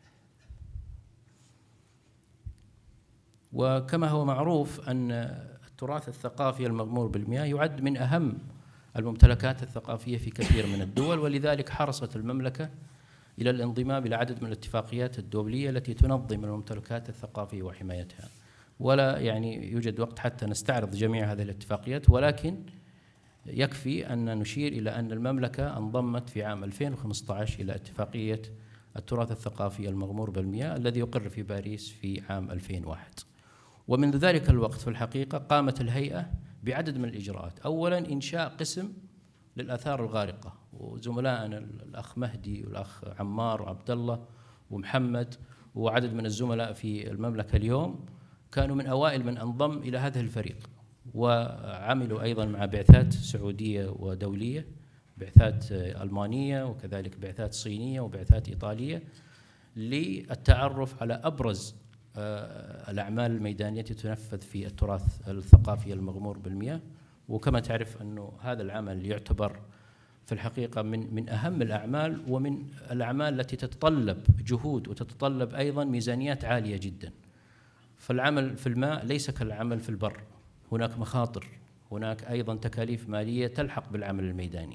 Speaker 7: وكما هو معروف أن التراث الثقافي المغمور بالمياه يعد من أهم الممتلكات الثقافية في كثير من الدول، ولذلك حرصت المملكة إلى الانضمام إلى عدد من الاتفاقيات الدولية التي تنظم الممتلكات الثقافية وحمايتها. ولا يعني يوجد وقت حتى نستعرض جميع هذه الاتفاقيات، ولكن يكفي أن نشير إلى أن المملكة انضمت في عام ألفين وخمسة عشر إلى اتفاقية التراث الثقافي المغمور بالمياه الذي يقر في باريس في عام ألفين وواحد. ومنذ ذلك الوقت في الحقيقة قامت الهيئة بعدد من الإجراءات. أولا إنشاء قسم للآثار الغارقة، وزملائنا الأخ مهدي والأخ عمار وعبد الله ومحمد وعدد من الزملاء في المملكة اليوم كانوا من أوائل من انضم إلى هذا الفريق، وعملوا أيضا مع بعثات سعودية ودولية، بعثات ألمانية وكذلك بعثات صينية وبعثات إيطالية، للتعرف على أبرز الأعمال الميدانية التي تنفذ في التراث الثقافي المغمور بالمياه. وكما تعرف أنه هذا العمل يعتبر في الحقيقة من من أهم الأعمال، ومن الأعمال التي تتطلب جهود وتتطلب أيضا ميزانيات عالية جدا. فالعمل في الماء ليس كالعمل في البر، هناك مخاطر، هناك أيضا تكاليف مالية تلحق بالعمل الميداني.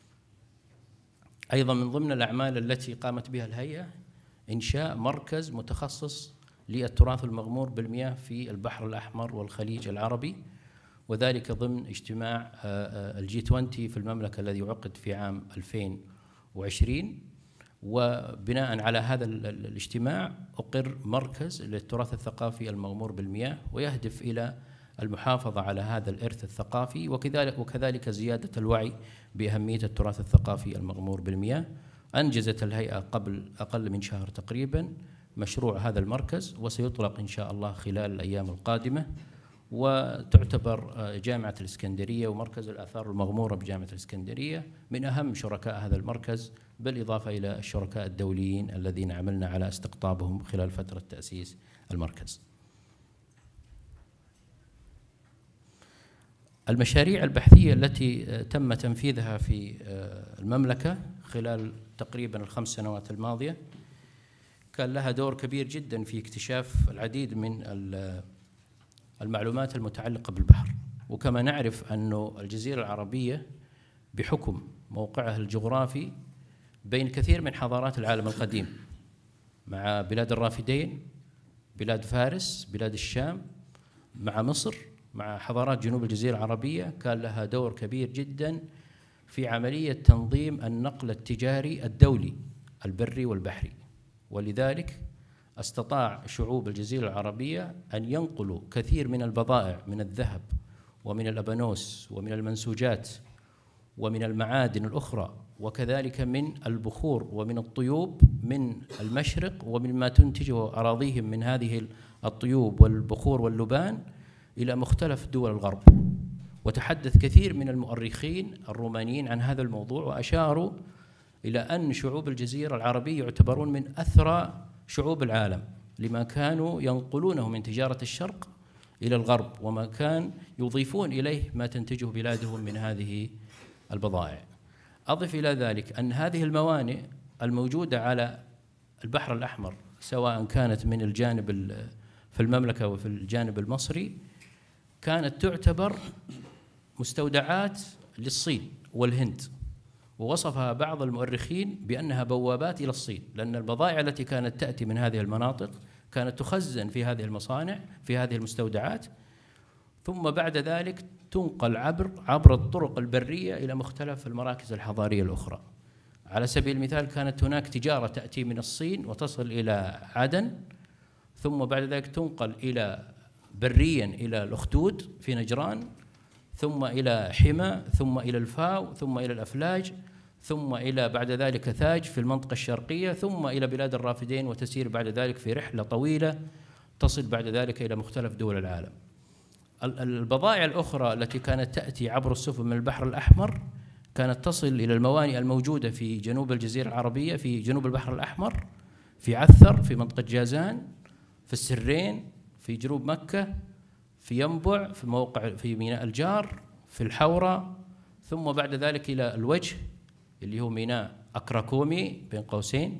Speaker 7: أيضا من ضمن الأعمال التي قامت بها الهيئة إنشاء مركز متخصص للتراث المغمور بالمياه في البحر الأحمر والخليج العربي، وذلك ضمن اجتماع الجي عشرين في المملكة الذي عقد في عام ألفين وعشرين. وبناء على هذا الاجتماع أقر مركز للتراث الثقافي المغمور بالمياه، ويهدف إلى المحافظة على هذا الإرث الثقافي، وكذلك وكذلك زيادة الوعي بأهمية التراث الثقافي المغمور بالمياه. أنجزت الهيئة قبل أقل من شهر تقريبا مشروع هذا المركز، وسيطلق إن شاء الله خلال الأيام القادمة. وتعتبر جامعة الإسكندرية ومركز الآثار المغمورة بجامعة الإسكندرية من أهم شركاء هذا المركز، بالإضافة إلى الشركاء الدوليين الذين عملنا على استقطابهم خلال فترة تأسيس المركز. المشاريع البحثية التي تم تنفيذها في المملكة خلال تقريبا الخمس سنوات الماضية كان لها دور كبير جدا في اكتشاف العديد من المعلومات المتعلقة بالبحر. وكما نعرف أن الجزيرة العربية بحكم موقعها الجغرافي بين كثير من حضارات العالم القديم، مع بلاد الرافدين، بلاد فارس، بلاد الشام، مع مصر، مع حضارات جنوب الجزيرة العربية، كان لها دور كبير جدا في عملية تنظيم النقل التجاري الدولي البري والبحري. ولذلك استطاع شعوب الجزيرة العربية أن ينقلوا كثير من البضائع من الذهب ومن الأبانوس ومن المنسوجات ومن المعادن الأخرى، وكذلك من البخور ومن الطيوب من المشرق ومن ما تنتجه أراضيهم من هذه الطيوب والبخور واللبان إلى مختلف دول الغرب. وتحدث كثير من المؤرخين الرومانيين عن هذا الموضوع، وأشاروا إلى أن شعوب الجزيرة العربية يعتبرون من أثرى شعوب العالم لما كانوا ينقلونه من تجارة الشرق إلى الغرب، وما كان يضيفون إليه ما تنتجه بلادهم من هذه البضائع. أضف إلى ذلك أن هذه الموانئ الموجودة على البحر الأحمر، سواء كانت من الجانب في المملكة وفي الجانب المصري، كانت تعتبر مستودعات للصين والهند، ووصفها بعض المؤرخين بأنها بوابات إلى الصين، لأن البضائع التي كانت تأتي من هذه المناطق كانت تخزن في هذه المصانع في هذه المستودعات، ثم بعد ذلك تنقل عبر عبر الطرق البرية إلى مختلف المراكز الحضارية الأخرى. على سبيل المثال كانت هناك تجارة تأتي من الصين وتصل إلى عدن، ثم بعد ذلك تنقل إلى بريا إلى الأخدود في نجران، ثم إلى حمى، ثم إلى الفاو، ثم إلى الأفلاج، ثم إلى بعد ذلك ثاج في المنطقة الشرقية، ثم إلى بلاد الرافدين، وتسير بعد ذلك في رحلة طويلة تصل بعد ذلك إلى مختلف دول العالم. البضائع الأخرى التي كانت تأتي عبر السفن من البحر الأحمر كانت تصل إلى الموانئ الموجودة في جنوب الجزيرة العربية، في جنوب البحر الأحمر، في عثر، في منطقة جازان، في السرين، في جنوب مكة، في ينبع، في موقع في ميناء الجار، في الحورة، ثم بعد ذلك إلى الوجه اللي هو ميناء أكراكومي بين قوسين،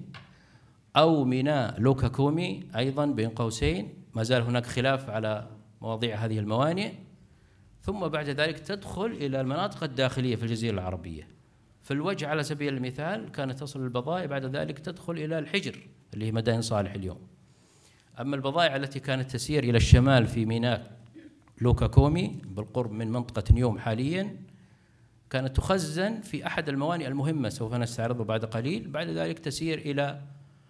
Speaker 7: أو ميناء لوكاكومي أيضا بين قوسين، ما زال هناك خلاف على مواضيع هذه الموانئ. ثم بعد ذلك تدخل إلى المناطق الداخلية في الجزيرة العربية. في الوجه على سبيل المثال كانت تصل البضائع بعد ذلك تدخل إلى الحجر اللي هي مدائن صالح اليوم. أما البضائع التي كانت تسير إلى الشمال في ميناء لوكاكومي بالقرب من منطقة نيوم حاليا، كانت تخزن في أحد الموانئ المهمة سوف نستعرضه بعد قليل. بعد ذلك تسير إلى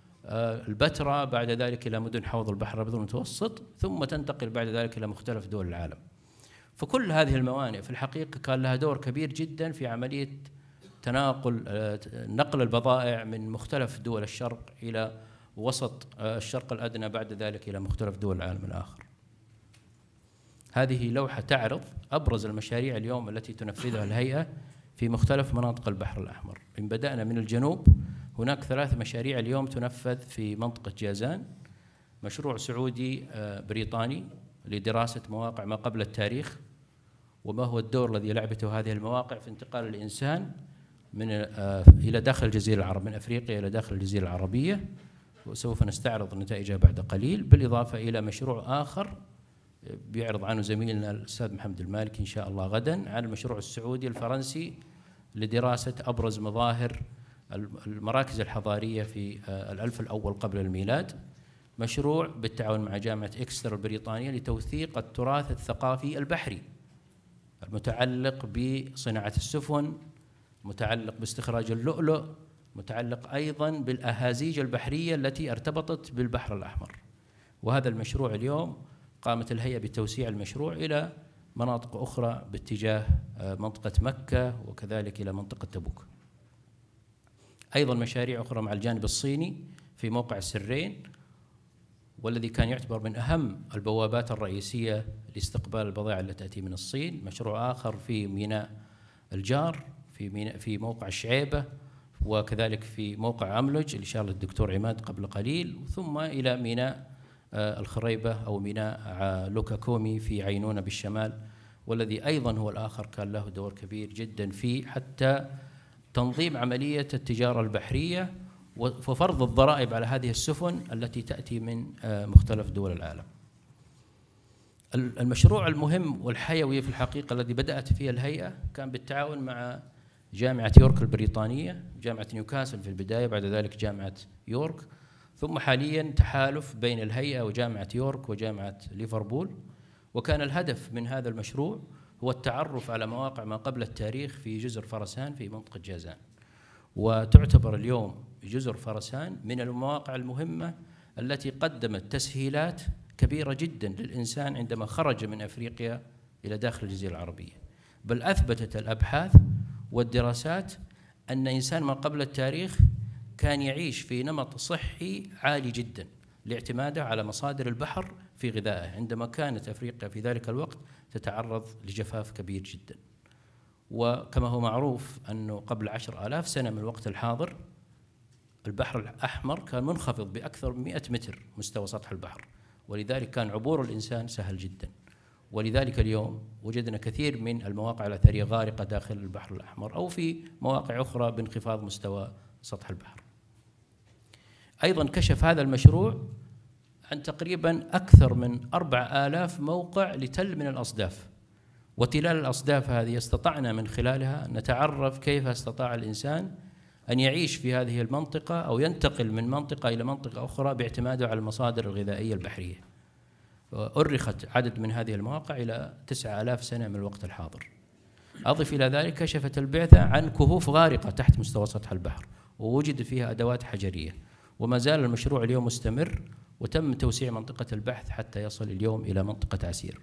Speaker 7: البتراء، بعد ذلك إلى مدن حوض البحر الأبيض المتوسط، ثم تنتقل بعد ذلك إلى مختلف دول العالم. فكل هذه الموانئ في الحقيقة كان لها دور كبير جدا في عملية تناقل نقل البضائع من مختلف دول الشرق إلى وسط الشرق الأدنى، بعد ذلك إلى مختلف دول العالم الآخر. هذه لوحة تعرض أبرز المشاريع اليوم التي تنفذها الهيئة في مختلف مناطق البحر الأحمر. إن بدأنا من الجنوب، هناك ثلاث مشاريع اليوم تنفذ في منطقة جازان. مشروع سعودي بريطاني لدراسة مواقع ما قبل التاريخ، وما هو الدور الذي لعبته هذه المواقع في انتقال الإنسان من إلى داخل الجزيرة العربية، من أفريقيا إلى داخل الجزيرة العربية، وسوف نستعرض نتائجها بعد قليل، بالإضافة إلى مشروع آخر بيعرض عنه زميلنا الأستاذ محمد المالكي إن شاء الله غدا، عن المشروع السعودي الفرنسي لدراسة أبرز مظاهر المراكز الحضارية في الألف الأول قبل الميلاد. مشروع بالتعاون مع جامعة إكستر البريطانية لتوثيق التراث الثقافي البحري المتعلق بصناعة السفن، متعلق باستخراج اللؤلؤ، متعلق أيضا بالأهازيج البحرية التي ارتبطت بالبحر الأحمر. وهذا المشروع اليوم قامت الهيئة بتوسيع المشروع إلى مناطق أخرى باتجاه منطقة مكة وكذلك إلى منطقة تبوك. أيضا مشاريع أخرى مع الجانب الصيني في موقع السرين، والذي كان يعتبر من أهم البوابات الرئيسية لاستقبال البضائع التي تأتي من الصين. مشروع آخر في ميناء الجار في ميناء في موقع الشعيبة، وكذلك في موقع أملج اللي شار الدكتور عماد قبل قليل، ثم إلى ميناء الخريبة أو ميناء لوكا كومي في عينونة بالشمال، والذي أيضا هو الآخر كان له دور كبير جدا في حتى تنظيم عملية التجارة البحرية وفرض الضرائب على هذه السفن التي تأتي من مختلف دول العالم. المشروع المهم والحيوي في الحقيقة الذي بدأت فيه الهيئة كان بالتعاون مع جامعة يورك البريطانية، جامعة نيوكاسل في البداية، بعد ذلك جامعة يورك، ثم حاليا تحالف بين الهيئة وجامعة يورك وجامعة ليفربول. وكان الهدف من هذا المشروع هو التعرف على مواقع ما قبل التاريخ في جزر فرسان في منطقة جازان، وتعتبر اليوم جزر فرسان من المواقع المهمة التي قدمت تسهيلات كبيرة جدا للإنسان عندما خرج من أفريقيا إلى داخل الجزيرة العربية. بل أثبتت الأبحاث والدراسات أن إنسان ما قبل التاريخ كان يعيش في نمط صحي عالي جدا لاعتماده على مصادر البحر في غذائه، عندما كانت أفريقيا في ذلك الوقت تتعرض لجفاف كبير جدا. وكما هو معروف أنه قبل عشر آلاف سنة من الوقت الحاضر البحر الأحمر كان منخفض بأكثر من مئة متر مستوى سطح البحر، ولذلك كان عبور الإنسان سهل جدا. ولذلك اليوم وجدنا كثير من المواقع الأثرية غارقة داخل البحر الأحمر أو في مواقع أخرى بانخفاض مستوى سطح البحر. أيضا كشف هذا المشروع عن تقريبا أكثر من أربع آلاف موقع لتل من الأصداف، وتلال الأصداف هذه استطعنا من خلالها نتعرف كيف استطاع الإنسان أن يعيش في هذه المنطقة أو ينتقل من منطقة إلى منطقة أخرى باعتماده على المصادر الغذائية البحرية. أرخت عدد من هذه المواقع إلى تسعة آلاف سنة من الوقت الحاضر. أضف إلى ذلك كشفت البعثة عن كهوف غارقة تحت مستوى سطح البحر ووجد فيها أدوات حجرية، وما زال المشروع اليوم مستمر، وتم توسيع منطقة البحث حتى يصل اليوم إلى منطقة عسير.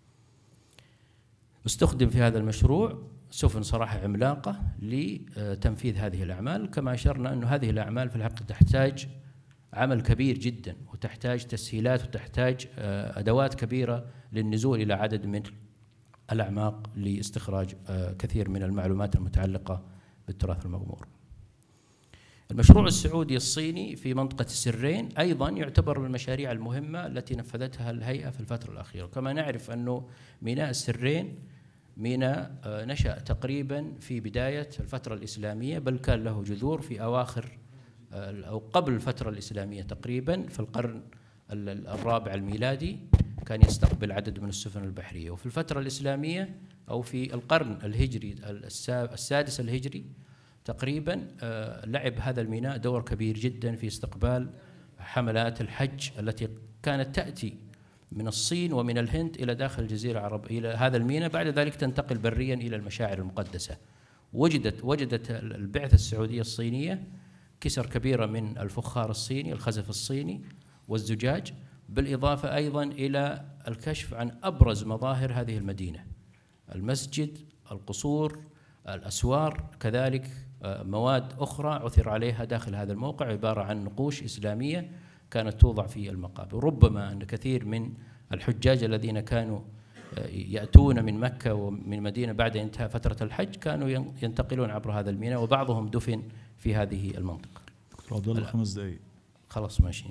Speaker 7: استخدم في هذا المشروع سفن صراحة عملاقة لتنفيذ هذه الأعمال. كما أشرنا أن هذه الأعمال في الحقيقة تحتاج عمل كبير جدا، وتحتاج تسهيلات، وتحتاج أدوات كبيرة للنزول إلى عدد من الأعماق لاستخراج كثير من المعلومات المتعلقة بالتراث المغمور. المشروع السعودي الصيني في منطقة السرين أيضا يعتبر من المشاريع المهمة التي نفذتها الهيئة في الفترة الأخيرة. كما نعرف أنه ميناء السرين ميناء نشأ تقريبا في بداية الفترة الإسلامية، بل كان له جذور في أواخر أو قبل الفترة الإسلامية تقريبا في القرن الرابع الميلادي، كان يستقبل عدد من السفن البحرية. وفي الفترة الإسلامية أو في القرن الهجري السادس الهجري تقريبا لعب هذا الميناء دور كبير جدا في استقبال حملات الحج التي كانت تأتي من الصين ومن الهند إلى داخل الجزيرة العربية إلى هذا الميناء، بعد ذلك تنتقل بريا إلى المشاعر المقدسة. وجدت وجدت البعثة السعودية الصينية كسر كبيرة من الفخار الصيني، الخزف الصيني والزجاج، بالإضافة أيضا إلى الكشف عن أبرز مظاهر هذه المدينة: المسجد، القصور، الأسوار، كذلك مواد أخرى عثر عليها داخل هذا الموقع عبارة عن نقوش إسلامية كانت توضع في المقابر. ربما أن كثير من الحجاج الذين كانوا يأتون من مكة ومن مدينة بعد انتهاء فترة الحج كانوا ينتقلون عبر هذا الميناء، وبعضهم دفن في هذه المنطقة.
Speaker 1: دكتور عبد الله خمس دقائق.
Speaker 7: خلاص ماشي.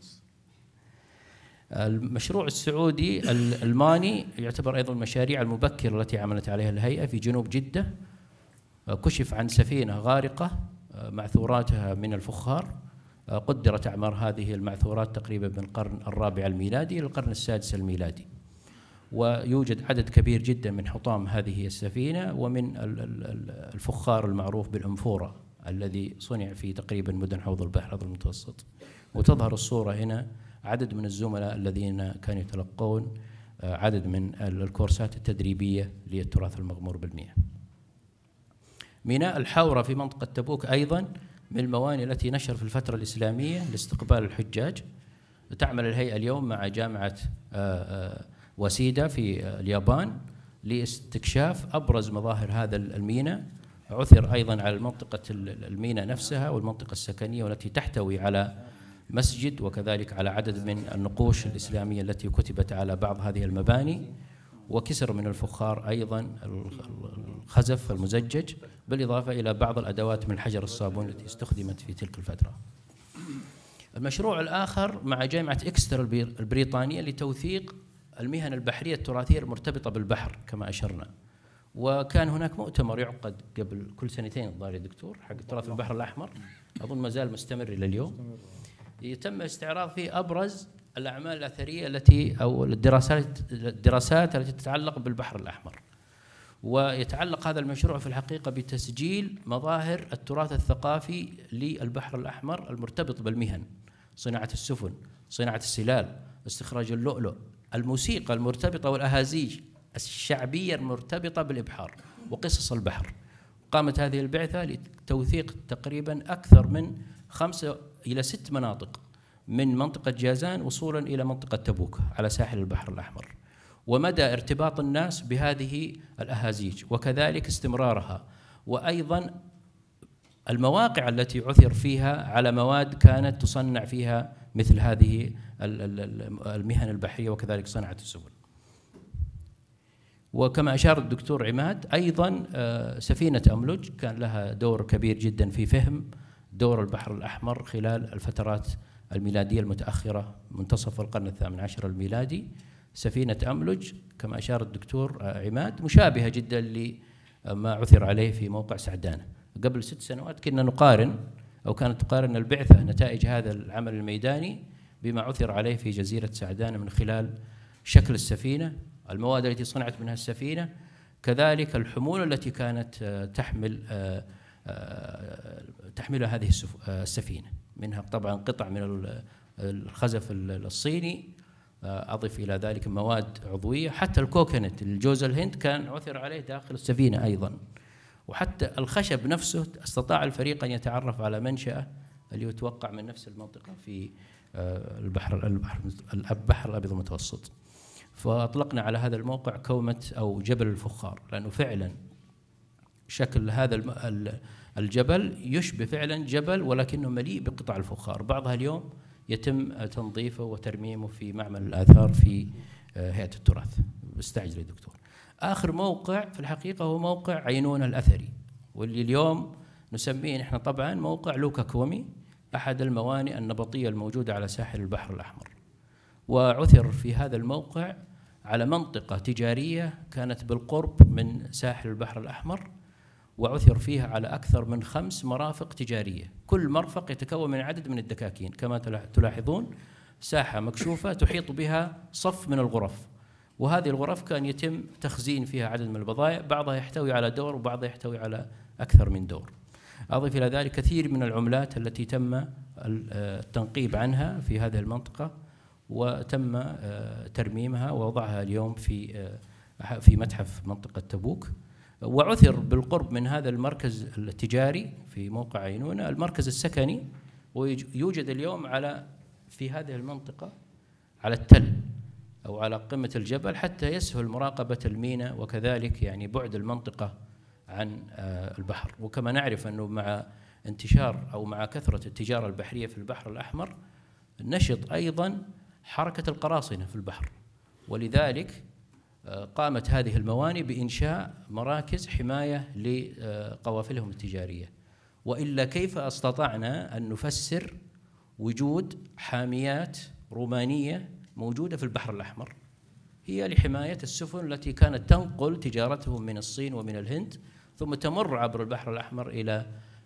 Speaker 7: المشروع السعودي الماني يعتبر أيضا المشاريع المبكرة التي عملت عليها الهيئة في جنوب جدة. كشف عن سفينة غارقة معثوراتها من الفخار، قدرت أعمار هذه المعثورات تقريبا من القرن الرابع الميلادي إلى القرن السادس الميلادي، ويوجد عدد كبير جدا من حطام هذه السفينة ومن الفخار المعروف بالأنفورة الذي صنع في تقريبا مدن حوض البحر المتوسط. وتظهر الصورة هنا عدد من الزملاء الذين كانوا يتلقون عدد من الكورسات التدريبية للتراث المغمور بالمياه. ميناء الحورة في منطقة تبوك أيضا من الموانئ التي نشر في الفترة الإسلامية لاستقبال الحجاج. تعمل الهيئة اليوم مع جامعة وسيدا في اليابان لاستكشاف أبرز مظاهر هذا الميناء. عثر أيضا على منطقة الميناء نفسها والمنطقة السكنية والتي تحتوي على مسجد، وكذلك على عدد من النقوش الإسلامية التي كتبت على بعض هذه المباني، وكسر من الفخار أيضا الخزف المزجج، بالإضافة إلى بعض الأدوات من الحجر الصابون التي استخدمت في تلك الفترة. المشروع الآخر مع جامعة إكستر البريطانية لتوثيق المهن البحرية التراثية المرتبطة بالبحر كما أشرنا، وكان هناك مؤتمر يعقد قبل كل سنتين الظاهر يا دكتور حق تراث البحر الأحمر، أظن ما زال مستمر إلى اليوم، يتم استعراض فيه أبرز الأعمال الأثرية التي أو الدراسات الدراسات التي تتعلق بالبحر الأحمر. ويتعلق هذا المشروع في الحقيقة بتسجيل مظاهر التراث الثقافي للبحر الأحمر المرتبط بالمهن، صناعة السفن، صناعة السلال، استخراج اللؤلؤ، الموسيقى المرتبطة والأهازيج الشعبية المرتبطة بالإبحار وقصص البحر. قامت هذه البعثة لتوثيق تقريبا أكثر من خمسة إلى ست مناطق من منطقة جازان وصولا إلى منطقة تبوك على ساحل البحر الأحمر، ومدى ارتباط الناس بهذه الأهازيج وكذلك استمرارها، وأيضا المواقع التي عثر فيها على مواد كانت تصنع فيها مثل هذه المهن البحرية وكذلك صناعة السفن. وكما أشار الدكتور عماد أيضا سفينة أملج كان لها دور كبير جدا في فهم دور البحر الأحمر خلال الفترات الميلادية المتأخرة منتصف القرن الثامن عشر الميلادي. سفينة أملج كما أشار الدكتور عماد مشابهة جدا لما عثر عليه في موقع سعدانة. قبل ست سنوات كنا نقارن أو كانت تقارن البعثة نتائج هذا العمل الميداني بما عثر عليه في جزيرة سعدانة من خلال شكل السفينة، المواد التي صنعت منها السفينة، كذلك الحمولة التي كانت تحمل تحملها هذه السفينة، منها طبعا قطع من الخزف الصيني، أضف إلى ذلك مواد عضوية، حتى الكوكونات الجوز الهند كان عثر عليه داخل السفينة أيضا، وحتى الخشب نفسه استطاع الفريق أن يتعرف على منشأة اللي يتوقع من نفس المنطقة في البحر البحر البحر الأبيض المتوسط. فأطلقنا على هذا الموقع كومة أو جبل الفخار، لأنه فعلا شكل هذا الجبل يشبه فعلا جبل ولكنه مليء بقطع الفخار، بعضها اليوم يتم تنظيفه وترميمه في معمل الآثار في هيئة التراث. استعجل يا دكتور. آخر موقع في الحقيقة هو موقع عينونة الأثري، واللي اليوم نسميه نحن طبعا موقع لوكا كومي، أحد الموانئ النبطية الموجودة على ساحل البحر الأحمر. وعثر في هذا الموقع على منطقة تجارية كانت بالقرب من ساحل البحر الأحمر، وعثر فيها على أكثر من خمس مرافق تجارية، كل مرفق يتكون من عدد من الدكاكين كما تلاحظون، ساحة مكشوفة تحيط بها صف من الغرف، وهذه الغرف كان يتم تخزين فيها عدد من البضائع، بعضها يحتوي على دور وبعضها يحتوي على أكثر من دور. أضف إلى ذلك كثير من العملات التي تم التنقيب عنها في هذه المنطقة، وتم ترميمها ووضعها اليوم في في متحف منطقة تبوك. وعثر بالقرب من هذا المركز التجاري في موقع عينونة المركز السكني، ويوجد اليوم على في هذه المنطقة على التل أو على قمة الجبل حتى يسهل مراقبة الميناء وكذلك يعني بعد المنطقة عن البحر. وكما نعرف أنه مع انتشار أو مع كثرة التجارة البحرية في البحر الأحمر نشط أيضا حركة القراصنة في البحر، ولذلك قامت هذه الموانئ بإنشاء مراكز حماية لقوافلهم التجارية. وإلا كيف استطعنا أن نفسر وجود حاميات رومانية موجودة في البحر الأحمر؟ هي لحماية السفن التي كانت تنقل تجارتهم من الصين ومن الهند ثم تمر عبر البحر الأحمر إلى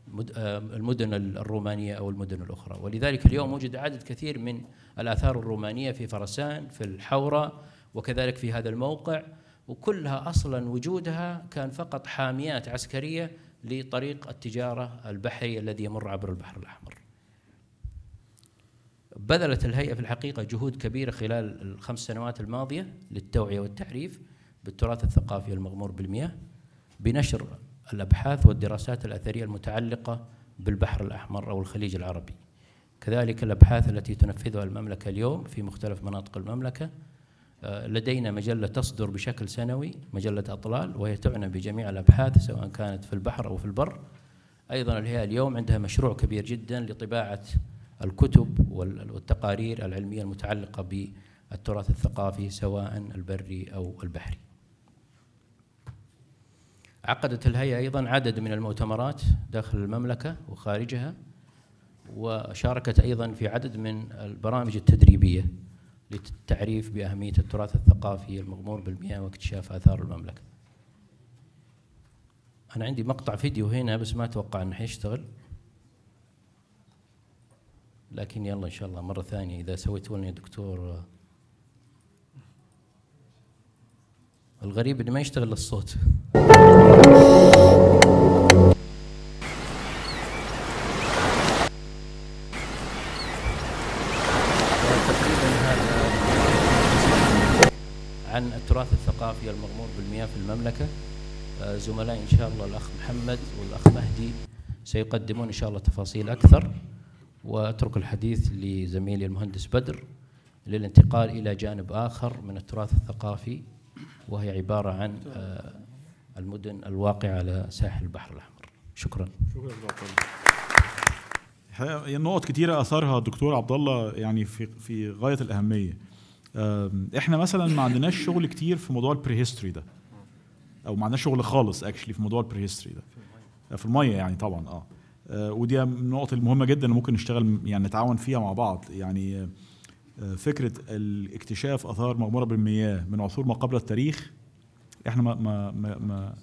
Speaker 7: المدن الرومانية أو المدن الأخرى. ولذلك اليوم وجد عدد كثير من الآثار الرومانية في فرسان، في الحورة، وكذلك في هذا الموقع، وكلها أصلا وجودها كان فقط حاميات عسكرية لطريق التجارة البحري الذي يمر عبر البحر الأحمر. بذلت الهيئة في الحقيقة جهود كبيرة خلال الخمس سنوات الماضية للتوعية والتعريف بالتراث الثقافي المغمور بالمياه، بنشر الأبحاث والدراسات الأثرية المتعلقة بالبحر الأحمر أو الخليج العربي، كذلك الأبحاث التي تنفذها المملكة اليوم في مختلف مناطق المملكة، لدينا مجلة تصدر بشكل سنوي، مجلة أطلال، وهي تعنى بجميع الأبحاث سواء كانت في البحر أو في البر. أيضا الهيئة اليوم عندها مشروع كبير جدا لطباعة الكتب والتقارير العلمية المتعلقة بالتراث الثقافي سواء البري أو البحري. عقدت الهيئة أيضا عدد من المؤتمرات داخل المملكة وخارجها، وشاركت أيضا في عدد من البرامج التدريبية للتعريف بأهمية التراث الثقافي المغمور بالمياه واكتشاف آثار المملكة. أنا عندي مقطع فيديو هنا بس ما أتوقع أنه حيشتغل، لكن يلا إن شاء الله مرة ثانية إذا سويتوا لنا يا دكتور. الغريب إنه ما يشتغل الصوت. عن التراث الثقافي المغمور بالمياه في المملكة، زملائي إن شاء الله الأخ محمد والأخ مهدي سيقدمون إن شاء الله تفاصيل أكثر، وأترك الحديث لزميلي المهندس بدر للانتقال إلى جانب آخر من التراث الثقافي، وهي عبارة عن المدن الواقعة على ساحل البحر الأحمر. شكرا.
Speaker 1: شكرا الحقيقة نقط كتيرة أثرها الدكتور عبد الله يعني في في غاية الأهمية. احنا مثلا ما عندناش شغل كتير في موضوع البري هيستوري ده، او ما عندناش شغل خالص اكشلي في موضوع البري هيستوري ده في الميه يعني طبعا اه, آه ودي من النقط المهمه جدا اللي ممكن نشتغل يعني نتعاون فيها مع بعض. يعني آه فكره الاكتشاف اثار مغموره بالمياه من عصور ما قبل التاريخ احنا ما ما ما, ما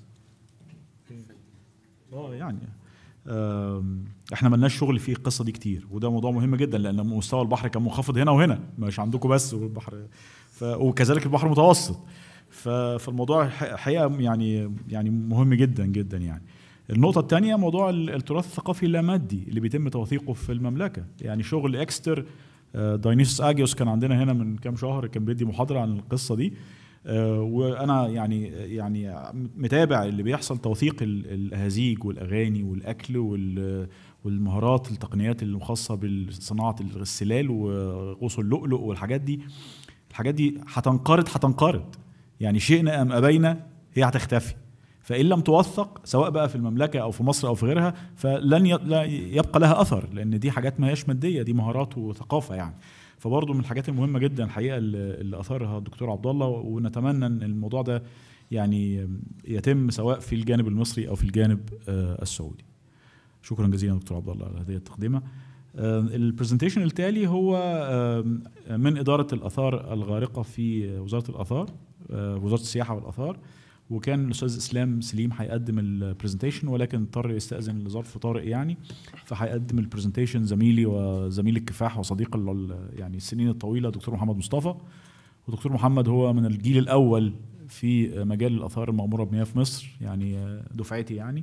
Speaker 1: اه يعني آه احنا مالناش شغل في القصه دي كتير، وده موضوع مهم جدا لان مستوى البحر كان منخفض هنا وهنا، مش عندكم بس والبحر وكذلك البحر المتوسط. فالموضوع حقيقه يعني يعني مهم جدا جدا. يعني النقطه الثانيه موضوع التراث الثقافي اللامادي اللي بيتم توثيقه في المملكه، يعني شغل اكستر. داينيسوس اجيوس كان عندنا هنا من كام شهر كان بيدي محاضره عن القصه دي، وانا يعني يعني متابع اللي بيحصل، توثيق الاهازيج والاغاني والاكل والمهارات التقنيات اللي خاصه بصناعه السلال وغوص اللؤلؤ والحاجات دي. الحاجات دي هتنقرض هتنقرض يعني شئنا ام ابينا هي هتختفي، فان لم توثق سواء بقى في المملكه او في مصر او في غيرها فلن يبقى لها اثر، لان دي حاجات ما هياش ماديه، دي مهارات وثقافه يعني. فبرضه من الحاجات المهمه جدا الحقيقه اللي اثرها الدكتور عبد الله، ونتمنى ان الموضوع ده يعني يتم سواء في الجانب المصري او في الجانب السعودي. شكرا جزيلا دكتور عبد الله على هذه التقدمه. البرزنتيشن التالي هو من اداره الاثار الغارقه في وزاره الاثار، وزاره السياحه والاثار، وكان الاستاذ اسلام سليم هيقدم البرزنتيشن، ولكن اضطر يستاذن لظرف طارئ يعني، فهيقدم البرزنتيشن زميلي وزميل الكفاح وصديق يعني السنين الطويله دكتور محمد مصطفى. ودكتور محمد هو من الجيل الاول في مجال الاثار المغموره بمياه في مصر، يعني دفعتي يعني،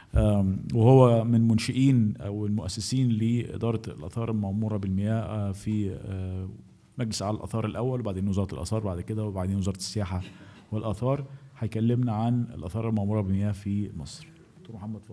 Speaker 1: وهو من منشئين او المؤسسين لاداره الاثار المغموره بالمياه في مجلس اعلى الاثار الاول، وبعدين وزاره الاثار بعد كده، وبعدين وزاره السياحه والاثار. هيكلمنا عن الاثار المغموره بالمياه في مصر. دكتور محمد اتفضل.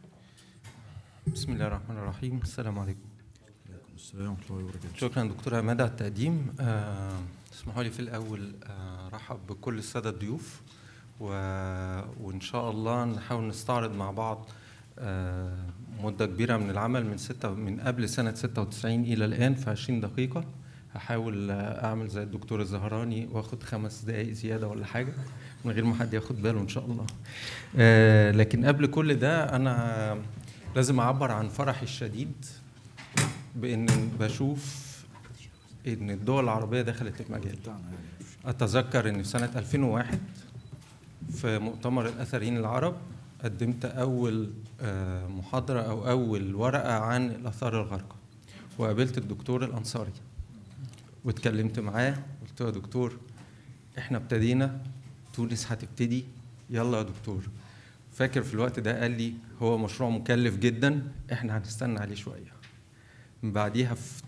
Speaker 8: بسم الله الرحمن الرحيم. السلام عليكم.
Speaker 1: وعليكم السلام ورحمه الله وبركاته.
Speaker 8: شكرا دكتور عماد على التقديم. آه اسمحوا لي في الاول آه رحب بكل الساده الضيوف، و... وان شاء الله نحاول نستعرض مع بعض آه مده كبيره من العمل من ستة من قبل سنه ستة وتسعين الى الان في عشرين دقيقه. هحاول اعمل زي الدكتور الزهراني واخد خمس دقائق زياده ولا حاجه من غير ما حد ياخد باله ان شاء الله. آه لكن قبل كل ده انا لازم اعبر عن فرحي الشديد بان بشوف ان الدول العربيه دخلت المجال. اتذكر ان في سنه ألفين وواحد في مؤتمر الاثريين العرب قدمت اول آه محاضره او اول ورقه عن الاثار الغارقه، وقابلت الدكتور الانصاري واتكلمت معاه، قلت له يا دكتور احنا ابتدينا، تونس هتبتدي، يلا يا دكتور. فاكر في الوقت ده قال لي هو مشروع مكلف جدا، احنا هنستنى عليه شويه. من بعديها في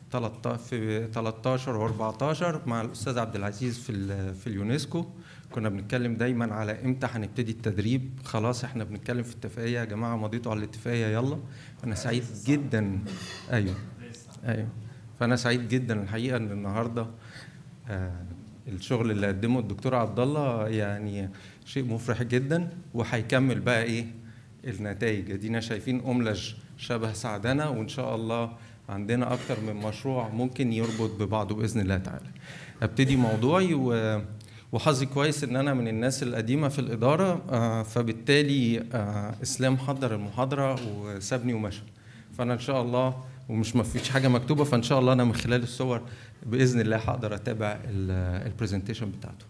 Speaker 8: تلتاشر واربعتاشر مع الاستاذ عبد العزيز في في اليونسكو كنا بنتكلم دايما على امتى هنبتدي التدريب. خلاص احنا بنتكلم في اتفاقيه يا جماعه، مضيتوا على الاتفاقيه يلا. انا سعيد جدا. ايوه ايوه فانا سعيد جدا الحقيقه ان النهارده الشغل اللي قدمه الدكتور عبد الله يعني شيء مفرح جدا، وهيكمل بقى ايه النتائج. ادينا شايفين أملج شبه سعدنا، وان شاء الله عندنا اكتر من مشروع ممكن يربط ببعضه باذن الله تعالى. ابتدي موضوعي، و وحظي كويس ان انا من الناس القديمه في الاداره، فبالتالي اسلام حضر المحاضره وسابني ومشى، فانا ان شاء الله ومش ما فيش حاجه مكتوبه، فان شاء الله انا من خلال الصور باذن الله هقدر اتابع البرزنتيشن بتاعته.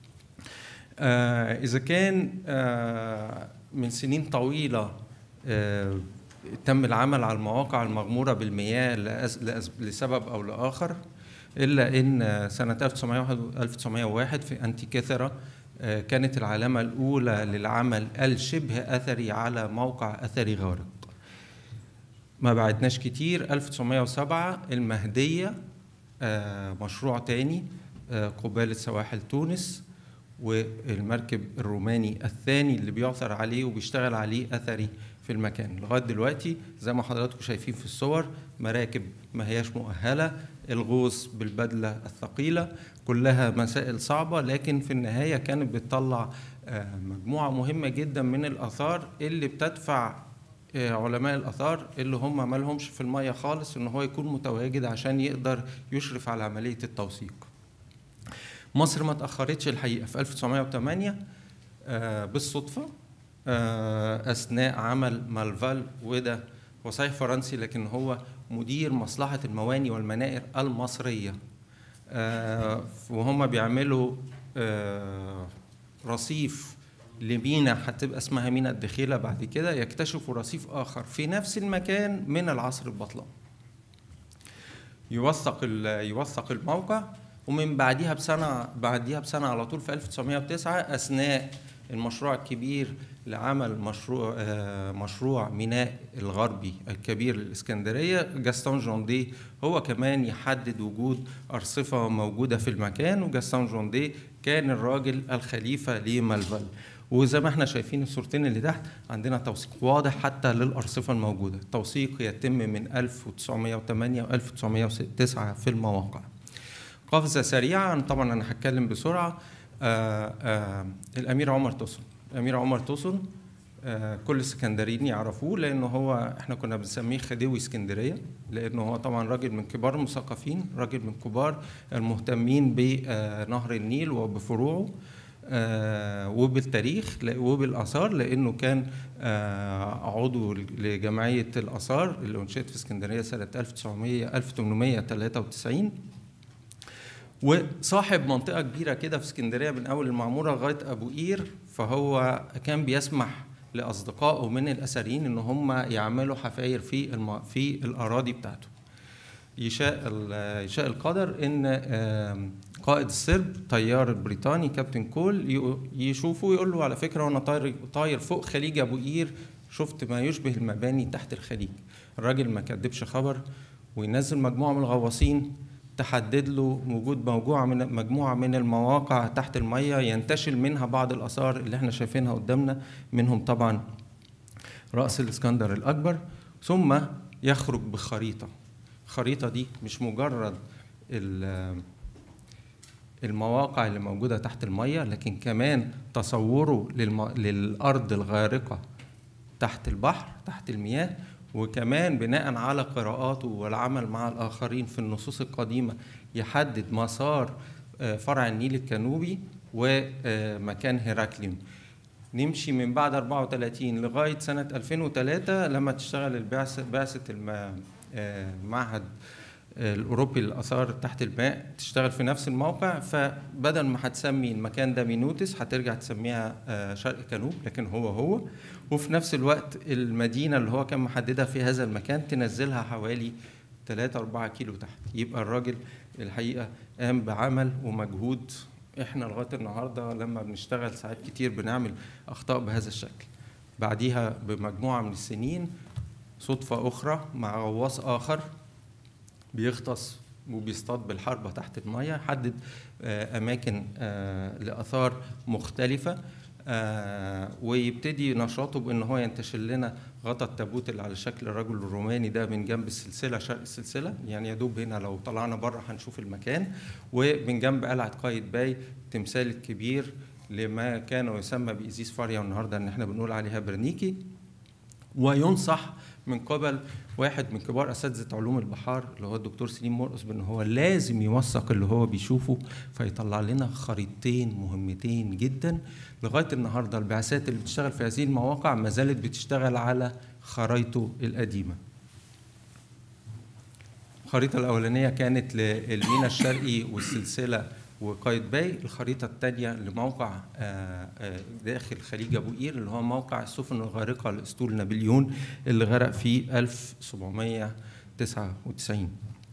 Speaker 8: اذا كان من سنين طويله تم العمل على المواقع المغموره بالمياه لسبب او لاخر، إلا إن سنة ألف وتسعمائة وواحد في أنتيكاثرا كانت العلامة الأولى للعمل الشبه أثري على موقع أثري غارق. ما بعدناش كتير، ألف وتسعمائة وسبعة المهدية، مشروع تاني قبالة سواحل تونس، والمركب الروماني الثاني اللي بيعثر عليه وبيشتغل عليه أثري في المكان. لغاية دلوقتي زي ما حضراتكم شايفين في الصور، مراكب ما هياش مؤهلة، الغوص بالبدلة الثقيلة، كلها مسائل صعبة، لكن في النهاية كانت بتطلع مجموعة مهمة جدا من الآثار اللي بتدفع علماء الآثار اللي هم ما لهمش في المية خالص إن هو يكون متواجد عشان يقدر يشرف على عملية التوثيق. مصر ما تأخرتش الحقيقة. في ألف وتسعمائة وثمانية بالصدفة أثناء عمل مالفال، وده هو صحيح فرنسي لكن هو مدير مصلحة المواني والمنائر المصرية، وهم بيعملوا رصيف لمينا هتبقى اسمها مينا الدخيلة، بعد كده يكتشفوا رصيف آخر في نفس المكان من العصر البطلمي. يوثق يوثق الموقع، ومن بعديها بسنة بعديها بسنة على طول في ألف وتسعمائة وتسعة أثناء المشروع الكبير لعمل مشروع مشروع ميناء الغربي الكبير للإسكندرية، جاستون جوندي هو كمان يحدد وجود أرصفة موجودة في المكان، وجاستون جوندي كان الراجل الخليفة لمالفال. وزي ما احنا شايفين الصورتين اللي تحت عندنا توثيق واضح حتى للأرصفة الموجودة. التوثيق يتم من ألف وتسعمائة وثمانية و ألف وتسعمائة وتسعة في المواقع. قفزة سريعة، طبعا أنا هتكلم بسرعة. آآ آآ الأمير عمر توسن. الأمير عمر توسن كل الاسكندريين يعرفوه، لأنه هو احنا كنا بنسميه خديوي اسكندرية، لأنه هو طبعا راجل من كبار المثقفين، راجل من كبار المهتمين بنهر النيل وبفروعه وبالتاريخ وبالآثار، لأنه كان عضو لجمعية الآثار اللي أنشئت في اسكندرية سنة ألف وثمانمائة وثلاثة وتسعين، وصاحب منطقة كبيرة كده في اسكندرية من أول المعمورة لغاية أبو قير. فهو كان بيسمح لأصدقائه من الأثريين إن هم يعملوا حفاير في الم... في الأراضي بتاعته. يشاء يشاء القدر إن قائد السرب طيار البريطاني كابتن كول يشوفه ويقول له على فكرة وأنا طاير طاير فوق خليج أبو قير شفت ما يشبه المباني تحت الخليج. الراجل ما كدبش خبر، وينزل مجموعة من الغواصين تحدد له وجود مجموعة من مجموعة من المواقع تحت المية ينتشل منها بعض الآثار اللي احنا شايفينها قدامنا، منهم طبعا رأس الإسكندر الأكبر. ثم يخرج بخريطة. الخريطة دي مش مجرد المواقع اللي موجودة تحت المية، لكن كمان تصوره للأرض الغارقة تحت البحر تحت المياه، وكمان بناء على قراءاته والعمل مع الآخرين في النصوص القديمة يحدد مسار فرع النيل الجنوبي ومكان هيراكليون. نمشي من بعد أربعة وثلاثين لغاية سنة ألفين وثلاثة لما تشتغل البعثة بعثة المعهد الأوروبي للآثار تحت الماء تشتغل في نفس الموقع، فبدل ما هتسمي المكان ده مينوتس هترجع تسميها شرق جنوب، لكن هو هو. وفي نفس الوقت المدينة اللي هو كان محددها في هذا المكان تنزلها حوالي ثلاثة أربعة كيلو تحت. يبقى الراجل الحقيقة قام بعمل ومجهود احنا لغاية النهاردة لما بنشتغل ساعات كتير بنعمل أخطاء بهذا الشكل. بعديها بمجموعة من السنين صدفة أخرى مع غواص آخر بيغطس وبيصطاد بالحربة تحت المياه، حدد أماكن لآثار مختلفة آه ويبتدي نشاطه بان هو ينتشل لنا غطا التابوت اللي على شكل الرجل الروماني ده من جنب السلسله، شرق السلسله، يعني يا دوب هنا لو طلعنا بره هنشوف المكان، ومن جنب قلعه قايتباي التمثال الكبير لما كان يسمى بإيزيس فاريا، والنهارده ان احنا بنقول عليها برنيكي. وينصح من قبل واحد من كبار اساتذه علوم البحار اللي هو الدكتور سليم مرقص بان هو لازم يوثق اللي هو بيشوفه، فيطلع لنا خريطتين مهمتين جدا. لغايه النهارده البعثات اللي بتشتغل في هذه المواقع ما زالت بتشتغل على خرايطه القديمه. الخريطه الاولانيه كانت للميناء الشرقي والسلسله وقايتباي، الخريطة الثانية لموقع داخل خليج أبو قير اللي هو موقع السفن الغارقة لأسطول نابليون اللي غرق في ألف وسبعمائة وتسعة وتسعين.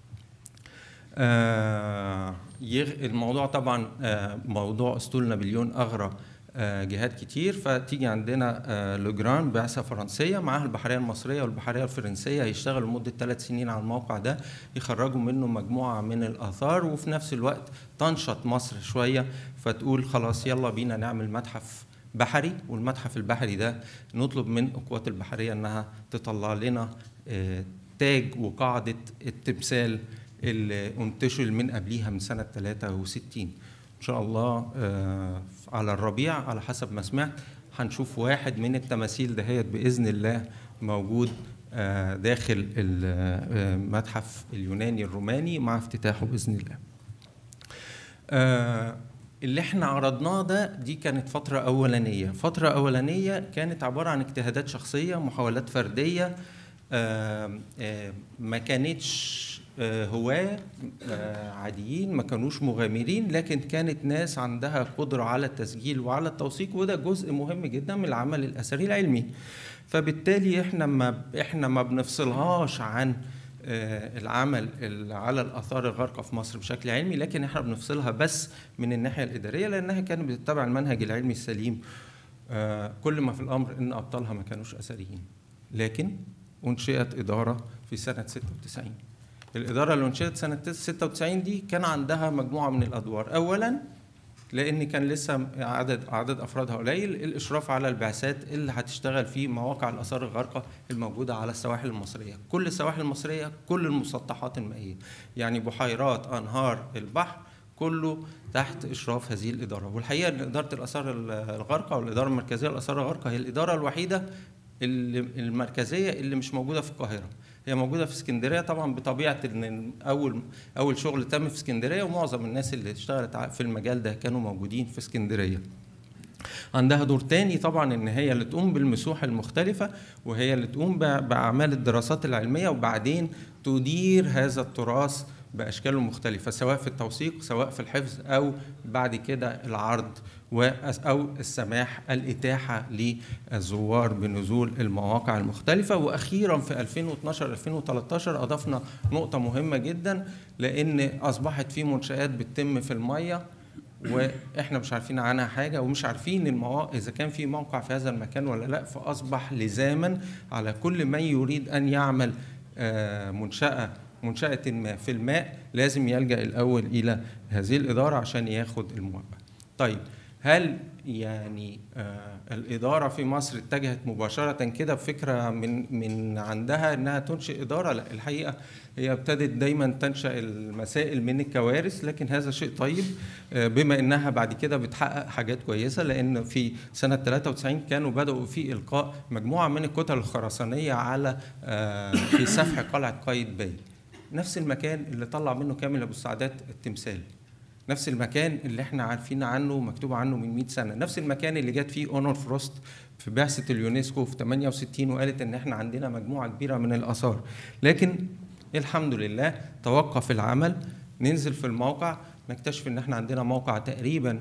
Speaker 8: الموضوع طبعا موضوع أسطول نابليون أغرى جهات كتير، فتيجي عندنا لوجران بعثة فرنسية معاها البحرية المصرية والبحرية الفرنسية، هيشتغلوا لمدة ثلاث سنين على الموقع ده، يخرجوا منه مجموعة من الآثار، وفي نفس الوقت تنشط مصر شوية فتقول خلاص يلا بينا نعمل متحف بحري. والمتحف البحري ده نطلب من القوات البحرية انها تطلع لنا تاج وقاعدة التمثال اللي انتشل من قبليها من سنة ثلاثة وستين. ان شاء الله على الربيع على حسب ما سمعت هنشوف واحد من التماثيل دهيت باذن الله موجود داخل المتحف اليوناني الروماني مع افتتاحه باذن الله. اللي احنا عرضناه ده دي كانت فتره اولانيه، فتره اولانيه كانت عباره عن اجتهادات شخصيه، محاولات فرديه، ما كانتش هواة عاديين، ما كانوش مغامرين، لكن كانت ناس عندها قدرة على التسجيل وعلى التوثيق، وده جزء مهم جدا من العمل الأثري العلمي. فبالتالي احنا ما احنا ما بنفصلهاش عن العمل على الآثار الغارقة في مصر بشكل علمي، لكن احنا بنفصلها بس من الناحية الإدارية لأنها كانت بتتبع المنهج العلمي السليم. كل ما في الأمر إن أبطالها ما كانوش أثريين، لكن أنشئت إدارة في سنة ستة وتسعين. الإدارة اللي انشئت سنة ستة وتسعين دي كان عندها مجموعة من الأدوار. أولاً لأن كان لسه عدد عدد أفرادها قليل، الإشراف على البعثات اللي هتشتغل في مواقع الآثار الغارقة الموجودة على السواحل المصرية، كل السواحل المصرية، كل المسطحات المائية، يعني بحيرات، أنهار، البحر، كله تحت إشراف هذه الإدارة. والحقيقة أن إدارة الآثار الغارقة والإدارة المركزية للآثار الغارقة هي الإدارة الوحيدة المركزية اللي مش موجودة في القاهرة. هي موجودة في اسكندرية طبعا بطبيعة ان اول اول شغل تم في اسكندرية، ومعظم الناس اللي اشتغلت في المجال ده كانوا موجودين في اسكندرية. عندها دور تاني طبعا ان هي اللي تقوم بالمسوح المختلفة، وهي اللي تقوم باعمال الدراسات العلمية، وبعدين تدير هذا التراث باشكاله المختلفة، سواء في التوثيق سواء في الحفظ او بعد كده العرض أو السماح الإتاحة للزوار بنزول المواقع المختلفة. وأخيراً في ألفين واثناشر ألفين وثلاثة عشر أضفنا نقطة مهمة جداً، لأن أصبحت في منشآت بتتم في المية وإحنا مش عارفين عنها حاجة، ومش عارفين المواقع إذا كان في موقع في هذا المكان ولا لا. فأصبح لزاماً على كل من يريد أن يعمل منشأة منشأة ما في الماء لازم يلجأ الأول إلى هذه الإدارة عشان ياخد الموافقة. طيب، هل يعني آه الإدارة في مصر اتجهت مباشرة كده بفكرة من من عندها إنها تنشئ إدارة؟ لا، الحقيقة هي ابتدت دايما تنشأ المسائل من الكوارث، لكن هذا شيء طيب آه بما إنها بعد كده بتحقق حاجات كويسة. لأن في سنة ثلاثة وتسعين كانوا بدأوا في إلقاء مجموعة من الكتل الخرسانية على آه في سفح قلعة قايتباي، نفس المكان اللي طلع منه كامل أبو السعدات التمثال، نفس المكان اللي احنا عارفين عنه مكتوب عنه من مئة سنة، نفس المكان اللي جت فيه اونور فروست في بعثة اليونسكو في ثمانية وستين وقالت ان احنا عندنا مجموعة كبيرة من الآثار. لكن الحمد لله توقف العمل، ننزل في الموقع نكتشف ان احنا عندنا موقع تقريبا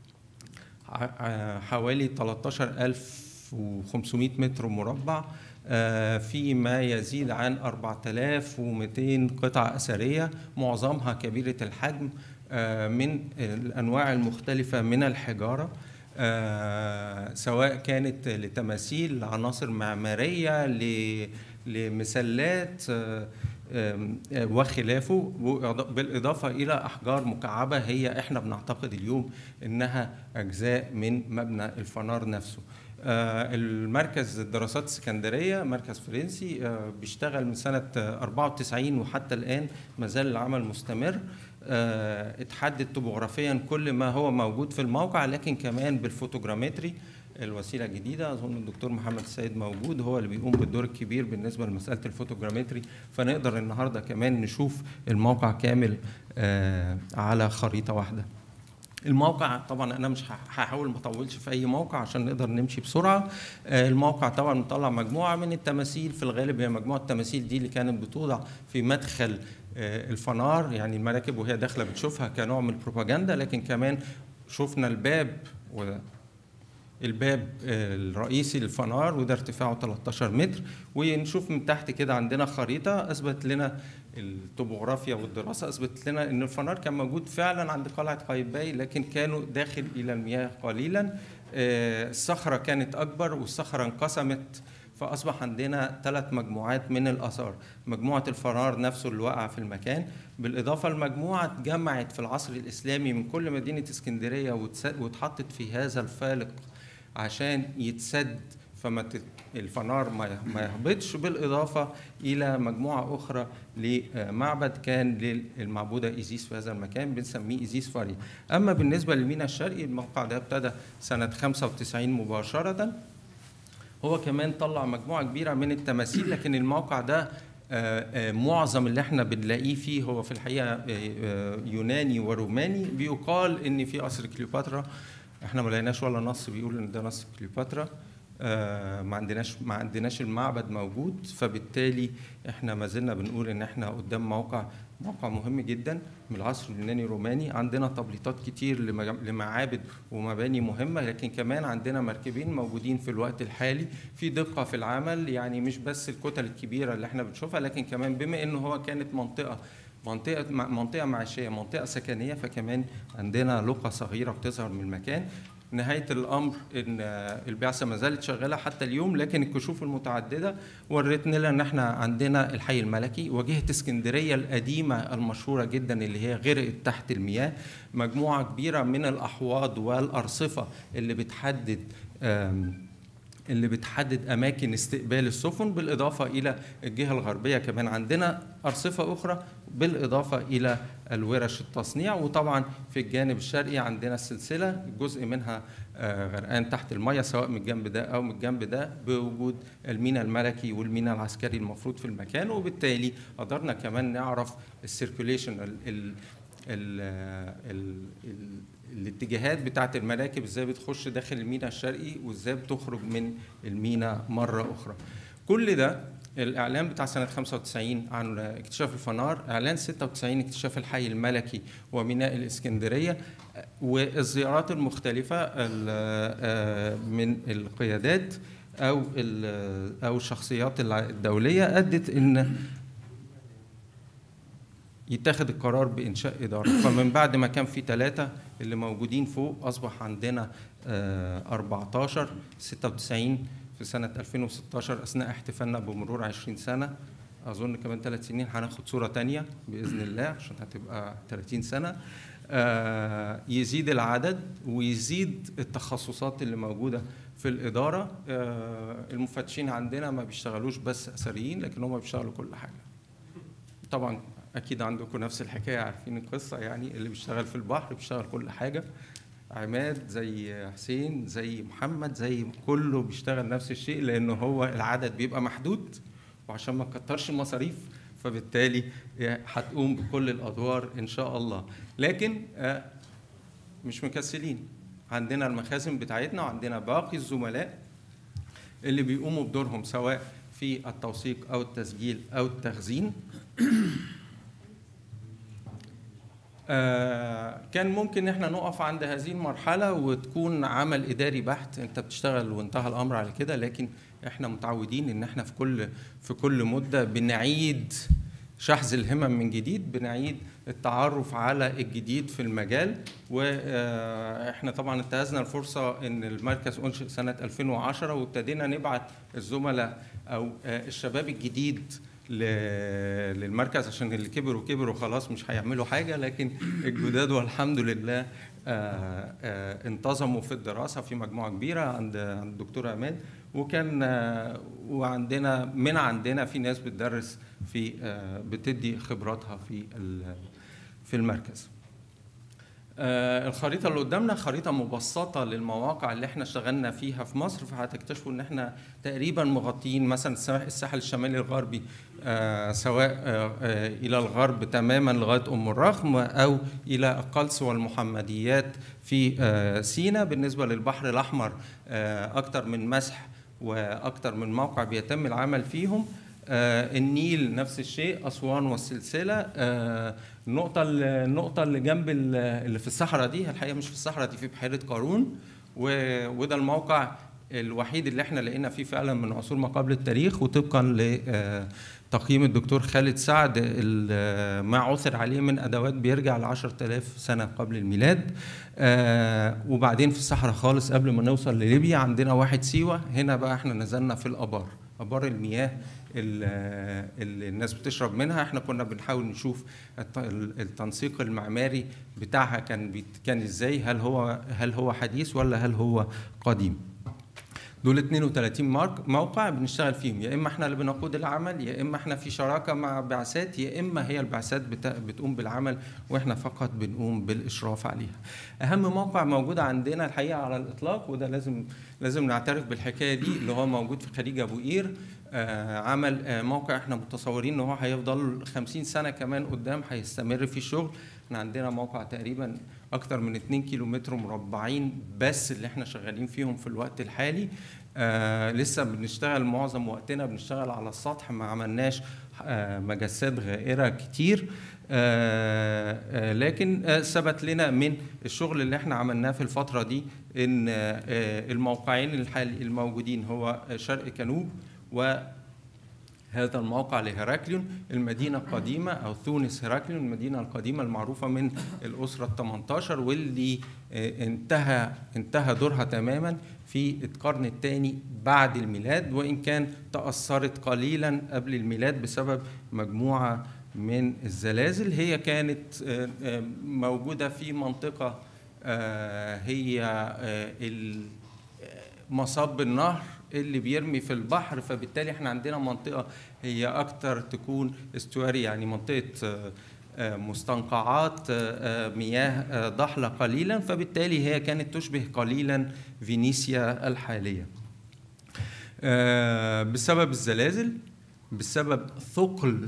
Speaker 8: حوالي ثلاثة عشر ألف وخمسمائة متر مربع، في ما يزيد عن أربعة آلاف ومئتين قطعة أثرية، معظمها كبيرة الحجم من الأنواع المختلفة من الحجارة، سواء كانت لتماثيل، لعناصر معمارية، لمسلات، وخلافه، بالإضافة إلى أحجار مكعبة هي إحنا بنعتقد اليوم إنها أجزاء من مبنى الفنار نفسه. المركز الدراسات الاسكندرية مركز فرنسي بيشتغل من سنة أربعة وتسعين وحتى الآن ما زال العمل مستمر. اتحدد توبوغرافيا كل ما هو موجود في الموقع، لكن كمان بالفوتوغرامتري الوسيله الجديده. اظن الدكتور محمد السيد موجود، هو اللي بيقوم بالدور الكبير بالنسبه لمساله الفوتوغرامتري، فنقدر النهارده كمان نشوف الموقع كامل على خريطه واحده. الموقع طبعا انا مش هحاول ما اطولش في اي موقع عشان نقدر نمشي بسرعه. الموقع طبعا مطلع مجموعه من التماثيل، في الغالب هي مجموعه التماثيل دي اللي كانت بتوضع في مدخل الفنار، يعني المراكب وهي داخله بتشوفها كنوع من البروباجندا، لكن كمان شفنا الباب و الباب الرئيسي للفنار وده ارتفاعه ثلاثة عشر متر. ونشوف من تحت كده عندنا خريطه اثبت لنا الطبوغرافيا والدراسه اثبت لنا ان الفنار كان موجود فعلا عند قلعه قايتباي، لكن كانوا داخل الى المياه قليلا. الصخره كانت اكبر والصخره انقسمت، فاصبح عندنا ثلاث مجموعات من الاثار، مجموعه الفنار نفسه اللي وقع في المكان، بالاضافه لمجموعه اتجمعت في العصر الاسلامي من كل مدينه اسكندريه واتحطت في هذا الفالق عشان يتسد فما الفنار ما يهبطش، بالاضافه الى مجموعه اخرى لمعبد كان للمعبوده ايزيس في هذا المكان بنسميه ايزيس فاريا. اما بالنسبه للميناء الشرقي الموقع ده ابتدى سنه خمسة وتسعين مباشره، هو كمان طلع مجموعه كبيره من التماثيل، لكن الموقع ده معظم اللي احنا بنلاقيه فيه هو في الحقيقه يوناني وروماني. بيقال ان في قصر كليوباترا، احنا ما لقيناش ولا نص بيقول ان ده نص كليوباترا، آه ما عندناش ما عندناش المعبد موجود، فبالتالي احنا ما زلنا بنقول ان احنا قدام موقع موقع مهم جدا من العصر اليوناني الروماني. عندنا تبليطات كتير لمعابد ومباني مهمه، لكن كمان عندنا مركبين موجودين في الوقت الحالي في دقه في العمل، يعني مش بس الكتل الكبيره اللي احنا بنشوفها، لكن كمان بما انه هو كانت منطقه منطقة منطقة معيشية، منطقة سكنية، فكمان عندنا لقى صغيرة بتظهر من المكان. نهاية الأمر إن البعثة ما زالت شغالة حتى اليوم، لكن الكشوف المتعددة ورتنا لنا إن إحنا عندنا الحي الملكي، واجهة اسكندرية القديمة المشهورة جدا اللي هي غرقت تحت المياه، مجموعة كبيرة من الأحواض والأرصفة اللي بتحدد اللي بتحدد أماكن استقبال السفن، بالإضافة إلى الجهة الغربية كمان عندنا أرصفة أخرى، بالإضافة إلى الورش التصنيع. وطبعا في الجانب الشرقي عندنا السلسلة جزء منها غرقان تحت المية سواء من الجنب ده أو من الجنب ده، بوجود الميناء الملكي والميناء العسكري المفروض في المكان. وبالتالي قدرنا كمان نعرف السيركوليشن ال ال ال ال الاتجاهات بتاعه المراكب ازاي بتخش داخل الميناء الشرقي وازاي بتخرج من الميناء مره اخرى. كل ده الاعلان بتاع سنه خمسة وتسعين عن اكتشاف الفنار، اعلان ستة وتسعين اكتشاف الحي الملكي وميناء الاسكندريه، والزيارات المختلفه من القيادات او او الشخصيات الدوليه ادت ان يتخذ القرار بإنشاء إدارة. فمن بعد ما كان في ثلاثة اللي موجودين فوق أصبح عندنا أربعة عشر. ستة وتسعين في سنة ألفين وستة عشر أثناء احتفالنا بمرور عشرين سنة، أظن كمان ثلاث سنين هناخد صورة تانية بإذن الله عشان هتبقى ثلاثين سنة. يزيد العدد ويزيد التخصصات اللي موجودة في الإدارة. المفتشين عندنا ما بيشتغلوش بس أثريين، لكن هم بيشتغلوا كل حاجة. طبعا أكيد عندكم نفس الحكاية، عارفين القصة، يعني اللي بيشتغل في البحر بيشتغل كل حاجة، عماد زي حسين زي محمد زي كله بيشتغل نفس الشيء، لأنه هو العدد بيبقى محدود وعشان ما نكترش المصاريف فبالتالي هتقوم بكل الأدوار إن شاء الله. لكن مش مكسلين، عندنا المخازن بتاعتنا وعندنا باقي الزملاء اللي بيقوموا بدورهم سواء في التوثيق أو التسجيل أو التخزين. آه كان ممكن احنا نقف عند هذه المرحله وتكون عمل اداري بحت، انت بتشتغل وانتهى الامر على كده، لكن احنا متعودين ان احنا في كل في كل مده بنعيد شحذ الهمم من جديد، بنعيد التعرف على الجديد في المجال. واحنا طبعا انتهزنا الفرصه ان المركز انشئ سنه ألفين وعشرة وابتدينا نبعت الزملاء او الشباب الجديد للمركز، عشان اللي كبروا كبروا خلاص مش هيعملوا حاجه، لكن الجداد والحمد لله آآ آآ انتظموا في الدراسه في مجموعه كبيره عند عند الدكتور عماد، وكان وعندنا من عندنا في ناس بتدرس في بتدي خبراتها في في المركز. آه الخريطة اللي قدامنا خريطة مبسطة للمواقع اللي احنا اشتغلنا فيها في مصر، فهتكتشفوا ان احنا تقريبا مغطيين مثلا الساحل الشمالي الغربي آه سواء آه آه الى الغرب تماما لغاية ام الرخم، او الى القلس والمحمديات في آه سيناء. بالنسبة للبحر الاحمر آه اكتر من مسح واكتر من موقع بيتم العمل فيهم. آه النيل نفس الشيء، اسوان والسلسله. آه النقطه النقطه اللي جنب اللي في الصحراء دي، الحقيقه مش في الصحراء دي، في بحيره قارون، وده الموقع الوحيد اللي احنا لقينا فيه فعلا من عصور ما قبل التاريخ، وطبقا لتقييم الدكتور خالد سعد ما عثر عليه من ادوات بيرجع ل عشرة آلاف سنه قبل الميلاد. آه وبعدين في الصحراء خالص قبل ما نوصل لليبيا عندنا واحد سيوه. هنا بقى احنا نزلنا في الابار، ابار المياه اللي الناس بتشرب منها. احنا كنا بنحاول نشوف التنسيق المعماري بتاعها كان كان ازاي، هل هو هل هو حديث ولا هل هو قديم. دول اثنين وثلاثين موقع بنشتغل فيهم، يا اما احنا اللي بنقود العمل، يا اما احنا في شراكه مع بعثات، يا اما هي البعثات بتقوم بالعمل واحنا فقط بنقوم بالاشراف عليها. اهم موقع موجود عندنا الحقيقه على الاطلاق، وده لازم لازم نعترف بالحكايه دي، اللي هو موجود في خليج ابو قير. آه عمل آه موقع احنا متصورين ان هو هيفضل خمسين سنه كمان قدام هيستمر في الشغل. احنا عندنا موقع تقريبا اكتر من اتنين كيلو متر مربعين بس اللي احنا شغالين فيهم في الوقت الحالي. آه لسه بنشتغل معظم وقتنا بنشتغل على السطح، ما عملناش آه مجسات غائره كتير. آه آه لكن آه ثبت لنا من الشغل اللي احنا عملناه في الفتره دي ان آه الموقعين الحالي الموجودين هو شرق كانوب وهذا الموقع لهراكليون، المدينة القديمة أو ثونس هراكليون، المدينة القديمة المعروفة من الأسرة الثامنة عشر، واللي انتهى انتهى دورها تماما في القرن الثاني بعد الميلاد، وإن كان تأثرت قليلا قبل الميلاد بسبب مجموعة من الزلازل. هي كانت موجودة في منطقة هي مصب النهر اللي بيرمي في البحر، فبالتالي احنا عندنا منطقة هي أكتر تكون استواري، يعني منطقة مستنقعات مياه ضحلة قليلا، فبالتالي هي كانت تشبه قليلا فينيسيا الحالية. بسبب الزلازل، بسبب ثقل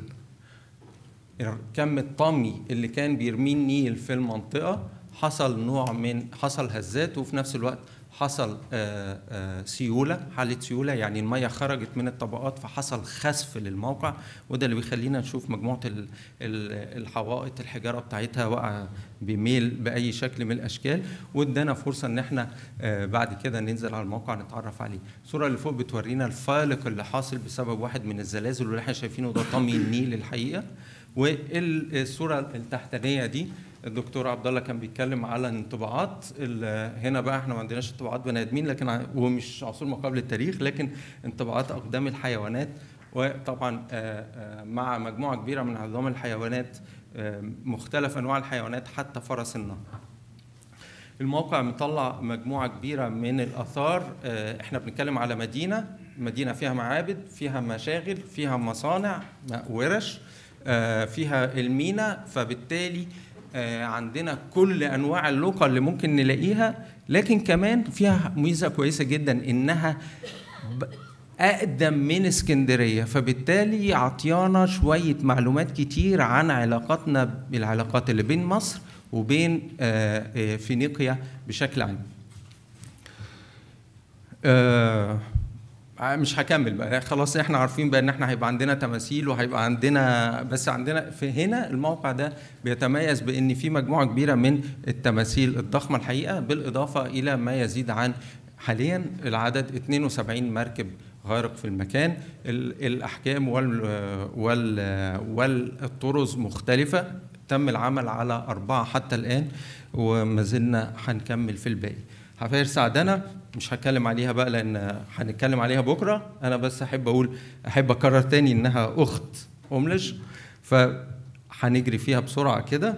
Speaker 8: كم الطمي اللي كان بيرميه النيل في المنطقة، حصل نوع من حصل هزات، وفي نفس الوقت حصل آآ آآ سيولة، حالة سيولة، يعني المية خرجت من الطبقات فحصل خسف للموقع، وده اللي بيخلينا نشوف مجموعة الحوائط الحجارة بتاعتها واقعة بميل بأي شكل من الأشكال، وادانا فرصة إن احنا بعد كده ننزل على الموقع نتعرف عليه. الصورة اللي فوق بتورينا الفالق اللي حاصل بسبب واحد من الزلازل، واللي احنا شايفينه ده طمي النيل الحقيقة. والصورة التحتانية دي الدكتور عبد الله كان بيتكلم على انطباعات. هنا بقى احنا ما عندناش انطباعات بني ادمين، لكن ومش عصور ما قبل التاريخ، لكن انطباعات اقدام الحيوانات، وطبعا مع مجموعه كبيره من عظام الحيوانات، مختلف انواع الحيوانات حتى فرس النهر. الموقع مطلع مجموعه كبيره من الاثار. احنا بنتكلم على مدينه مدينه فيها معابد، فيها مشاغل، فيها مصانع، ورش، فيها المينا، فبالتالي عندنا كل انواع اللقى اللي ممكن نلاقيها. لكن كمان فيها ميزه كويسه جدا انها اقدم من اسكندريه، فبالتالي عطيانا شويه معلومات كتير عن علاقاتنا بالعلاقات اللي بين مصر وبين فينيقيا بشكل عام. مش هكمل بقى، خلاص احنا عارفين بقى ان احنا هيبقى عندنا تماثيل وهيبقى عندنا، بس عندنا في هنا الموقع ده بيتميز بان في مجموعه كبيره من التماثيل الضخمه الحقيقه، بالاضافه الى ما يزيد عن حاليا العدد اثنين وسبعين مركب غارق في المكان. الاحجام وال وال والطرز مختلفه، تم العمل على اربعه حتى الان، وما زلنا هنكمل في الباقي. حفاير سعدنة مش هتكلم عليها بقى لان هنتكلم عليها بكره، انا بس احب اقول احب اكرر تاني انها اخت أوملش، فهنجري فيها بسرعة كده.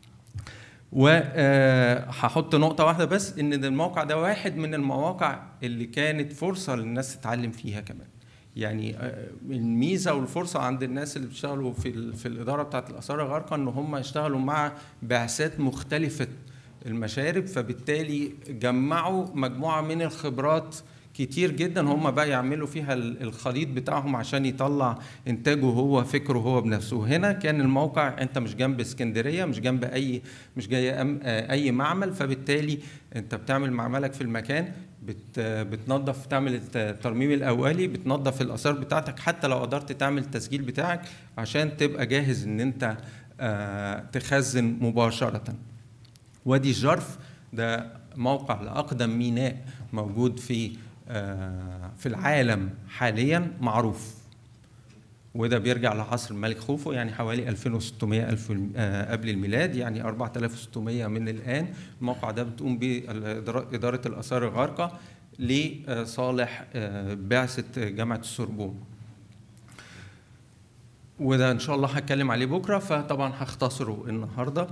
Speaker 8: وهحط نقطة واحدة بس، إن الموقع ده واحد من المواقع اللي كانت فرصة للناس تتعلم فيها كمان. يعني الميزة والفرصة عند الناس اللي بيشتغلوا في في الإدارة بتاعة الآثار الغارقة إن هم يشتغلوا مع بعثات مختلفة المشارب، فبالتالي جمعوا مجموعة من الخبرات كتير جدا هم بقى يعملوا فيها الخليط بتاعهم عشان يطلع انتاجه هو، فكره هو بنفسه. هنا كان الموقع انت مش جنب اسكندريه، مش جنب اي مش جاي اي معمل، فبالتالي انت بتعمل معملك في المكان، بت بتنظف، تعمل الترميم الاولي، بتنظف الاثار بتاعتك حتى لو قدرت تعمل التسجيل بتاعك عشان تبقى جاهز ان انت تخزن مباشره. وادي الجرف ده موقع لاقدم ميناء موجود في في العالم حاليا معروف، وده بيرجع لعصر الملك خوفو، يعني حوالي ألفين وستمائة ألف قبل الميلاد، يعني أربعة آلاف وستمائة من الآن. الموقع ده بتقوم بإدارة الآثار الغارقة لصالح بعثة جامعة السوربون، وده إن شاء الله هتكلم عليه بكرة، فطبعا هختصره النهاردة.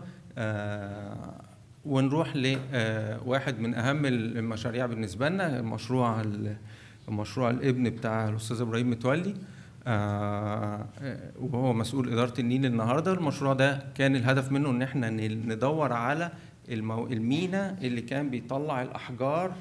Speaker 8: ونروح لواحد من أهم المشاريع بالنسبة لنا، مشروع مشروع الابن بتاع الأستاذ إبراهيم متولي، وهو مسؤول إدارة النيل النهاردة. المشروع ده كان الهدف منه إن احنا ندور على المينا اللي كان بيطلع الأحجار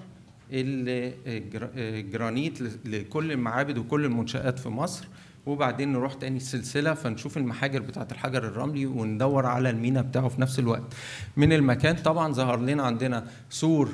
Speaker 8: الجرانيت لكل المعابد وكل المنشآت في مصر، وبعدين نروح تاني السلسلة فنشوف المحاجر بتاعة الحجر الرملي وندور على المينا بتاعه في نفس الوقت. من المكان طبعا ظهر لنا عندنا سور،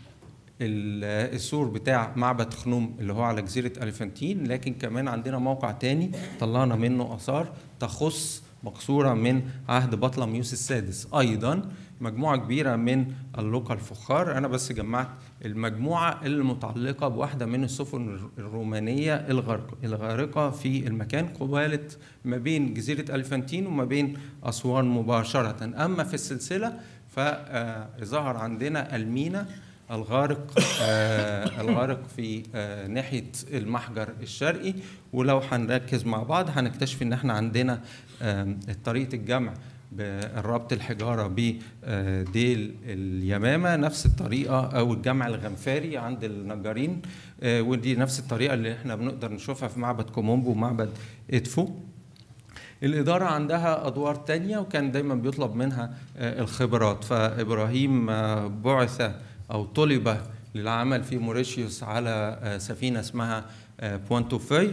Speaker 8: السور بتاع معبد خنوم اللي هو على جزيرة ألفنتين، لكن كمان عندنا موقع تاني طلعنا منه آثار تخص مقصورة من عهد بطلميوس السادس، أيضا مجموعة كبيرة من اللقى الفخار. أنا بس جمعت المجموعة المتعلقة بواحدة من السفن الرومانية الغارقة في المكان قبالة ما بين جزيرة ألفنتين وما بين أسوان مباشرة. أما في السلسلة فظهر عندنا المينا الغارق الغارق في ناحية المحجر الشرقي، ولو هنركز مع بعض هنكتشف ان احنا عندنا طريقة الجمع بالربط الحجارة بديل اليمامة نفس الطريقة، أو الجمع الغنفاري عند النجارين، ودي نفس الطريقة اللي احنا بنقدر نشوفها في معبد كومومبو ومعبد إدفو. الإدارة عندها أدوار تانية وكان دايما بيطلب منها الخبرات، فإبراهيم بعث أو طلب للعمل في موريشيوس على سفينة اسمها بوانتو في،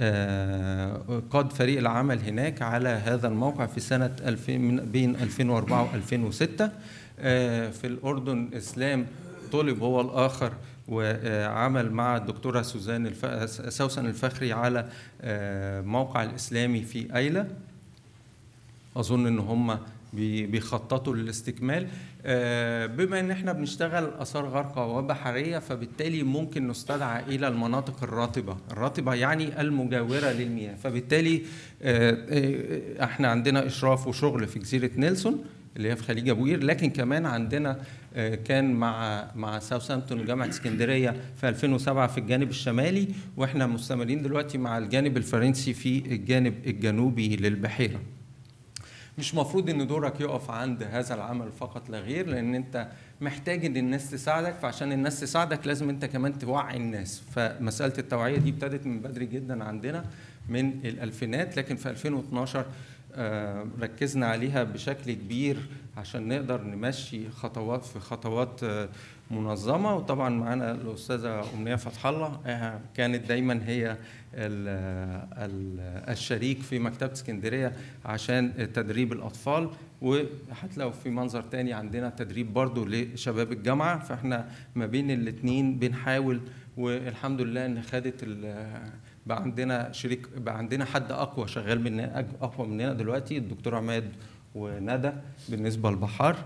Speaker 8: قاد فريق العمل هناك على هذا الموقع في سنة ألفين بين ألفين وأربعة وألفين وستة. في الأردن إسلام طلب هو الآخر وعمل مع الدكتورة سوزان الف... سوسن الفخري على موقع الإسلامي في أيلة. أظن إن هم بيخططوا للاستكمال. بما ان احنا بنشتغل اثار غارقه وبحريه، فبالتالي ممكن نستدعى الى المناطق الرطبه، الرطبه يعني المجاوره للمياه، فبالتالي احنا عندنا اشراف وشغل في جزيره نيلسون اللي هي في خليج ابو قير، لكن كمان عندنا كان مع مع ساوثهامبتون وجامعه اسكندريه في ألفين وسبعة في الجانب الشمالي، واحنا مستمرين دلوقتي مع الجانب الفرنسي في الجانب الجنوبي للبحيره. مش مفروض ان دورك يقف عند هذا العمل فقط لا غير، لان انت محتاج ان الناس تساعدك، فعشان الناس تساعدك لازم انت كمان توعي الناس. فمساله التوعيه دي ابتدت من بدري جدا عندنا من الالفينات، لكن في ألفين واثناشر آه ركزنا عليها بشكل كبير عشان نقدر نمشي خطوات في خطوات آه منظمه. وطبعا معانا الاستاذه امنيه فتح الله، آه كانت دايما هي ال ال الشريك في مكتبه اسكندريه عشان تدريب الاطفال، وهتلاقوا في منظر تاني عندنا تدريب برضو لشباب الجامعه. فاحنا ما بين الاثنين بنحاول، والحمد لله ان خدت بقى عندنا شريك، بقى عندنا حد اقوى شغال مننا، اقوى مننا دلوقتي، الدكتور عماد وندى بالنسبه للبحار.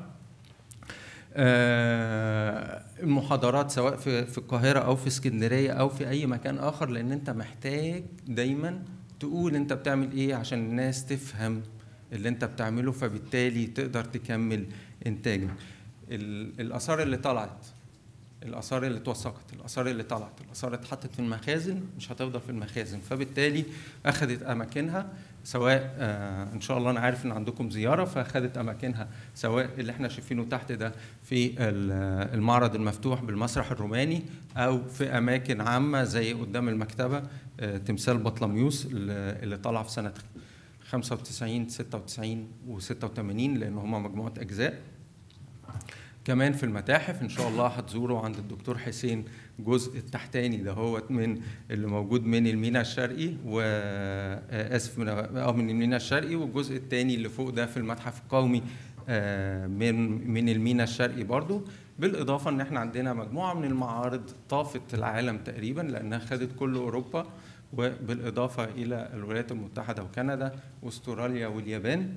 Speaker 8: المحاضرات سواء في في القاهره او في اسكندريه او في اي مكان اخر، لان انت محتاج دايما تقول انت بتعمل ايه عشان الناس تفهم اللي انت بتعمله، فبالتالي تقدر تكمل انتاجك. الاثار اللي طلعت الآثار اللي اتوثقت، الآثار اللي طلعت، الآثار اللي اتحطت في المخازن مش هتفضل في المخازن، فبالتالي أخذت أماكنها، سواء آه إن شاء الله أنا عارف إن عندكم زيارة، فأخذت أماكنها سواء اللي إحنا شايفينه تحت ده في المعرض المفتوح بالمسرح الروماني، أو في أماكن عامة زي قدام المكتبة آه تمثال بطلميوس اللي طلع في سنة خمسة وتسعين ستة وتسعين وستة وثمانين، لأن هما مجموعة أجزاء. كمان في المتاحف ان شاء الله هتزوروا عند الدكتور حسين الجزء التحتاني ده هو من اللي موجود من الميناء الشرقي، واسف من او من الميناء الشرقي، والجزء الثاني اللي فوق ده في المتحف القومي من من الميناء الشرقي برضو. بالاضافه ان احنا عندنا مجموعه من المعارض طافت العالم تقريبا لانها خدت كل اوروبا، وبالاضافه الى الولايات المتحده وكندا واستراليا واليابان.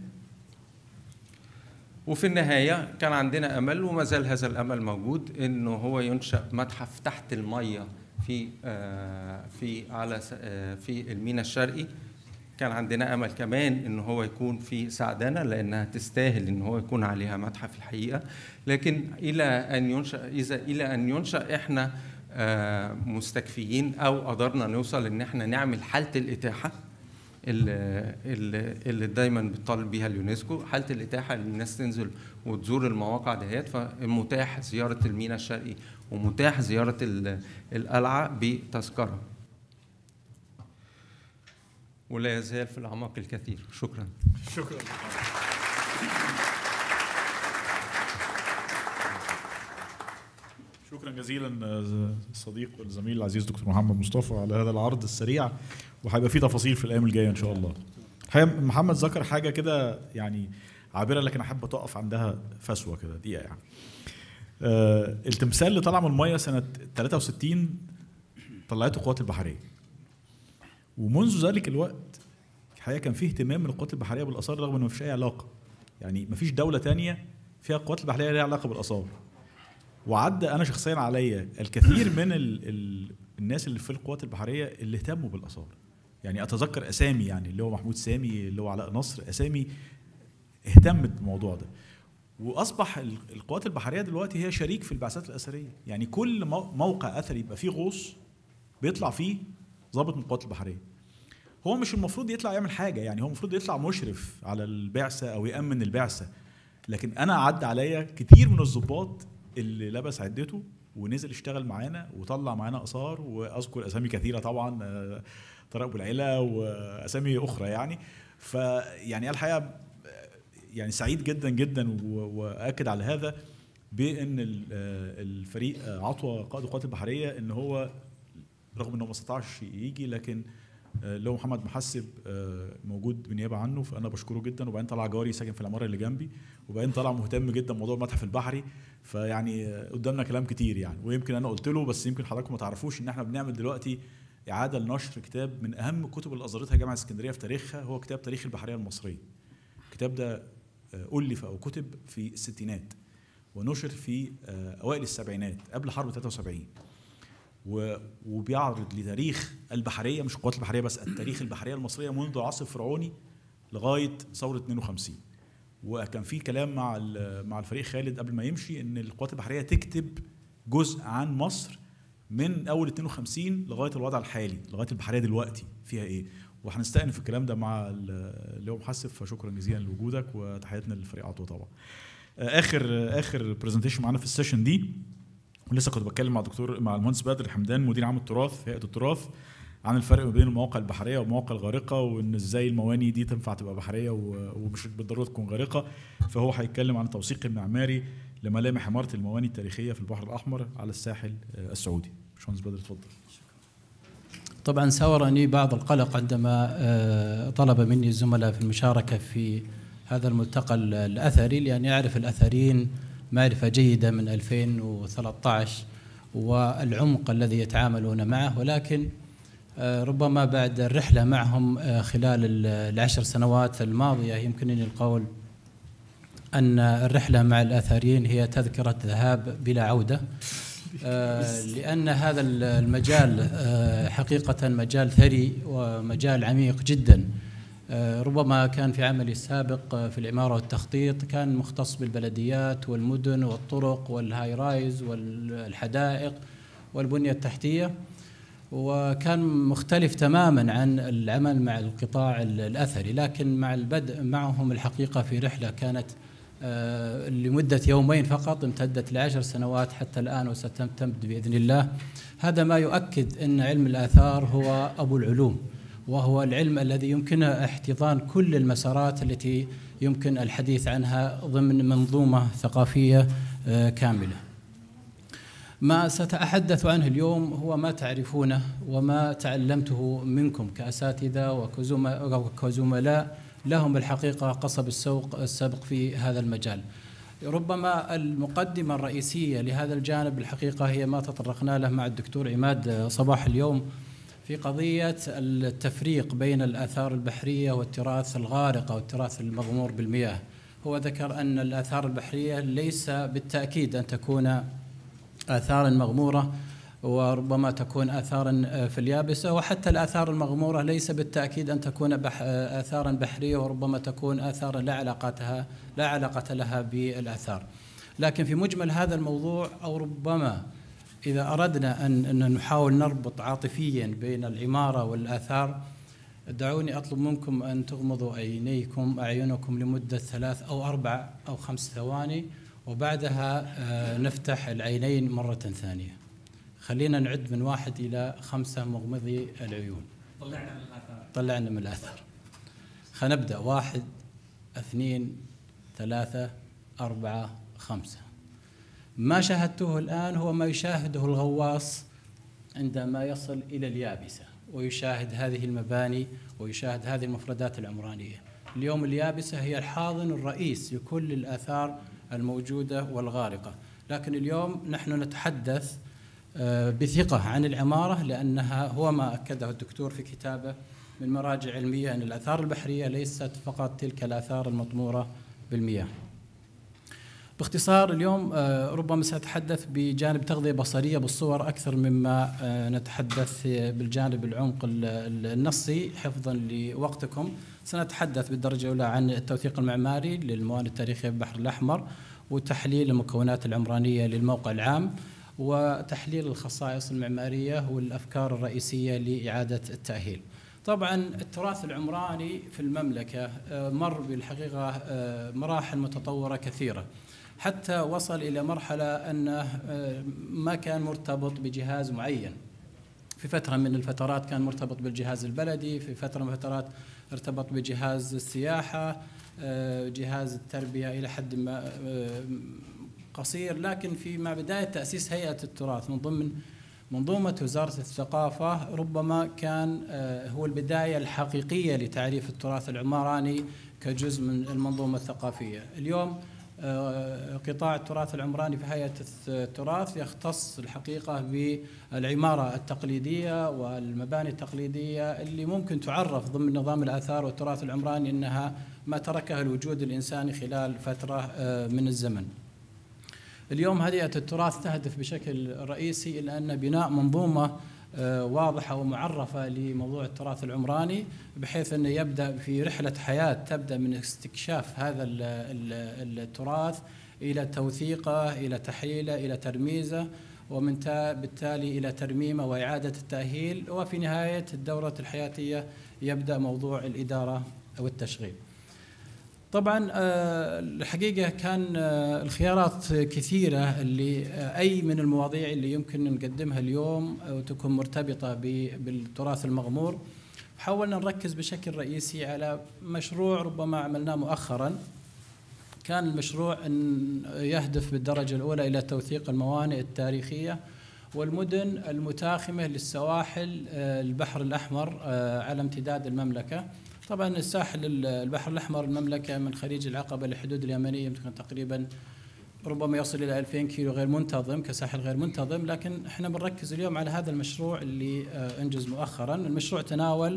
Speaker 8: وفي النهاية كان عندنا أمل وما زال هذا الأمل موجود، إنه هو ينشأ متحف تحت المية في في على في الميناء الشرقي. كان عندنا أمل كمان إنه هو يكون في سعدانة لأنها تستاهل إنه هو يكون عليها متحف الحقيقة، لكن إلى أن ينشأ إذا إلى أن ينشأ إحنا مستكفيين أو قدرنا نوصل إن إحنا نعمل حالة الإتاحة اللي, اللي دايما بتطالب بيها اليونسكو، حاله الاتاحه اللي الناس تنزل وتزور المواقع دهيت. فمتاح زياره الميناء الشرقي ومتاح زياره القلعه بتذكره، ولا يزال في الاعماق الكثير. شكرا.
Speaker 1: شكرا. شكرا جزيلا الصديق والزميل العزيز دكتور محمد مصطفى على هذا العرض السريع، وهيبقى فيه تفاصيل في الايام الجايه ان شاء الله. الحقيقه محمد ذكر حاجه كده يعني عابره، لكن احب اتوقف عندها فسوه كده دقيقه يعني. آه التمثال اللي طلع من الميه سنه ثلاثة وستين طلعته القوات البحريه، ومنذ ذلك الوقت الحقيقه كان فيه اهتمام من القوات البحريه بالاثار رغم انه ما فيش اي علاقه، يعني ما فيش دوله ثانيه فيها القوات البحريه ليها علاقه بالاثار. وعدى انا شخصيا عليا الكثير من ال ال الناس اللي في القوات البحريه اللي اهتموا بالاثار، يعني اتذكر اسامي، يعني اللي هو محمود سامي، اللي هو علاء نصر، اسامي اهتمت بالموضوع ده. واصبح القوات البحريه دلوقتي هي شريك في البعثات الاثريه، يعني كل موقع اثري يبقى فيه غوص بيطلع فيه ضابط من القوات البحريه. هو مش المفروض يطلع يعمل حاجه، يعني هو المفروض يطلع مشرف على البعثه او يامن البعثه، لكن انا عدى عليا كتير من الضباط اللي لبس عدته ونزل اشتغل معانا وطلع معانا اثار، واذكر اسامي كثيره طبعا، طارق ابو العلا واسامي اخرى يعني. فيعني الحقيقه يعني سعيد جدا جدا واكد على هذا بان الفريق عطوه قائد القوات البحريه ان هو رغم انه ما استطاعش يجي، لكن اللي هو محمد محسب موجود بالنيابه عنه، فانا بشكره جدا. وبعدين طلع جاري ساكن في العماره اللي جنبي، وبعدين طلع مهتم جدا بموضوع المتحف البحري، فيعني قدامنا كلام كتير يعني. ويمكن انا قلت له، بس يمكن حضراتكم ما تعرفوش ان احنا بنعمل دلوقتي اعاده لنشر كتاب من اهم الكتب اللي اصدرتها جامعه اسكندريه في تاريخها، هو كتاب تاريخ البحريه المصريه. الكتاب ده الف او كتب في الستينات ونشر في اوائل السبعينات قبل حرب ثلاثة وسبعين، وبيعرض لتاريخ البحريه، مش القوات البحريه بس، التاريخ البحريه المصريه منذ العصر الفرعوني لغايه ثوره اثنين وخمسين. وكان في كلام مع مع الفريق خالد قبل ما يمشي ان القوات البحريه تكتب جزء عن مصر من اول اثنين وخمسين لغايه الوضع الحالي، لغايه البحريه دلوقتي فيها ايه، وهنستأنف الكلام ده مع اللي هو محسب. فشكرا جزيلا لوجودك وتحياتنا للفريق عطوه طبعا. اخر اخر برزنتيشن معانا في السيشن دي، ولسه كنت بتكلم مع الدكتور مع المهندس بدر حمدان مدير عام التراث هيئه التراث عن الفرق ما بين المواقع البحريه والمواقع الغارقه، وان ازاي المواني دي تنفع تبقى بحريه ومش بالضروره تكون غارقه. فهو هيتكلم عن التوثيق المعماري لملامح عماره المواني التاريخيه في البحر الاحمر على الساحل السعودي. باشمهندس بدر اتفضل.
Speaker 9: طبعا ساورني بعض القلق عندما طلب مني الزملاء في المشاركه في هذا الملتقى الاثري، لاني اعرف الاثريين معرفه جيده من ألفين وثلاثة عشر والعمق الذي يتعاملون معه، ولكن ربما بعد الرحله معهم خلال العشر سنوات الماضيه يمكنني القول ان الرحله مع الاثريين هي تذكره ذهاب بلا عوده، لأن هذا المجال حقيقة مجال ثري ومجال عميق جدا، ربما كان في عملي السابق في العمارة والتخطيط كان مختص بالبلديات والمدن والطرق والهاي رايز والحدائق والبنية التحتية، وكان مختلف تماما عن العمل مع القطاع الأثري. لكن مع البدء معهم الحقيقة في رحلة كانت لمدة يومين فقط امتدت لعشر سنوات حتى الآن وستمتد بإذن الله. هذا ما يؤكد أن علم الآثار هو أبو العلوم، وهو العلم الذي يمكن احتضان كل المسارات التي يمكن الحديث عنها ضمن منظومة ثقافية كاملة. ما سأتحدث عنه اليوم هو ما تعرفونه وما تعلمته منكم كأساتذة وكزملاء لهم الحقيقة قصب السوق السابق في هذا المجال. ربما المقدمة الرئيسية لهذا الجانب الحقيقة هي ما تطرقنا له مع الدكتور عماد صباح اليوم في قضية التفريق بين الآثار البحرية والتراث الغارق أو التراث المغمور بالمياه. هو ذكر أن الآثار البحرية ليس بالتأكيد أن تكون آثارا مغمورة، وربما تكون آثارا في اليابسة، وحتى الآثار المغمورة ليس بالتأكيد أن تكون بح آثارا بحرية، وربما تكون آثارا لا علاقتها لا علاقة لها بالآثار. لكن في مجمل هذا الموضوع، أو ربما إذا أردنا أن نحاول نربط عاطفيا بين العمارة والآثار، دعوني أطلب منكم أن تغمضوا عينيكم أعينكم لمدة ثلاث أو أربع أو خمس ثواني، وبعدها نفتح العينين مرة ثانية. خلينا نعد من واحد إلى خمسة مغمضي العيون. طلعنا من الآثار. طلعنا من الآثار. خلينا نبدأ. واحد، اثنين، ثلاثة، أربعة، خمسة. ما شاهدته الآن هو ما يشاهده الغواص عندما يصل إلى اليابسة ويشاهد هذه المباني ويشاهد هذه المفردات العمرانية. اليوم اليابسة هي الحاضن الرئيس لكل الآثار الموجودة والغارقة، لكن اليوم نحن نتحدث بثقة عن العمارة، لأنها هو ما أكده الدكتور في كتابه من مراجع علمية أن الآثار البحرية ليست فقط تلك الآثار المطمورة بالمياه. باختصار اليوم ربما سأتحدث بجانب تغذية بصرية بالصور أكثر مما نتحدث بالجانب العمق النصي حفظا لوقتكم. سنتحدث بالدرجة الأولى عن التوثيق المعماري للموانئ التاريخية بالبحر الأحمر، وتحليل المكونات العمرانية للموقع العام، وتحليل الخصائص المعمارية والأفكار الرئيسية لإعادة التأهيل. طبعا التراث العمراني في المملكة مر بالحقيقة مراحل متطورة كثيرة، حتى وصل إلى مرحلة أنه ما كان مرتبط بجهاز معين. في فترة من الفترات كان مرتبط بالجهاز البلدي، في فترة من الفترات ارتبط بجهاز السياحة، جهاز التربية إلى حد ما قصير. لكن في مع بداية تأسيس هيئة التراث من ضمن منظومة وزارة الثقافة، ربما كان هو البداية الحقيقية لتعريف التراث العمراني كجزء من المنظومة الثقافية. اليوم قطاع التراث العمراني في هيئة التراث يختص الحقيقة بالعمارة التقليدية والمباني التقليدية اللي ممكن تعرف ضمن نظام الآثار والتراث العمراني أنها ما تركها الوجود الإنساني خلال فترة من الزمن. اليوم هيئة التراث تهدف بشكل رئيسي إلى أن بناء منظومة واضحة ومعرفة لموضوع التراث العمراني، بحيث أنه يبدأ في رحلة حياة تبدأ من استكشاف هذا التراث إلى توثيقه، إلى تحليله، إلى ترميزه، ومن بالتالي إلى ترميمه وإعادة التأهيل، وفي نهاية الدورة الحياتية يبدأ موضوع الإدارة والتشغيل. طبعا الحقيقة كان الخيارات كثيرة اللي أي من المواضيع اللي يمكن نقدمها اليوم وتكون مرتبطة بالتراث المغمور. حاولنا نركز بشكل رئيسي على مشروع ربما عملناه مؤخرا. كان المشروع أن يهدف بالدرجة الأولى إلى توثيق الموانئ التاريخية والمدن المتاخمة للسواحل البحر الأحمر على امتداد المملكة. طبعا الساحل البحر الأحمر المملكة من خليج العقبة للحدود اليمنية يمكن تقريبا ربما يصل إلى ألفين كيلو غير منتظم كساحل غير منتظم، لكن احنا بنركز اليوم على هذا المشروع اللي انجز مؤخرا. المشروع تناول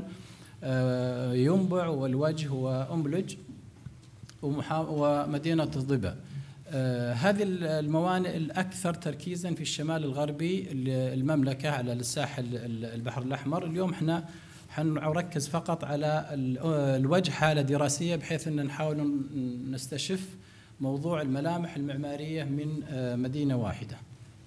Speaker 9: ينبع والوجه وأنبلج ومدينة الضبع. هذه الموانئ الأكثر تركيزا في الشمال الغربي المملكة على الساحل البحر الأحمر. اليوم احنا حنركز فقط على الوجه حالة دراسية بحيث أن نحاول نستشف موضوع الملامح المعمارية من مدينة واحدة.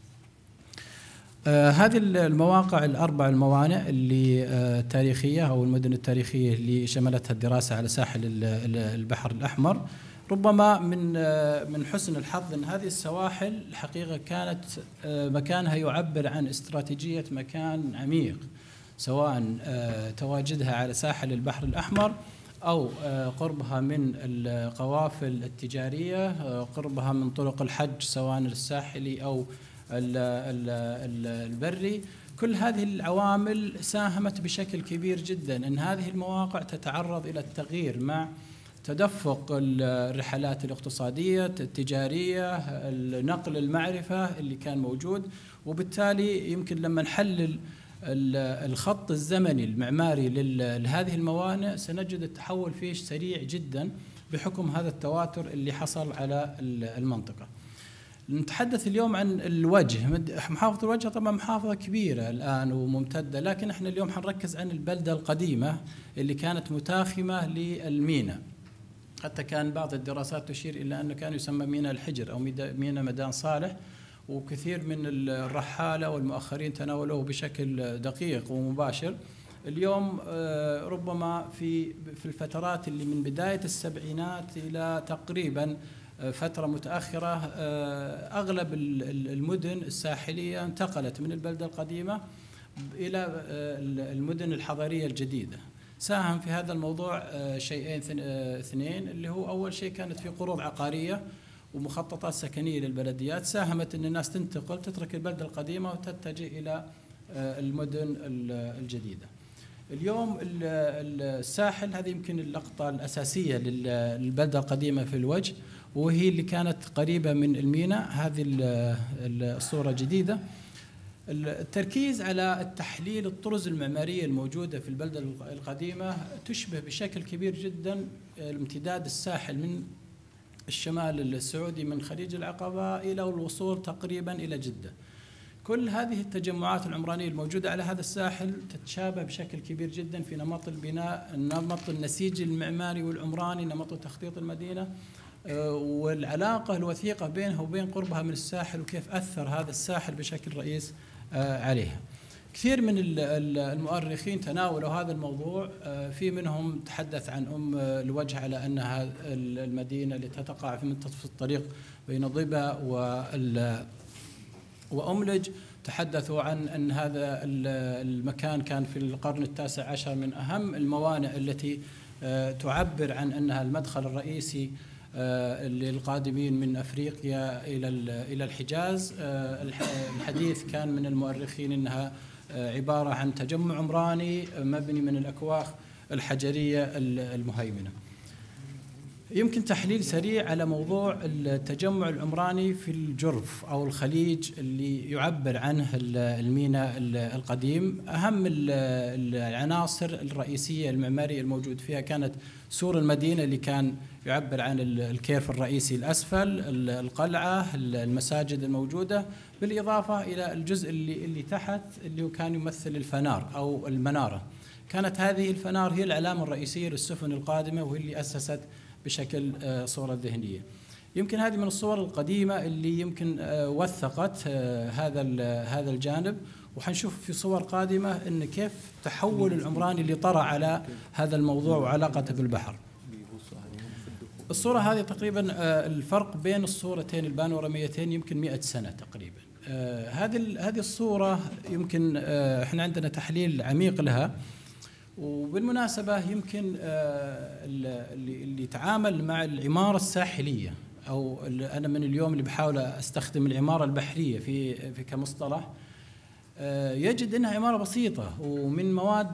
Speaker 9: آه هذه المواقع الأربع الموانئ اللي آه تاريخية أو المدن التاريخية اللي شملتها الدراسة على ساحل البحر الأحمر، ربما من آه من حسن الحظ أن هذه السواحل الحقيقة كانت آه مكانها يعبر عن استراتيجية مكان عميق، سواء آه تواجدها على ساحل البحر الأحمر أو آه قربها من القوافل التجارية، آه قربها من طرق الحج سواء الساحلي أو البري. كل هذه العوامل ساهمت بشكل كبير جدا أن هذه المواقع تتعرض إلى التغيير مع تدفق الرحلات الاقتصادية التجارية، نقل المعرفة اللي كان موجود، وبالتالي يمكن لما نحلل الخط الزمني المعماري لهذه الموانئ سنجد التحول فيه سريع جدا بحكم هذا التواتر اللي حصل على المنطقة. نتحدث اليوم عن الوجه. محافظة الوجه طبعا محافظة كبيرة الآن وممتدة، لكن احنا اليوم حنركز عن البلدة القديمة اللي كانت متاخمة للمينا. حتى كان بعض الدراسات تشير إلى أنه كان يسمى مينا الحجر أو مينا مدان صالح، وكثير من الرحالة والمؤخرين تناولوه بشكل دقيق ومباشر. اليوم ربما في في الفترات اللي من بداية السبعينات إلى تقريبا فترة متأخرة أغلب المدن الساحلية انتقلت من البلدة القديمة إلى المدن الحضرية الجديدة. ساهم في هذا الموضوع شيئين اثنين، اللي هو أول شيء كانت في قروض عقارية ومخططات سكنية للبلديات ساهمت أن الناس تنتقل تترك البلدة القديمة وتتجه إلى المدن الجديدة. اليوم الساحل هذه يمكن اللقطة الأساسية للبلدة القديمة في الوجه، وهي اللي كانت قريبة من الميناء. هذه الصورة جديدة. التركيز على التحليل الطرز المعمارية الموجودة في البلدة القديمة تشبه بشكل كبير جدا امتداد الساحل من الشمال السعودي من خليج العقبة إلى الوصول تقريبا إلى جدة. كل هذه التجمعات العمرانية الموجودة على هذا الساحل تتشابه بشكل كبير جدا في نمط البناء، نمط النسيج المعماري والعمراني، نمط تخطيط المدينة، والعلاقة الوثيقة بينها وبين قربها من الساحل وكيف أثر هذا الساحل بشكل رئيس عليها. كثير من المؤرخين تناولوا هذا الموضوع، في منهم تحدث عن أم الوجه على أنها المدينة اللي تقع في منتصف الطريق بين ضبا وأملج. تحدثوا عن أن هذا المكان كان في القرن التاسع عشر من أهم الموانئ التي تعبر عن أنها المدخل الرئيسي للقادمين من أفريقيا إلى إلى الحجاز. الحديث كان من المؤرخين أنها عبارة عن تجمع عمراني مبني من الأكواخ الحجرية المهيمنة. يمكن تحليل سريع على موضوع التجمع العمراني في الجرف أو الخليج اللي يعبر عنه الميناء القديم. أهم العناصر الرئيسية المعمارية الموجود فيها كانت سور المدينة اللي كان يعبر عن الكيرف الرئيسي الأسفل، القلعة، المساجد الموجودة، بالإضافة إلى الجزء اللي اللي تحت اللي كان يمثل الفنار أو المنارة. كانت هذه الفنار هي العلامة الرئيسية للسفن القادمة وهي اللي أسست بشكل صورة ذهنية. يمكن هذه من الصور القديمة اللي يمكن وثقت هذا هذا الجانب، وحنشوف في صور قادمة إن كيف تحول العمراني اللي طرأ على هذا الموضوع وعلاقته بالبحر. الصورة هذه تقريبا الفرق بين الصورتين البانوراميتين يمكن مئة سنة تقريبا. هذه هذه الصورة يمكن احنا عندنا تحليل عميق لها، وبالمناسبة يمكن اللي اللي يتعامل مع العمارة الساحلية أو أنا من اليوم اللي بحاول أستخدم العمارة البحرية في في كمصطلح، يجد أنها عمارة بسيطة ومن مواد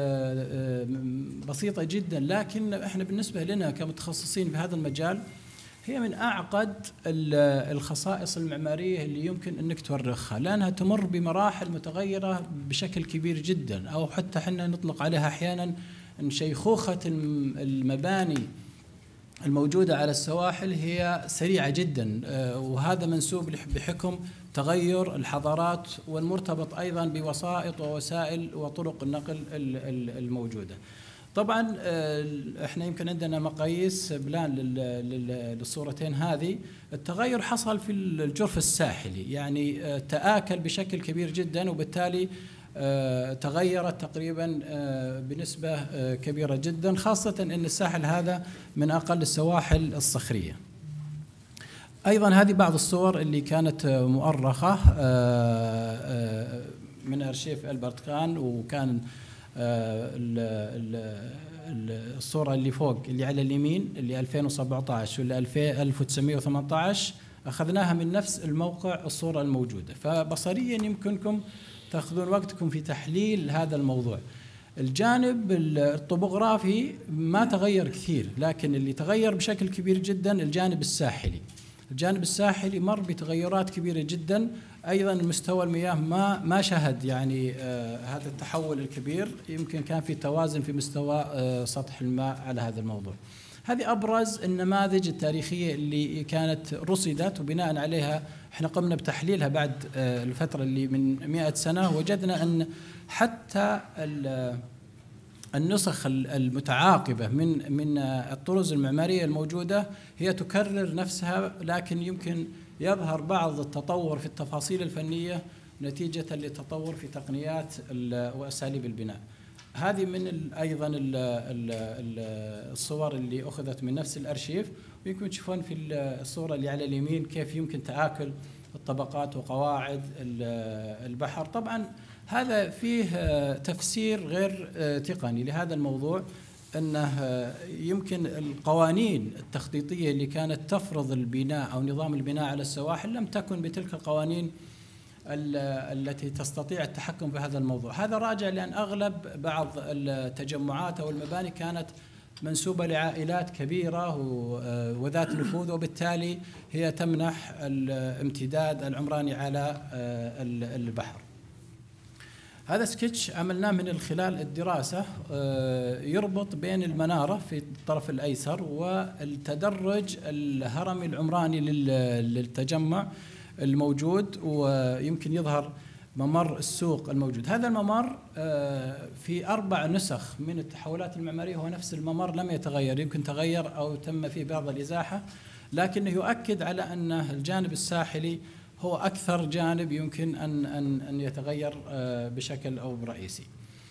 Speaker 9: بسيطة جدا، لكن احنا بالنسبة لنا كمتخصصين في هذا المجال هي من أعقد الخصائص المعمارية اللي يمكن أنك تورخها، لأنها تمر بمراحل متغيرة بشكل كبير جدا، أو حتى حنا نطلق عليها أحيانا أن شيخوخة المباني الموجودة على السواحل هي سريعة جدا، وهذا منسوب بحكم تغير الحضارات والمرتبط أيضا بوسائط ووسائل وطرق النقل الموجودة. طبعا احنا يمكن عندنا مقاييس بلان للصورتين هذه. التغير حصل في الجرف الساحلي، يعني تآكل بشكل كبير جدا، وبالتالي تغيرت تقريبا بنسبة كبيرة جدا، خاصة أن الساحل هذا من أقل السواحل الصخرية. أيضا هذه بعض الصور اللي كانت مؤرخة من أرشيف ألبرت كان، وكان الصورة اللي فوق اللي على اليمين اللي ألفين وسبعة عشر واللي ألف وتسعمئة وثمانية عشر أخذناها من نفس الموقع الصورة الموجودة. فبصريا يمكنكم تأخذون وقتكم في تحليل هذا الموضوع. الجانب الطبوغرافي ما تغير كثير، لكن اللي تغير بشكل كبير جدا الجانب الساحلي. الجانب الساحلي مر بتغيرات كبيرة جدا. أيضا مستوى المياه ما ما شهد يعني آه هذا التحول الكبير، يمكن كان في توازن في مستوى آه سطح الماء على هذا الموضوع. هذه أبرز النماذج التاريخية اللي كانت رصدت، وبناء عليها احنا قمنا بتحليلها بعد آه الفترة اللي من مئة سنة. وجدنا أن حتى النسخ المتعاقبة من من الطرز المعمارية الموجودة هي تكرر نفسها، لكن يمكن يظهر بعض التطور في التفاصيل الفنية نتيجة للتطور في تقنيات وأساليب البناء. هذه من أيضا الصور اللي أخذت من نفس الأرشيف، ويمكن تشوفون في الصورة اللي على اليمين كيف يمكن تآكل الطبقات وقواعد البحر. طبعا هذا فيه تفسير غير تقني لهذا الموضوع، أنه يمكن القوانين التخطيطية اللي كانت تفرض البناء أو نظام البناء على السواحل لم تكن بتلك القوانين التي تستطيع التحكم في هذا الموضوع. هذا راجع لأن أغلب بعض التجمعات أو المباني كانت منسوبة لعائلات كبيرة وذات نفوذ، وبالتالي هي تمنح الامتداد العمراني على البحر. هذا سكتش عملناه من خلال الدراسة يربط بين المنارة في الطرف الأيسر والتدرج الهرمي العمراني للتجمع الموجود، ويمكن يظهر ممر السوق الموجود. هذا الممر في أربع نسخ من التحولات المعمارية هو نفس الممر، لم يتغير، يمكن تغير أو تم فيه بعض الإزاحة، لكنه يؤكد على أن الجانب الساحلي هو أكثر جانب يمكن أن أن أن يتغير بشكل أو رئيسي.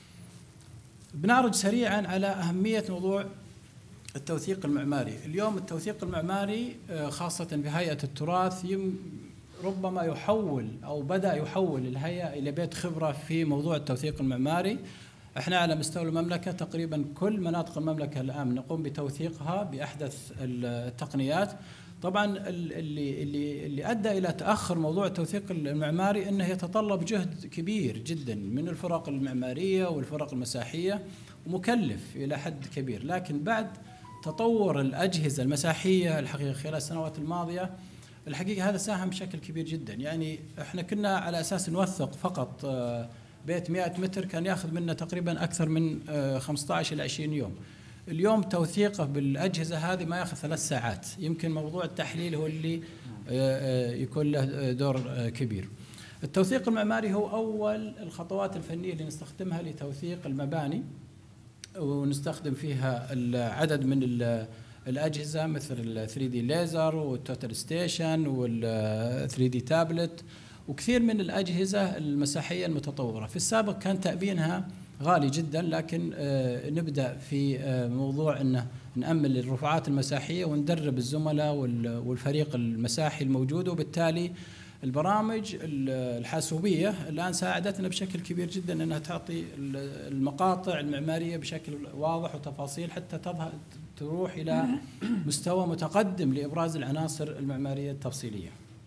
Speaker 9: بنعرج سريعا على أهمية موضوع التوثيق المعماري. اليوم التوثيق المعماري خاصة في هيئة التراث ربما يحول أو بدأ يحول الهيئة إلى بيت خبرة في موضوع التوثيق المعماري. احنا على مستوى المملكة تقريبا كل مناطق المملكة الآن نقوم بتوثيقها بأحدث التقنيات. طبعا اللي اللي اللي ادى الى تاخر موضوع التوثيق المعماري انه يتطلب جهد كبير جدا من الفرق المعماريه والفرق المساحيه، ومكلف الى حد كبير. لكن بعد تطور الاجهزه المساحيه الحقيقه خلال السنوات الماضيه، الحقيقه هذا ساهم بشكل كبير جدا. يعني احنا كنا على اساس نوثق فقط بيت مئة متر كان ياخذ منا تقريبا اكثر من خمسة عشر الى عشرين يوم. اليوم توثيقه بالأجهزة هذه ما يأخذ ثلاث ساعات. يمكن موضوع التحليل هو اللي يكون له دور كبير. التوثيق المعماري هو أول الخطوات الفنية اللي نستخدمها لتوثيق المباني، ونستخدم فيها العدد من الأجهزة مثل ال ثري دي ليزر والتوتال ستيشن وال ثري دي تابلت وكثير من الأجهزة المساحية المتطورة. في السابق كان تأبينها غالي جدا، لكن آه نبدأ في آه موضوع أنه نأمن الرفعات المساحية وندرب الزملاء والفريق المساحي الموجود، وبالتالي البرامج الحاسوبية الآن ساعدتنا بشكل كبير جدا أنها تعطي المقاطع المعمارية بشكل واضح وتفاصيل حتى تظهر تروح إلى مستوى متقدم لإبراز العناصر المعمارية التفصيلية.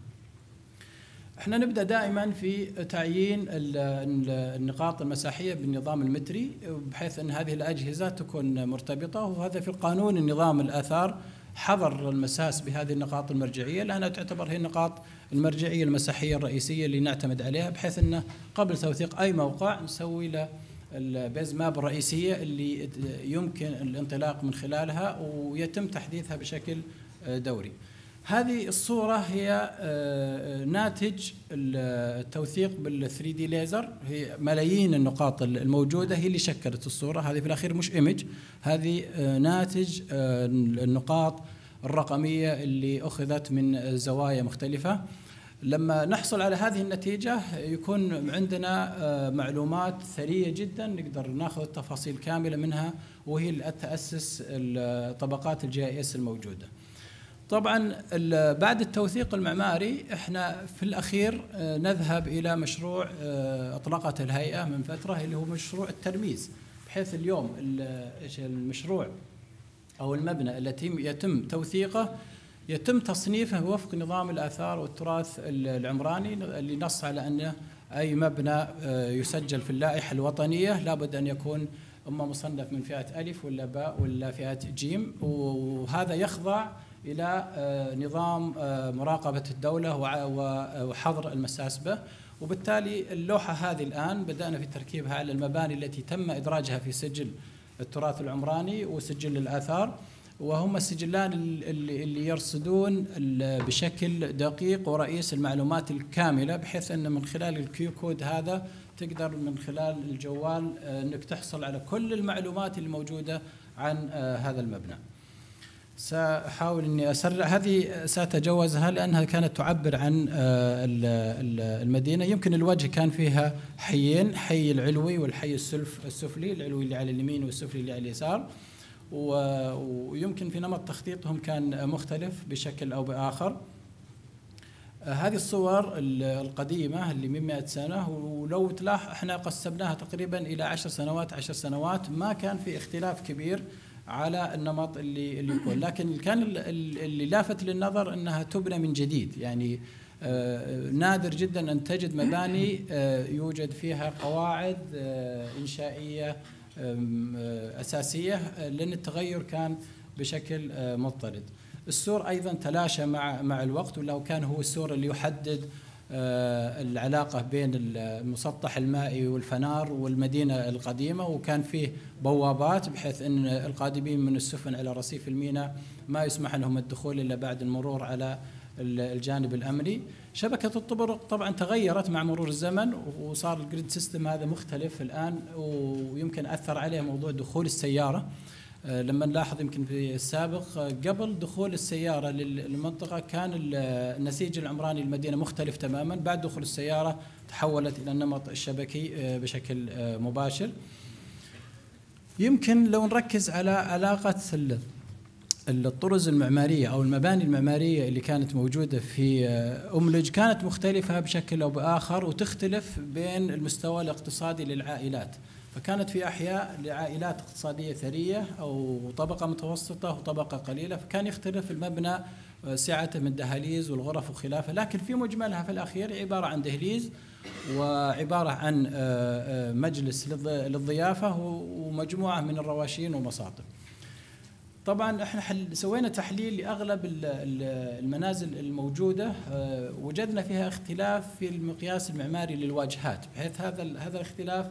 Speaker 9: احنا نبدأ دائما في تعيين النقاط المساحية بالنظام المتري، بحيث أن هذه الأجهزة تكون مرتبطة، وهذا في قانون النظام الآثار حظر المساس بهذه النقاط المرجعية، لأنها تعتبر هي النقاط المرجعية المساحية الرئيسية اللي نعتمد عليها، بحيث أنه قبل توثيق أي موقع نسوي له البيز ماب الرئيسية اللي يمكن الانطلاق من خلالها ويتم تحديثها بشكل دوري. هذه الصورة هي ناتج التوثيق بال ثري دي ليزر، هي ملايين النقاط الموجودة هي اللي شكلت الصورة. هذه في الأخير مش إيمج، هذه ناتج النقاط الرقمية اللي أخذت من زوايا مختلفة. لما نحصل على هذه النتيجة يكون عندنا معلومات ثرية جدا نقدر ناخذ التفاصيل كاملة منها، وهي اللي تأسس طبقات الجي اي اس الموجودة. طبعا بعد التوثيق المعماري احنا في الأخير نذهب إلى مشروع أطلقت الهيئة من فترة اللي هو مشروع الترميز، بحيث اليوم المشروع أو المبنى التي يتم توثيقه يتم تصنيفه وفق نظام الآثار والتراث العمراني اللي نص على أن أي مبنى يسجل في اللائحة الوطنية لابد أن يكون إما مصنف من فئة ألف ولا باء ولا فئة جيم، وهذا يخضع إلى نظام مراقبة الدولة وحظر المساس به. وبالتالي اللوحة هذه الآن بدأنا في تركيبها على المباني التي تم إدراجها في سجل التراث العمراني وسجل الآثار، وهم السجلان اللي يرصدون بشكل دقيق ورئيس المعلومات الكاملة، بحيث أن من خلال الكيو كود هذا تقدر من خلال الجوال أنك تحصل على كل المعلومات الموجودة عن هذا المبنى. سأحاول أني أسرع، هذه سأتجاوزها لأنها كانت تعبر عن المدينة. يمكن الوجه كان فيها حيين، حي العلوي والحي السفلي، العلوي اللي على اليمين والسفلي اللي على اليسار، ويمكن في نمط تخطيطهم كان مختلف بشكل أو بآخر. هذه الصور القديمة اللي من مئة سنة، ولو تلاحظ احنا قسمناها تقريبا إلى عشر سنوات عشر سنوات، ما كان في اختلاف كبير على النمط اللي اللي يكون، لكن كان اللي لافت للنظر أنها تبنى من جديد. يعني نادر جدا أن تجد مباني يوجد فيها قواعد إنشائية أساسية، لأن التغير كان بشكل مضطرد. السور أيضا تلاشى مع مع الوقت، ولو كان هو السور اللي يحدد العلاقة بين المسطح المائي والفنار والمدينة القديمة، وكان فيه بوابات بحيث أن القادمين من السفن على رصيف الميناء ما يسمح لهم الدخول إلا بعد المرور على الجانب الأمني. شبكة الطرق طبعا تغيرت مع مرور الزمن، وصار الجريد سيستم هذا مختلف الآن، ويمكن أثر عليه موضوع دخول السيارة. لما نلاحظ يمكن في السابق قبل دخول السيارة للمنطقة كان النسيج العمراني للمدينة مختلف تماما، بعد دخول السيارة تحولت إلى النمط الشبكي بشكل مباشر. يمكن لو نركز على علاقة الطرز المعمارية أو المباني المعمارية اللي كانت موجودة في أملج، كانت مختلفة بشكل أو بآخر وتختلف بين المستوى الاقتصادي للعائلات. فكانت في أحياء لعائلات اقتصادية ثرية أو طبقة متوسطة وطبقة قليلة، فكان يختلف المبنى سعته من دهاليز والغرف وخلافه، لكن في مجملها في الأخير عبارة عن دهليز وعبارة عن مجلس للضيافة ومجموعة من الرواشين ومساطب. طبعا احنا سوينا تحليل لاغلب المنازل الموجوده، وجدنا فيها اختلاف في المقياس المعماري للواجهات، بحيث هذا هذا الاختلاف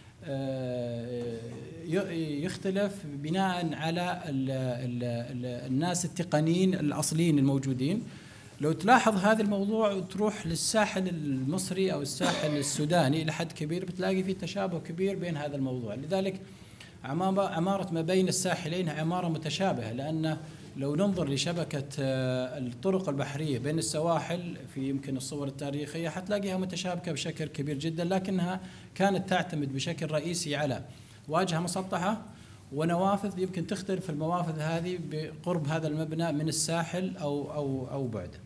Speaker 9: يختلف بناء على الناس التقنيين الاصليين الموجودين. لو تلاحظ هذا الموضوع وتروح للساحل المصري او الساحل السوداني لحد كبير بتلاقي في تشابه كبير بين هذا الموضوع. لذلك عمارة ما بين الساحلين عمارة متشابهة، لأن لو ننظر لشبكة الطرق البحرية بين السواحل في يمكن الصور التاريخية حتلاقيها متشابكة بشكل كبير جدا، لكنها كانت تعتمد بشكل رئيسي على واجهة مسطحة ونوافذ. يمكن تختلف الموافذ هذه بقرب هذا المبنى من الساحل أو أو أو بعده.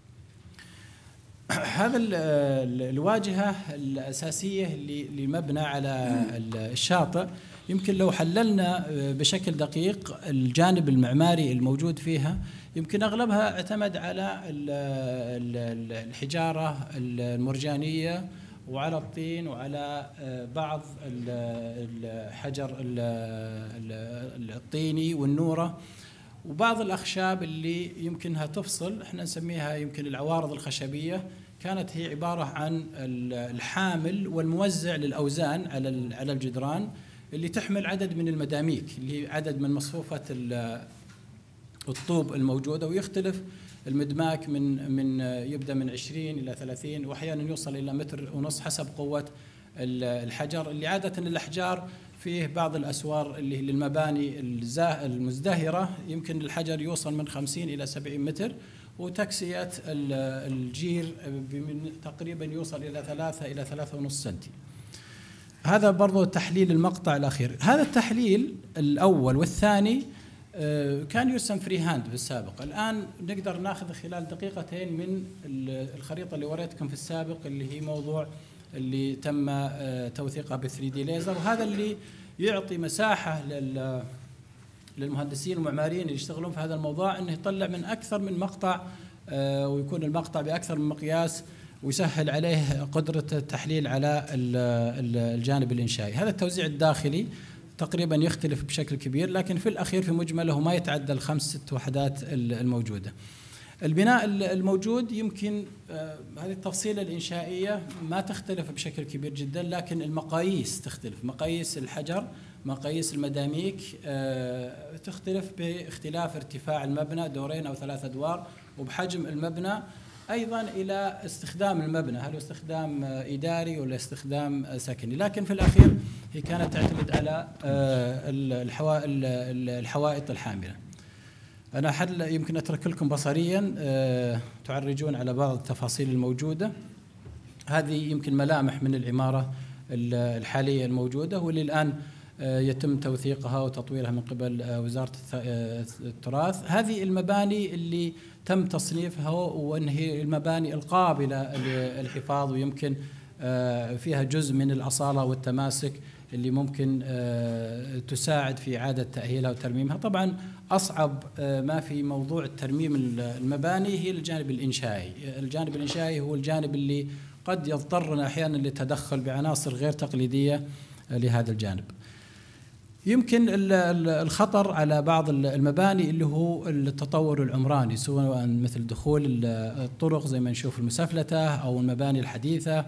Speaker 9: هذا الواجهة الأساسية اللي مبنى على الشاطئ، يمكن لو حللنا بشكل دقيق الجانب المعماري الموجود فيها، يمكن أغلبها اعتمد على الحجارة المرجانية وعلى الطين وعلى بعض الحجر الطيني والنورة وبعض الأخشاب اللي يمكنها تفصل، احنا نسميها يمكن العوارض الخشبية. كانت هي عبارة عن الحامل والموزع للأوزان على على الجدران، اللي تحمل عدد من المداميك اللي هي عدد من مصفوفة الطوب الموجودة، ويختلف المدماك من من يبدأ من عشرين إلى ثلاثين وأحيانا يوصل إلى متر ونص حسب قوة الحجر، اللي عادة الأحجار فيه بعض الأسوار اللي للمباني المزدهرة يمكن الحجر يوصل من خمسين إلى سبعين متر، وتكسية الجير تقريبا يوصل إلى ثلاثة إلى ثلاثة ونص سنتي. هذا برضو تحليل المقطع الأخير. هذا التحليل الأول والثاني كان يرسم فري هاند في السابق، الآن نقدر ناخذ خلال دقيقتين من الخريطة اللي وريتكم في السابق اللي هي موضوع اللي تم توثيقها ب ثري دي ليزر، وهذا اللي يعطي مساحة لل للمهندسين والمعماريين اللي يشتغلون في هذا الموضوع انه يطلع من اكثر من مقطع ويكون المقطع باكثر من مقياس ويسهل عليه قدرة التحليل على الجانب الإنشائي. هذا التوزيع الداخلي تقريبا يختلف بشكل كبير، لكن في الأخير في مجمله ما يتعدى الخمس ست وحدات الموجودة. البناء الموجود يمكن هذه التفصيلة الإنشائية ما تختلف بشكل كبير جدا، لكن المقاييس تختلف، مقاييس الحجر، مقاييس المداميك تختلف باختلاف ارتفاع المبنى دورين أو ثلاث أدوار، وبحجم المبنى أيضا إلى استخدام المبنى، هل هو استخدام إداري ولا استخدام سكني. لكن في الأخير هي كانت تعتمد على الحوائط الحاملة. أنا حل يمكن أترك لكم بصريا تعرجون على بعض التفاصيل الموجودة. هذه يمكن ملامح من العمارة الحالية الموجودة واللي الآن يتم توثيقها وتطويرها من قبل وزارة التراث. هذه المباني اللي تم تصنيفها وأن هي المباني القابلة للحفاظ ويمكن فيها جزء من الأصالة والتماسك اللي ممكن تساعد في إعادة تأهيلها وترميمها. طبعا أصعب ما في موضوع الترميم المباني هي الجانب الإنشائي. الجانب الإنشائي هو الجانب اللي قد يضطرنا أحيانا للتدخل بعناصر غير تقليدية لهذا الجانب. يمكن الخطر على بعض المباني اللي هو التطور العمراني، سواء مثل دخول الطرق زي ما نشوف المسفلتة أو المباني الحديثة،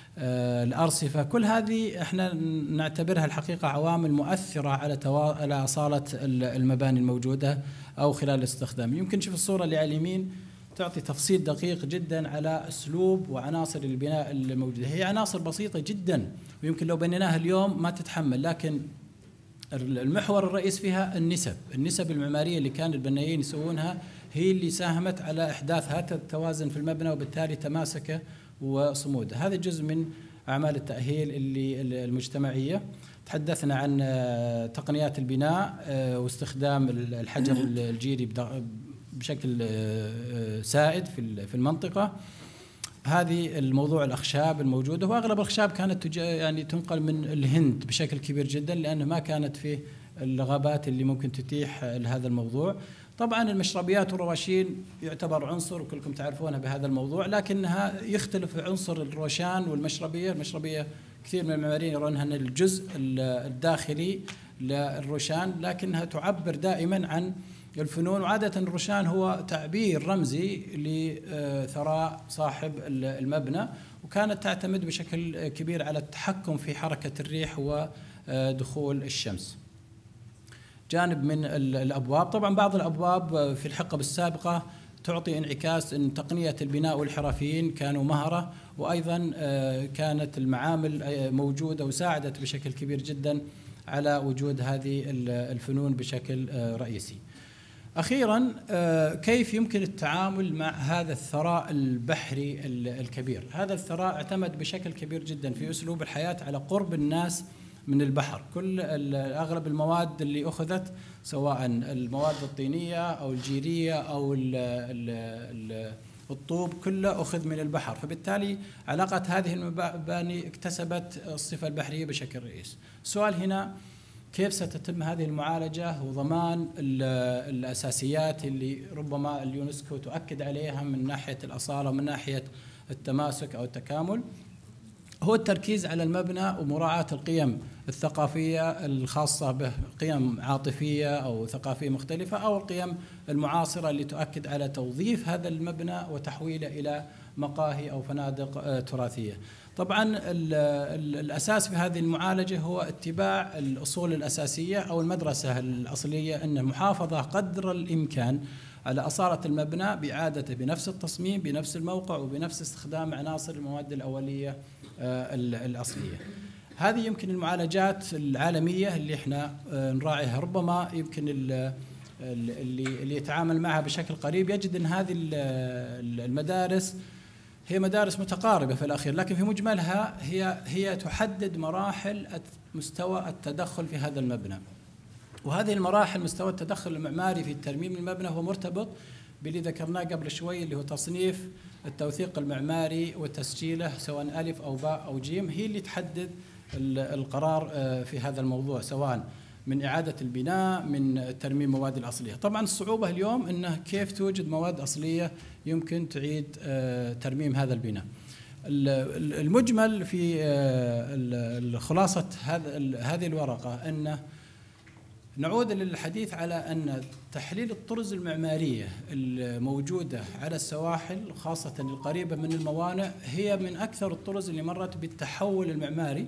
Speaker 9: الأرصفة، كل هذه احنا نعتبرها الحقيقة عوامل مؤثرة على توا... على أصالة المباني الموجودة أو خلال الاستخدام. يمكن نشوف الصورة اللي على اليمين تعطي تفصيل دقيق جدا على أسلوب وعناصر البناء الموجودة. هي عناصر بسيطة جدا ويمكن لو بنيناها اليوم ما تتحمل، لكن المحور الرئيس فيها النسب، النسب المعمارية اللي كان البنايين يسوونها هي اللي ساهمت على إحداث هذا التوازن في المبنى وبالتالي تماسكه وصموده. هذا جزء من أعمال التأهيل اللي المجتمعية. تحدثنا عن تقنيات البناء واستخدام الحجر الجيري بشكل سائد في المنطقة. هذه الموضوع الأخشاب الموجودة، وأغلب الأخشاب كانت يعني تنقل من الهند بشكل كبير جدا لأنه ما كانت فيه الغابات اللي ممكن تتيح لهذا الموضوع. طبعا المشربيات والرواشين يعتبر عنصر وكلكم تعرفونها بهذا الموضوع، لكنها يختلف عنصر الروشان والمشربية. المشربية كثير من المعماريين يرونها أن الجزء الداخلي للروشان، لكنها تعبر دائما عن الفنون، وعادة الروشان هو تعبير رمزي لثراء صاحب المبنى، وكانت تعتمد بشكل كبير على التحكم في حركة الريح ودخول الشمس. جانب من الأبواب، طبعا بعض الأبواب في الحقب السابقة تعطي انعكاس أن تقنية البناء والحرفيين كانوا مهرة، وأيضا كانت المعامل موجودة وساعدت بشكل كبير جدا على وجود هذه الفنون بشكل رئيسي. أخيرا كيف يمكن التعامل مع هذا الثراء البحري الكبير؟ هذا الثراء اعتمد بشكل كبير جدا في أسلوب الحياة على قرب الناس من البحر. كل أغلب المواد اللي أخذت سواء المواد الطينية أو الجيرية أو ال ال الطوب كله أخذ من البحر، فبالتالي علاقة هذه المباني اكتسبت الصفة البحرية بشكل رئيسي. السؤال هنا كيف ستتم هذه المعالجة وضمان الأساسيات اللي ربما اليونسكو تؤكد عليها من ناحية الأصالة ومن ناحية التماسك أو التكامل؟ هو التركيز على المبنى ومراعاة القيم الثقافية الخاصة به، قيم عاطفية أو ثقافية مختلفة أو القيم المعاصرة اللي تؤكد على توظيف هذا المبنى وتحويله إلى مقاهي أو فنادق تراثية. طبعا ال ال الأساس في هذه المعالجة هو اتباع الأصول الأساسية أو المدرسة الأصلية، أن محافظة قدر الإمكان على أصالة المبنى بإعادته بنفس التصميم بنفس الموقع وبنفس استخدام عناصر المواد الأولية الأصلية. هذه يمكن المعالجات العالمية اللي احنا نراعيها. ربما يمكن اللي اللي يتعامل معها بشكل قريب يجد أن هذه المدارس هي مدارس متقاربة في الأخير، لكن في مجملها هي هي تحدد مراحل مستوى التدخل في هذا المبنى. وهذه المراحل مستوى التدخل المعماري في ترميم المبنى هو مرتبط باللي ذكرناه قبل شوي، اللي هو تصنيف التوثيق المعماري وتسجيله سواء ألف أو باء أو جيم، هي اللي تحدد القرار في هذا الموضوع، سواء من إعادة البناء من ترميم المواد الأصلية. طبعا الصعوبة اليوم أنه كيف توجد مواد أصلية يمكن تعيد ترميم هذا البناء. المجمل في خلاصة هذه الورقة أن نعود للحديث على أن تحليل الطرز المعمارية الموجودة على السواحل خاصة القريبة من الموانئ هي من أكثر الطرز اللي مرت بالتحول المعماري،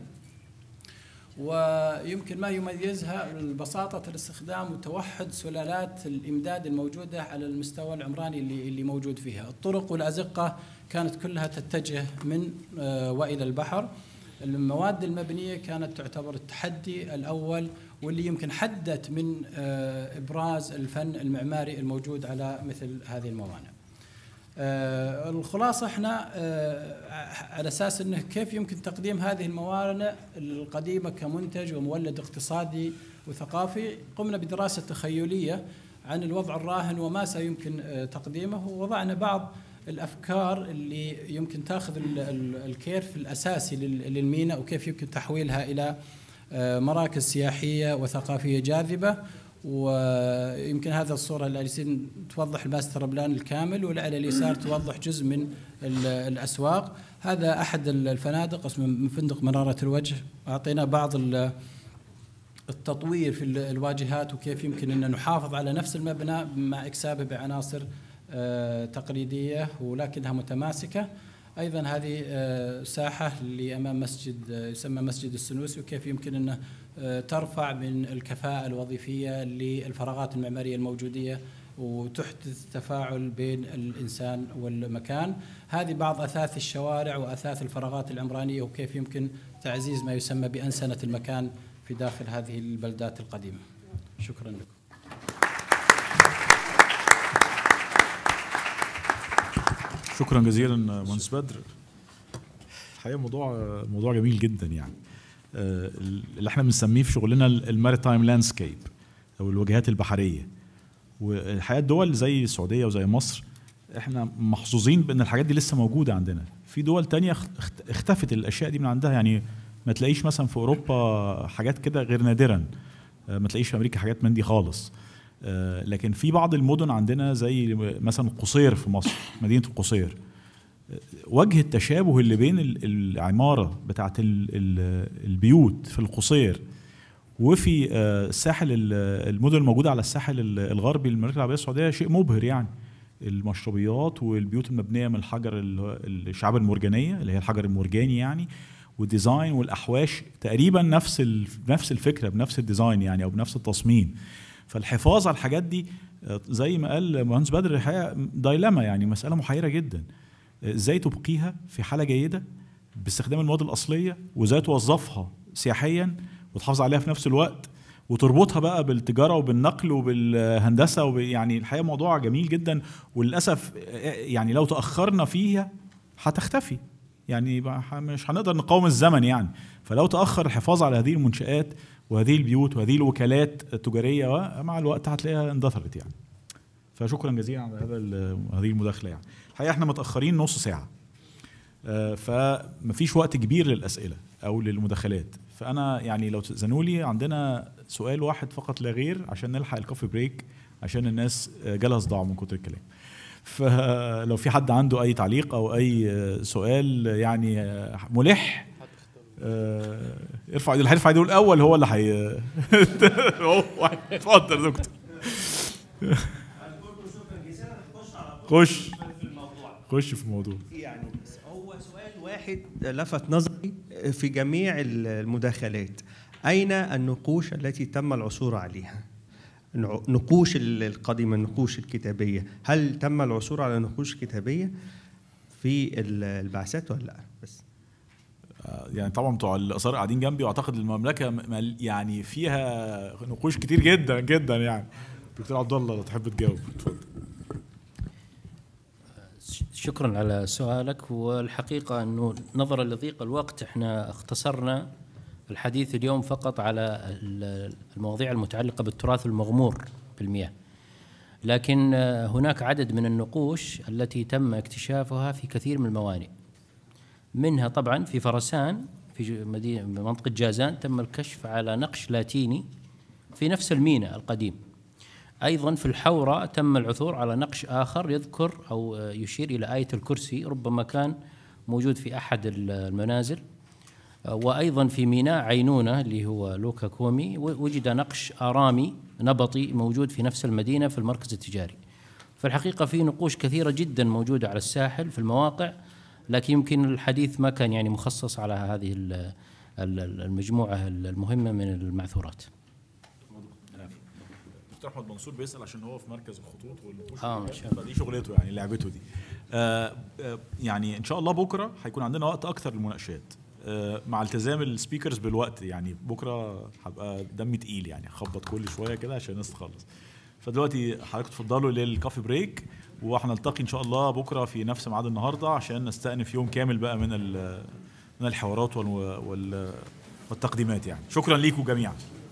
Speaker 9: ويمكن ما يميزها بساطة الاستخدام وتوحد سلالات الإمداد الموجودة على المستوى العمراني اللي اللي موجود فيها. الطرق والأزقة كانت كلها تتجه من وإلى البحر. المواد المبنية كانت تعتبر التحدي الأول واللي يمكن حدت من إبراز الفن المعماري الموجود على مثل هذه الموانئ. الخلاصة احنا على أساس أنه كيف يمكن تقديم هذه الموانئ القديمة كمنتج ومولد اقتصادي وثقافي، قمنا بدراسة تخيلية عن الوضع الراهن وما سيمكن تقديمه، ووضعنا بعض الأفكار اللي يمكن تأخذ الكيرف الأساسي للميناء وكيف يمكن تحويلها إلى مراكز سياحية وثقافية جاذبة. ويمكن هذا الصورة اللي يصير توضح الماستر بلان الكامل، واللي على اليسار توضح جزء من الأسواق. هذا أحد الفنادق اسمه فندق منارة الوجه، أعطينا بعض التطوير في الواجهات وكيف يمكن أن نحافظ على نفس المبنى مع إكسابه بعناصر تقليدية ولكنها متماسكة. أيضا هذه ساحة اللي أمام مسجد يسمى مسجد السنوسي، وكيف يمكن أن ترفع من الكفاءة الوظيفية للفراغات المعمارية الموجودة وتحدث تفاعل بين الإنسان والمكان. هذه بعض أثاث الشوارع وأثاث الفراغات العمرانية وكيف يمكن تعزيز ما يسمى بأنسنة المكان في داخل هذه البلدات القديمة. شكرا لكم.
Speaker 1: شكرا جزيلا مهندس بدر. الحقيقه موضوع موضوع جميل جدا، يعني اللي احنا بنسميه في شغلنا الماريتايم لاندسكيب او الواجهات البحريه. والحقيقه الدول زي السعوديه وزي مصر احنا محظوظين بان الحاجات دي لسه موجوده عندنا. في دول تانية اختفت الاشياء دي من عندها، يعني ما تلاقيش مثلا في اوروبا حاجات كده غير نادرا، ما تلاقيش في امريكا حاجات من دي خالص. لكن في بعض المدن عندنا زي مثلا القصير في مصر، مدينة القصير، وجه التشابه اللي بين العمارة بتاعت البيوت في القصير وفي الساحل، المدن الموجودة على الساحل الغربي للمملكة العربية السعودية شيء مبهر. يعني المشربيات والبيوت المبنية من الحجر الشعاب المرجانية اللي هي الحجر المرجاني يعني، والديزاين والأحواش تقريبا نفس نفس الفكرة بنفس الديزاين يعني أو بنفس التصميم. فالحفاظ على الحاجات دي زي ما قال مهندس بدر الحقيقه دايلاما، يعني مساله محيره جدا. ازاي تبقيها في حاله جيده باستخدام المواد الاصليه، وازاي توظفها سياحيا وتحافظ عليها في نفس الوقت، وتربطها بقى بالتجاره وبالنقل وبالهندسه وب... يعني الحقيقه موضوع جميل جدا. وللاسف يعني لو تاخرنا فيها هتختفي، يعني مش هنقدر نقاوم الزمن يعني. فلو تاخر الحفاظ على هذه المنشآت وهذه البيوت وهذه الوكالات التجاريه مع الوقت هتلاقيها اندثرت يعني. فشكرا جزيلا على هذا هذه المداخله. يعني الحقيقه احنا متاخرين نص ساعه، فمفيش وقت كبير للاسئله او للمداخلات. فانا يعني لو تأذنوا لي عندنا سؤال واحد فقط لا غير عشان نلحق الكوفي بريك، عشان الناس جالها صداع من كتر الكلام. فلو في حد عنده اي تعليق او اي سؤال يعني ملح ارفع ايده. اللي هيرفع ايده الاول هو اللي هي اتفضل يا دكتور. خش خش في الموضوع.
Speaker 10: يعني هو سؤال واحد لفت نظري في جميع المداخلات: أين النقوش التي تم العثور عليها؟ نقوش القديمة، النقوش الكتابية، هل تم العثور على نقوش كتابية في البعثات ولا لا؟ بس
Speaker 1: يعني طبعا بتوع الاثار قاعدين جنبي، واعتقد المملكه يعني فيها نقوش كتير جدا جدا. يعني دكتور عبد الله لو تحب تجاوب اتفضل.
Speaker 7: شكرا على سؤالك. والحقيقه انه نظرا لضيق الوقت احنا اختصرنا الحديث اليوم فقط على المواضيع المتعلقه بالتراث المغمور بالمياه، لكن هناك عدد من النقوش التي تم اكتشافها في كثير من الموانئ، منها طبعا في فرسان في مدينة منطقة جازان تم الكشف على نقش لاتيني في نفس الميناء القديم. أيضا في الحورة تم العثور على نقش آخر يذكر أو يشير إلى آية الكرسي، ربما كان موجود في أحد المنازل. وأيضا في ميناء عينونة اللي هو لوكا كومي وجد نقش آرامي نبطي موجود في نفس المدينة في المركز التجاري. فالحقيقة في نقوش كثيرة جدا موجودة على الساحل في المواقع، لكن يمكن الحديث ما كان يعني مخصص على هذه المجموعة المهمة من المعثورات.
Speaker 1: دكتور احمد منصور بيسأل عشان هو في مركز الخطوط والنقوش
Speaker 7: اه ان شاء الله
Speaker 1: دي شغلته يعني لعبته دي. آه آه يعني ان شاء الله بكره هيكون عندنا وقت اكثر للمناقشات آه مع التزام السبيكرز بالوقت. يعني بكره هبقى دمي تقيل يعني اخبط كل شويه كده عشان الناس تخلص. فدلوقتي حضرتك تفضلوا للكافي بريك، واحنا نلتقي ان شاء الله بكره في نفس ميعاد النهارده عشان نستأنف يوم كامل بقى من من الحوارات والتقديمات. يعني شكرا ليكم جميعا.